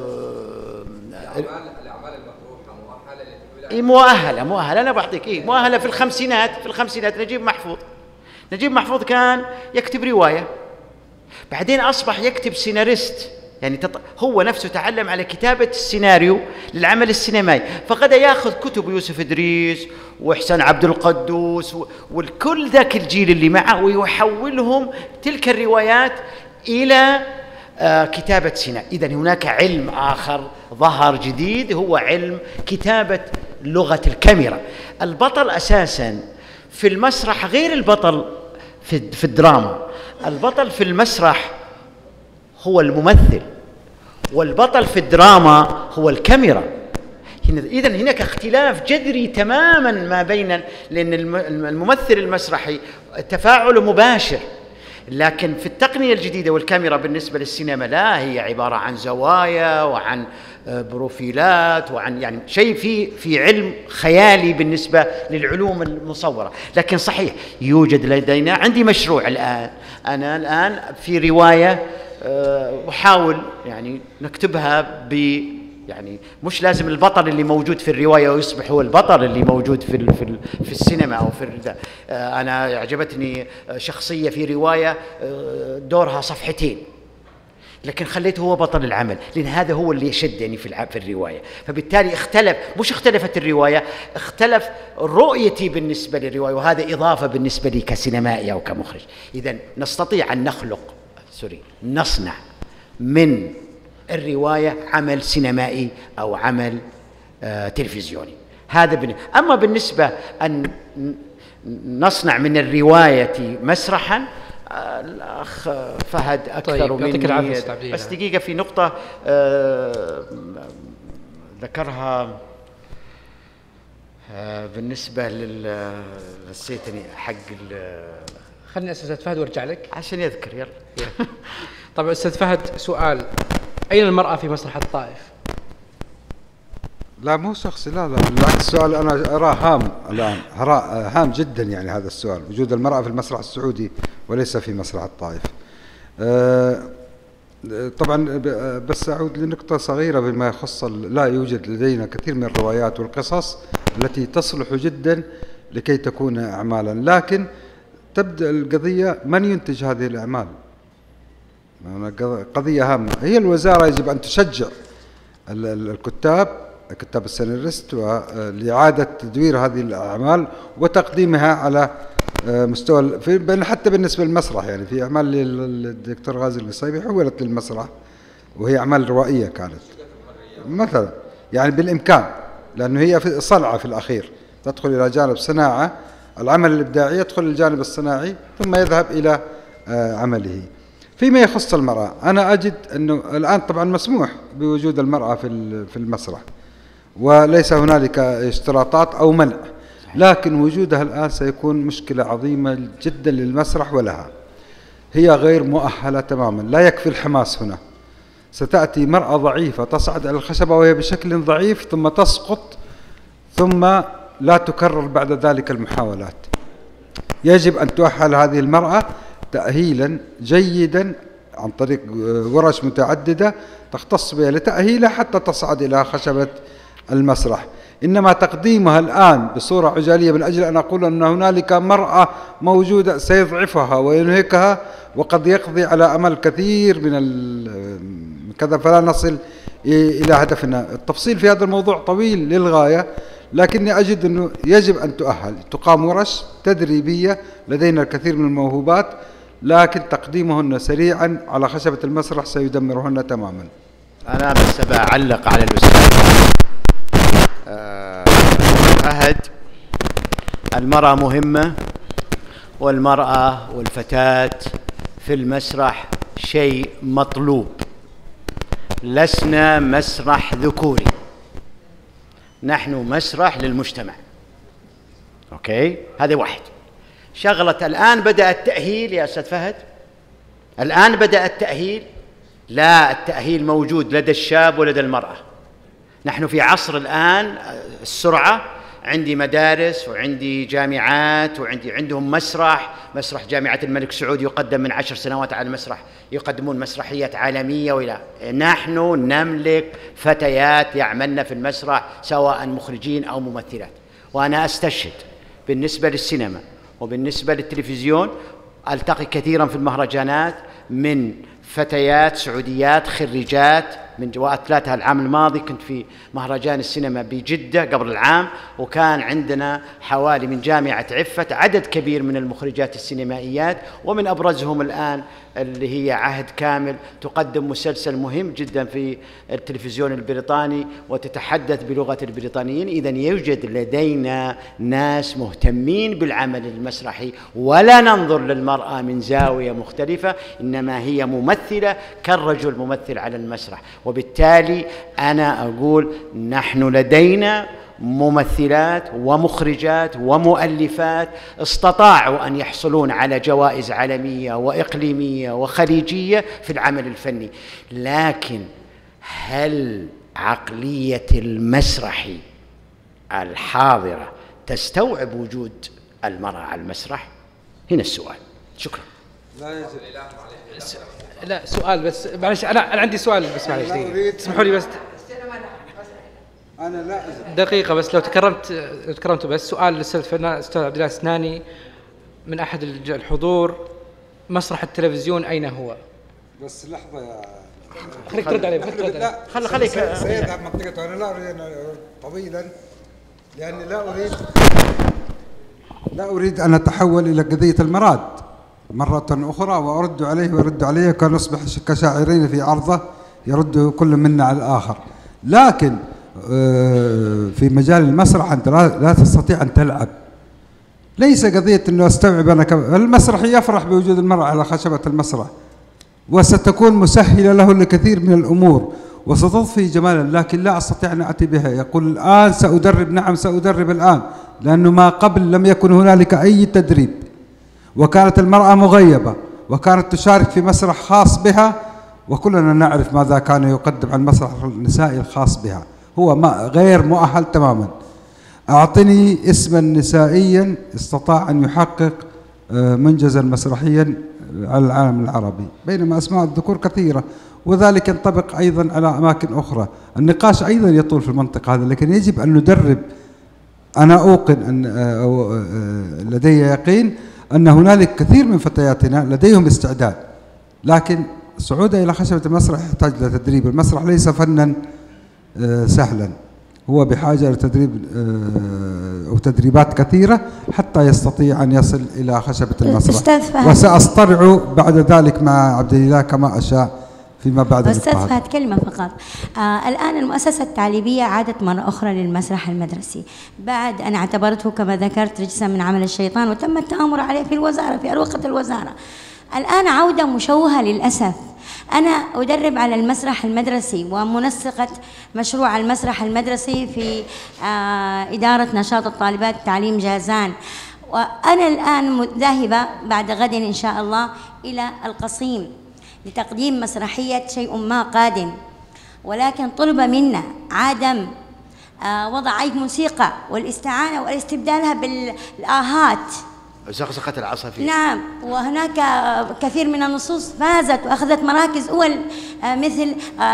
الأعمال المطروحة مؤهلة للتحويل. إيه مؤهلة مؤهلة أنا بعطيك إيه مؤهلة. في الخمسينات في الخمسينات نجيب محفوظ نجيب محفوظ كان يكتب رواية، بعدين أصبح يكتب سيناريست، يعني تط... هو نفسه تعلم على كتابة السيناريو للعمل السينمائي، فقد يأخذ كتب يوسف إدريس وإحسان عبد القدوس و... والكل ذاك الجيل اللي معه ويحولهم تلك الروايات إلى آه كتابة سيناريو. إذن هناك علم آخر ظهر جديد، هو علم كتابة لغة الكاميرا. البطل أساساً في المسرح غير البطل في, في الدراما. البطل في المسرح هو الممثل، والبطل في الدراما هو الكاميرا. إذن هناك اختلاف جذري تماما ما بين، لأن الممثل المسرحي تفاعل مباشر، لكن في التقنية الجديدة والكاميرا بالنسبة للسينما لا، هي عبارة عن زوايا وعن بروفيلات وعن يعني شيء في في علم خيالي بالنسبة للعلوم المصورة. لكن صحيح يوجد لدينا، عندي مشروع الآن، أنا الآن في رواية أحاول يعني نكتبها ب يعني مش لازم البطل اللي موجود في الرواية ويصبح هو البطل اللي موجود في ال في, ال في السينما أو في ال أنا أعجبتني شخصية في رواية دورها صفحتين، لكن خليته هو بطل العمل، لأن هذا هو اللي يشدني في في الرواية. فبالتالي اختلف، مش اختلفت الرواية، اختلف رؤيتي بالنسبة للرواية، وهذا إضافة بالنسبة لي كسينمائي أو كمخرج. إذن نستطيع أن نخلق سوري نصنع من الرواية عمل سينمائي أو عمل آه تلفزيوني. هذا بن... أما بالنسبة أن نصنع من الرواية مسرحا، الأخ فهد أكثر طيب مني. بس دقيقة، في نقطة آه ذكرها آه بالنسبة لل نسيتني حق خلني أستاذ فهد وارجع لك عشان يذكر. يلا. طبعا أستاذ فهد، سؤال: أين المرأة في مسرح الطائف؟ لا مو شخصي، لا لا بالعكس، السؤال أنا أراه هام الآن، هام جدا يعني هذا السؤال، وجود المرأة في المسرح السعودي وليس في مسرح الطائف. أه طبعا بس أعود لنقطة صغيرة بما يخص، لا يوجد لدينا كثير من الروايات والقصص التي تصلح جدا لكي تكون أعمالا، لكن تبدأ القضية من ينتج هذه الأعمال. قضية هامة، هي الوزارة يجب أن تشجع الكتاب كتاب السيناريست لإعادة تدوير هذه الأعمال وتقديمها على مستوى في حتى بالنسبة للمسرح. يعني في أعمال للدكتور غازي القصيبي حولت للمسرح وهي أعمال روائية كانت مثلا، يعني بالإمكان، لأنه هي في صنعة في الأخير تدخل إلى جانب صناعة، العمل الإبداعي يدخل الجانب الصناعي ثم يذهب إلى عمله. فيما يخص المرأة، أنا أجد أنه الآن طبعا مسموح بوجود المرأة في في المسرح وليس هنالك اشتراطات أو منع، لكن وجودها الآن سيكون مشكلة عظيمة جدا للمسرح ولها. هي غير مؤهلة تماما، لا يكفي الحماس هنا. ستأتي مرأة ضعيفة تصعد على الخشبة وهي بشكل ضعيف ثم تسقط ثم لا تكرر بعد ذلك المحاولات. يجب أن تؤهل هذه المرأة تأهيلا جيدا عن طريق ورش متعددة تختص بها لتأهيلها حتى تصعد إلى خشبة المسرح. إنما تقديمها الآن بصورة عجالية من أجل أن أقول أن هنالك مرأة موجودة سيضعفها وينهكها وقد يقضي على أمل كثير من كذا، فلا نصل إلى هدفنا. التفصيل في هذا الموضوع طويل للغاية، لكني أجد أنه يجب أن تؤهل، تقام ورش تدريبية، لدينا الكثير من الموهوبات، لكن تقديمهن سريعا على خشبة المسرح سيدمرهن تماما. أنا بس بعلق على الأستاذ فهد. المرأة مهمة، والمرأة والفتاة في المسرح شيء مطلوب. لسنا مسرح ذكوري، نحن مسرح للمجتمع. أوكي، هذا واحد. شغلة الآن بدأ التأهيل يا أستاذ فهد، الآن بدأ التأهيل. لا، التأهيل موجود لدى الشاب ولدى المرأة. نحن في عصر الآن السرعة، عندي مدارس وعندي جامعات وعندي عندهم مسرح، مسرح جامعة الملك سعود يقدم من عشر سنوات على المسرح، يقدمون مسرحيات عالمية. وإلى نحن نملك فتيات يعملن في المسرح سواء مخرجين أو ممثلات. وأنا أستشهد بالنسبة للسينما وبالنسبة للتلفزيون، ألتقي كثيرا في المهرجانات من فتيات سعوديات خريجات من وأتلاتها. العام الماضي كنت في مهرجان السينما بجدة قبل العام، وكان عندنا حوالي من جامعة عفت عدد كبير من المخرجات السينمائيات، ومن أبرزهم الآن اللي هي عهد كامل تقدم مسلسل مهم جدا في التلفزيون البريطاني وتتحدث بلغة البريطانيين. إذن يوجد لدينا ناس مهتمين بالعمل المسرحي، ولا ننظر للمرأة من زاوية مختلفة، إنما هي ممثلة كالرجل ممثل على المسرح. وبالتالي أنا أقول نحن لدينا ممثلات ومخرجات ومؤلفات استطاعوا أن يحصلون على جوائز عالمية وإقليمية وخليجية في العمل الفني. لكن هل عقلية المسرح الحاضرة تستوعب وجود المرأة على المسرح؟ هنا السؤال. شكرا. لا لا سؤال بس، معلش أنا أنا عندي سؤال بس، معلش دقيقة اسمحوا لي بس أنا لا دقيقة بس، لو تكرمت لو تكرمت بس سؤال للأستاذ فنان الأستاذ عبد الله السناني من أحد الحضور: مسرح التلفزيون أين هو؟ بس لحظة يا خليك ترد عليه. لا خلي خليك سيذهب منطقته. أنا لا أريد أن أعود طويلا لأني لا أريد لا أريد أن أتحول إلى قضية المراد مرة أخرى وأرد عليه ويرد عليه كان نصبح كشاعرين في عرضه يرد كل منا على الآخر. لكن في مجال المسرح أنت لا تستطيع أن تلعب. ليس قضية أنه أستوعب أنا كم... المسرح يفرح بوجود المرأة على خشبة المسرح وستكون مسهلة له لكثير من الأمور وستضفي جمالا، لكن لا أستطيع أن أتي بها. يقول الآن سأدرب. نعم سأدرب الآن، لأنه ما قبل لم يكن هنالك أي تدريب، وكانت المرأة مغيبة وكانت تشارك في مسرح خاص بها، وكلنا نعرف ماذا كان يقدم على المسرح النسائي الخاص بها. هو ما غير مؤهل تماما. أعطني اسما نسائيا استطاع أن يحقق منجزا مسرحيا على العالم العربي، بينما أسماء الذكور كثيرة، وذلك ينطبق أيضا على أماكن أخرى. النقاش أيضا يطول في المنطقة هذا، لكن يجب أن ندرب. أنا أوقن أن أو لدي يقين أن هنالك كثير من فتياتنا لديهم استعداد، لكن صعودها إلى خشبة المسرح يحتاج إلى تدريب. المسرح ليس فنا سهلا، هو بحاجة إلى تدريب أو تدريبات كثيرة حتى يستطيع أن يصل إلى خشبة المسرح. وسأصطرع بعد ذلك مع عبد الإله كما أشاء فيما بعد. أستاذ فهد كلمة فقط. آه الآن المؤسسة التعليمية عادت مرة أخرى للمسرح المدرسي بعد أن اعتبرته كما ذكرت رجسا من عمل الشيطان، وتم التآمر عليه في الوزارة في أروقة الوزارة. الآن عودة مشوهة للأسف. أنا أدرب على المسرح المدرسي ومنسقة مشروع المسرح المدرسي في آه إدارة نشاط الطالبات تعليم جازان، وأنا الآن ذاهبة بعد غد إن شاء الله إلى القصيم لتقديم مسرحية شيء ما قادم، ولكن طلب منا عدم آه وضع أي موسيقى والاستعانة والاستبدالها بالآهات زقزقة العصافير. نعم، وهناك كثير من النصوص فازت وأخذت مراكز أول مثل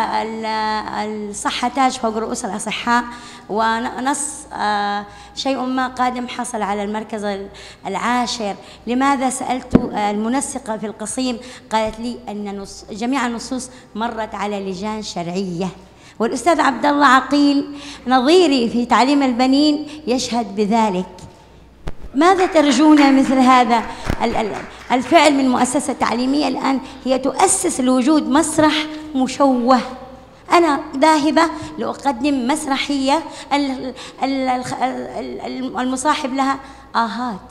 الصحة تاج فوق رؤوس الأصحاء، ونص شيء ما قادم حصل على المركز العاشر. لماذا؟ سألت المنسقة في القصيم قالت لي أن جميع النصوص مرت على لجان شرعية، والأستاذ عبد الله عقيل نظيري في تعليم البنين يشهد بذلك. ماذا ترجون مثل هذا الفعل من مؤسسة تعليمية الآن هي تؤسس لوجود مسرح مشوه؟ أنا ذاهبة لأقدم مسرحية المصاحب لها آهات.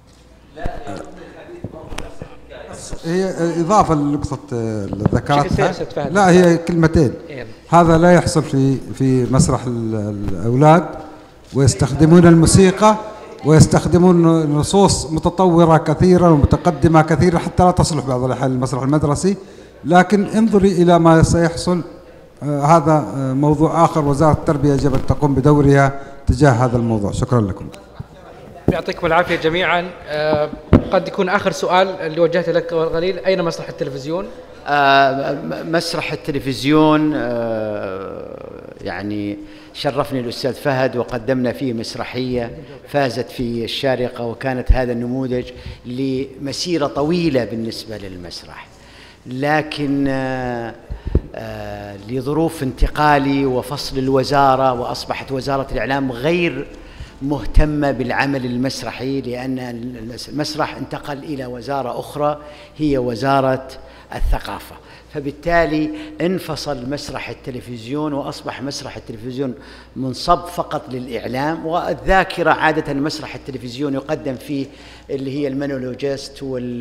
هي إضافة لنقطة اللي ذكرتها، لا هي كلمتين. هذا لا يحصل في في مسرح الأولاد، ويستخدمون الموسيقى ويستخدمون نصوص متطورة كثيرا ومتقدمة كثيرا حتى لا تصلح بعض الأحيان للمسرح المدرسي. لكن انظري إلى ما سيحصل. آه هذا آه موضوع آخر، وزارة التربية يجب أن تقوم بدورها تجاه هذا الموضوع. شكرا لكم. يعطيكم العافية جميعا. آه قد يكون آخر سؤال اللي وجهته لك غليل، أين مسرح التلفزيون؟ آه مسرح التلفزيون آه يعني شرفني الأستاذ فهد وقدمنا فيه مسرحية فازت في الشارقة، وكانت هذا النموذج لمسيرة طويلة بالنسبة للمسرح، لكن آآ آآ لظروف انتقالي وفصل الوزارة، وأصبحت وزارة الإعلام غير مهتمة بالعمل المسرحي، لأن المسرح انتقل إلى وزارة أخرى هي وزارة الثقافة، فبالتالي انفصل مسرح التلفزيون وأصبح مسرح التلفزيون منصب فقط للإعلام. والذاكرة عادة مسرح التلفزيون يقدم فيه اللي هي المونولوجيست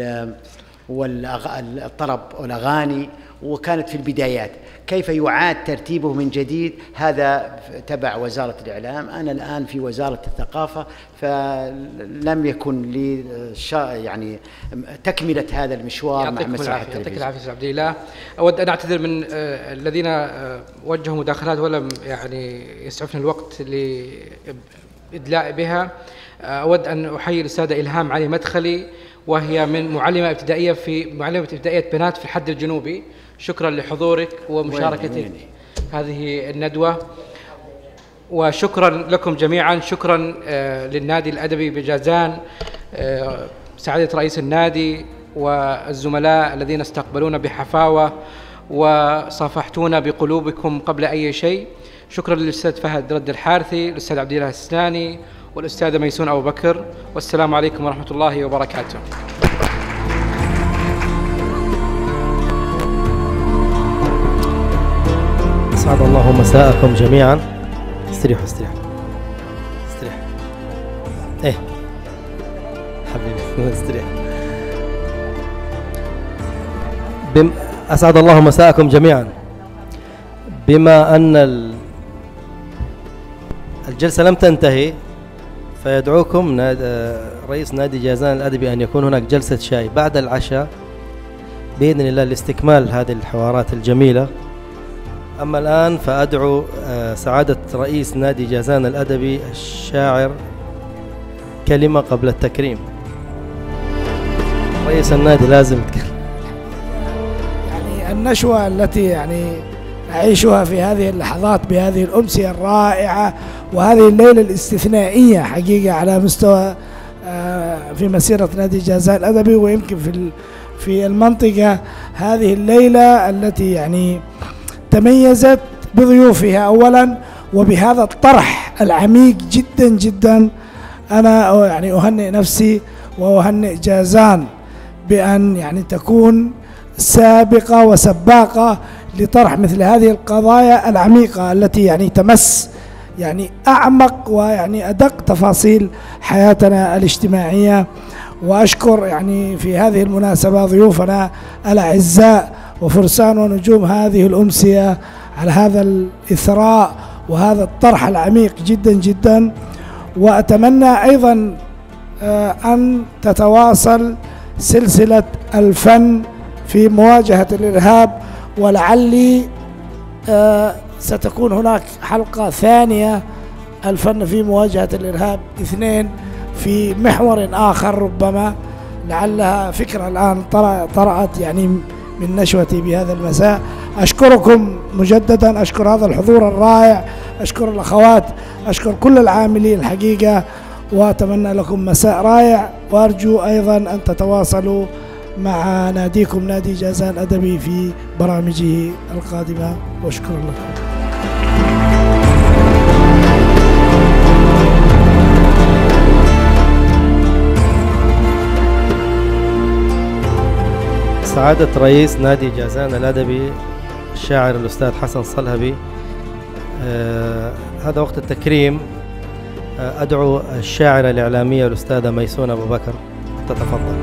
والطرب والأغاني، وكانت في البدايات. كيف يعاد ترتيبه من جديد هذا تبع وزارة الإعلام. أنا الآن في وزارة الثقافة، فلم يكن لي يعني تكملة هذا المشوار مع مسرح التلفزيون. يعطيك العافية أستاذ عبد الإله. أود أن أعتذر من الذين وجهوا مداخلات ولم يعني يسعفني الوقت لإدلاء بها. أود أن أحيي الأستاذة إلهام علي مدخلي، وهي من معلمة ابتدائية في معلمة ابتدائية بنات في الحد الجنوبي. شكرا لحضورك ومشاركتك هذه الندوة، وشكرا لكم جميعا. شكرا للنادي الأدبي بجازان، سعادة رئيس النادي والزملاء الذين استقبلونا بحفاوة وصافحتونا بقلوبكم قبل أي شيء. شكرا للأستاذ فهد رد الحارثي، الأستاذ عبد الله السناني، والأستاذة ميسون أبو بكر، والسلام عليكم ورحمة الله وبركاته. أسعد الله مساءكم جميعا. استريحوا استريحوا استريح ايه حبيبي استريح. بم... أسعد الله مساءكم جميعا. بما أن ال... الجلسة لم تنتهي، فيدعوكم ناد... رئيس نادي جازان الأدبي أن يكون هناك جلسة شاي بعد العشاء بإذن الله لاستكمال هذه الحوارات الجميلة. أما الآن فأدعو سعادة رئيس نادي جازان الأدبي الشاعر كلمة قبل التكريم. رئيس النادي لازم يتكلم. يعني النشوة التي يعني أعيشها في هذه اللحظات بهذه الأمسية الرائعة وهذه الليلة الاستثنائية حقيقة على مستوى في مسيرة نادي جازان الأدبي، ويمكن في في المنطقة هذه الليلة التي يعني تميزت بضيوفها أولا وبهذا الطرح العميق جدا جدا. أنا يعني أهنئ نفسي وأهنئ جازان بأن يعني تكون سابقة وسباقة لطرح مثل هذه القضايا العميقة التي يعني تمس يعني أعمق ويعني أدق تفاصيل حياتنا الاجتماعية. وأشكر يعني في هذه المناسبة ضيوفنا الأعزاء وفرسان ونجوم هذه الأمسية على هذا الإثراء وهذا الطرح العميق جدا جدا. وأتمنى أيضا أن تتواصل سلسلة الفن في مواجهة الإرهاب، ولعلي ستكون هناك حلقة ثانية الفن في مواجهة الإرهاب اثنين في محور آخر، ربما لعلها فكرة الآن طرأت يعني من نشوتي بهذا المساء. أشكركم مجددا، أشكر هذا الحضور الرائع، أشكر الأخوات، أشكر كل العاملين الحقيقة، وأتمنى لكم مساء رائع. وأرجو أيضا أن تتواصلوا مع ناديكم نادي جازان الأدبي في برامجه القادمة، وشكرا لكم. سعادة رئيس نادي جازان الأدبي الشاعر الأستاذ حسن صلهبي، آه هذا وقت التكريم. آه أدعو الشاعرة الإعلامية الأستاذة ميسون أبو بكر تتفضل.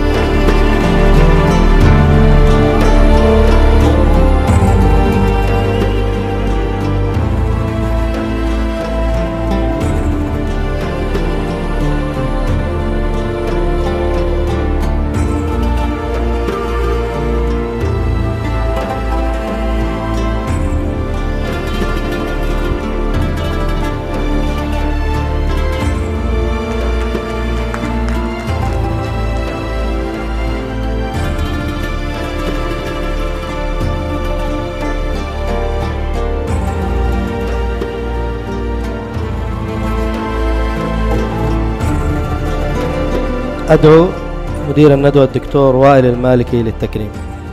أدعو مدير الندوة الدكتور وائل المالكي للتكريم.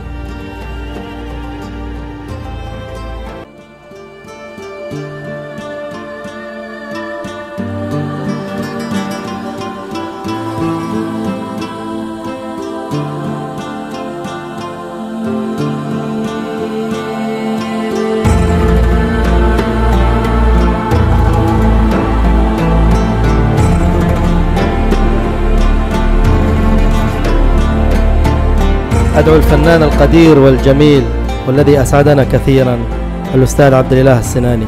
أدعو الفنان القدير والجميل والذي أسعدنا كثيرا الأستاذ عبد الله السناني.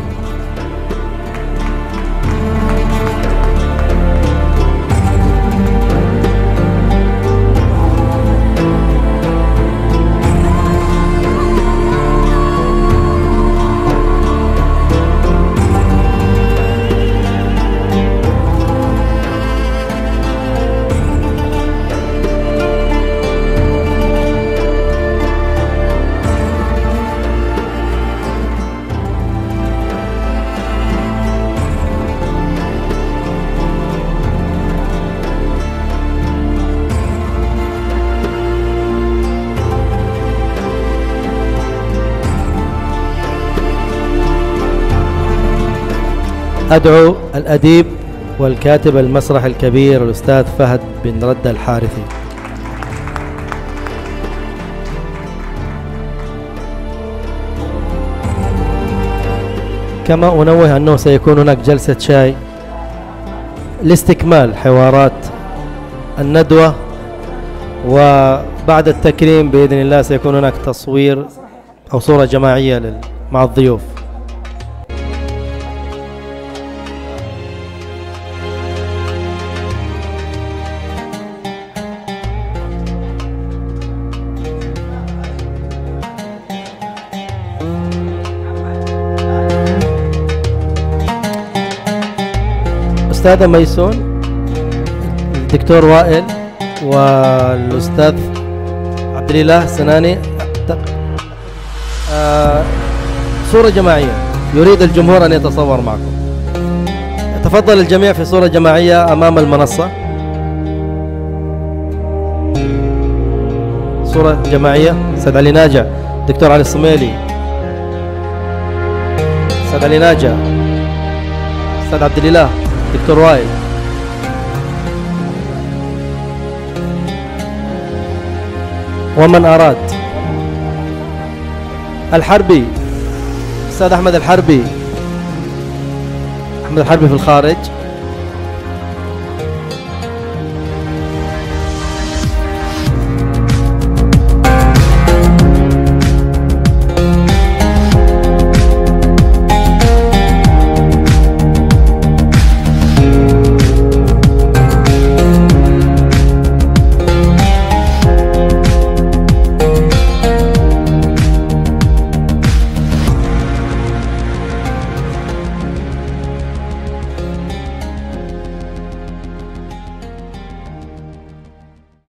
أدعو الأديب والكاتب المسرح الكبير الأستاذ فهد بن رد الحارثي. كما أنوه أنه سيكون هناك جلسة شاي لاستكمال حوارات الندوة، وبعد التكريم بإذن الله سيكون هناك تصوير أو صورة جماعية مع الضيوف. الأستاذة ميسون، الدكتور وائل، والأستاذ عبد الإله سناني. آه صورة جماعية يريد الجمهور أن يتصور معكم. تفضل الجميع في صورة جماعية أمام المنصة. صورة جماعية. أستاذ علي ناجع، دكتور علي الصميلي، أستاذ علي ناجع، أستاذ عبد الإله، دكتور وائل. ومن أراد. الحربي، أستاذ أحمد الحربي، أحمد الحربي في الخارج.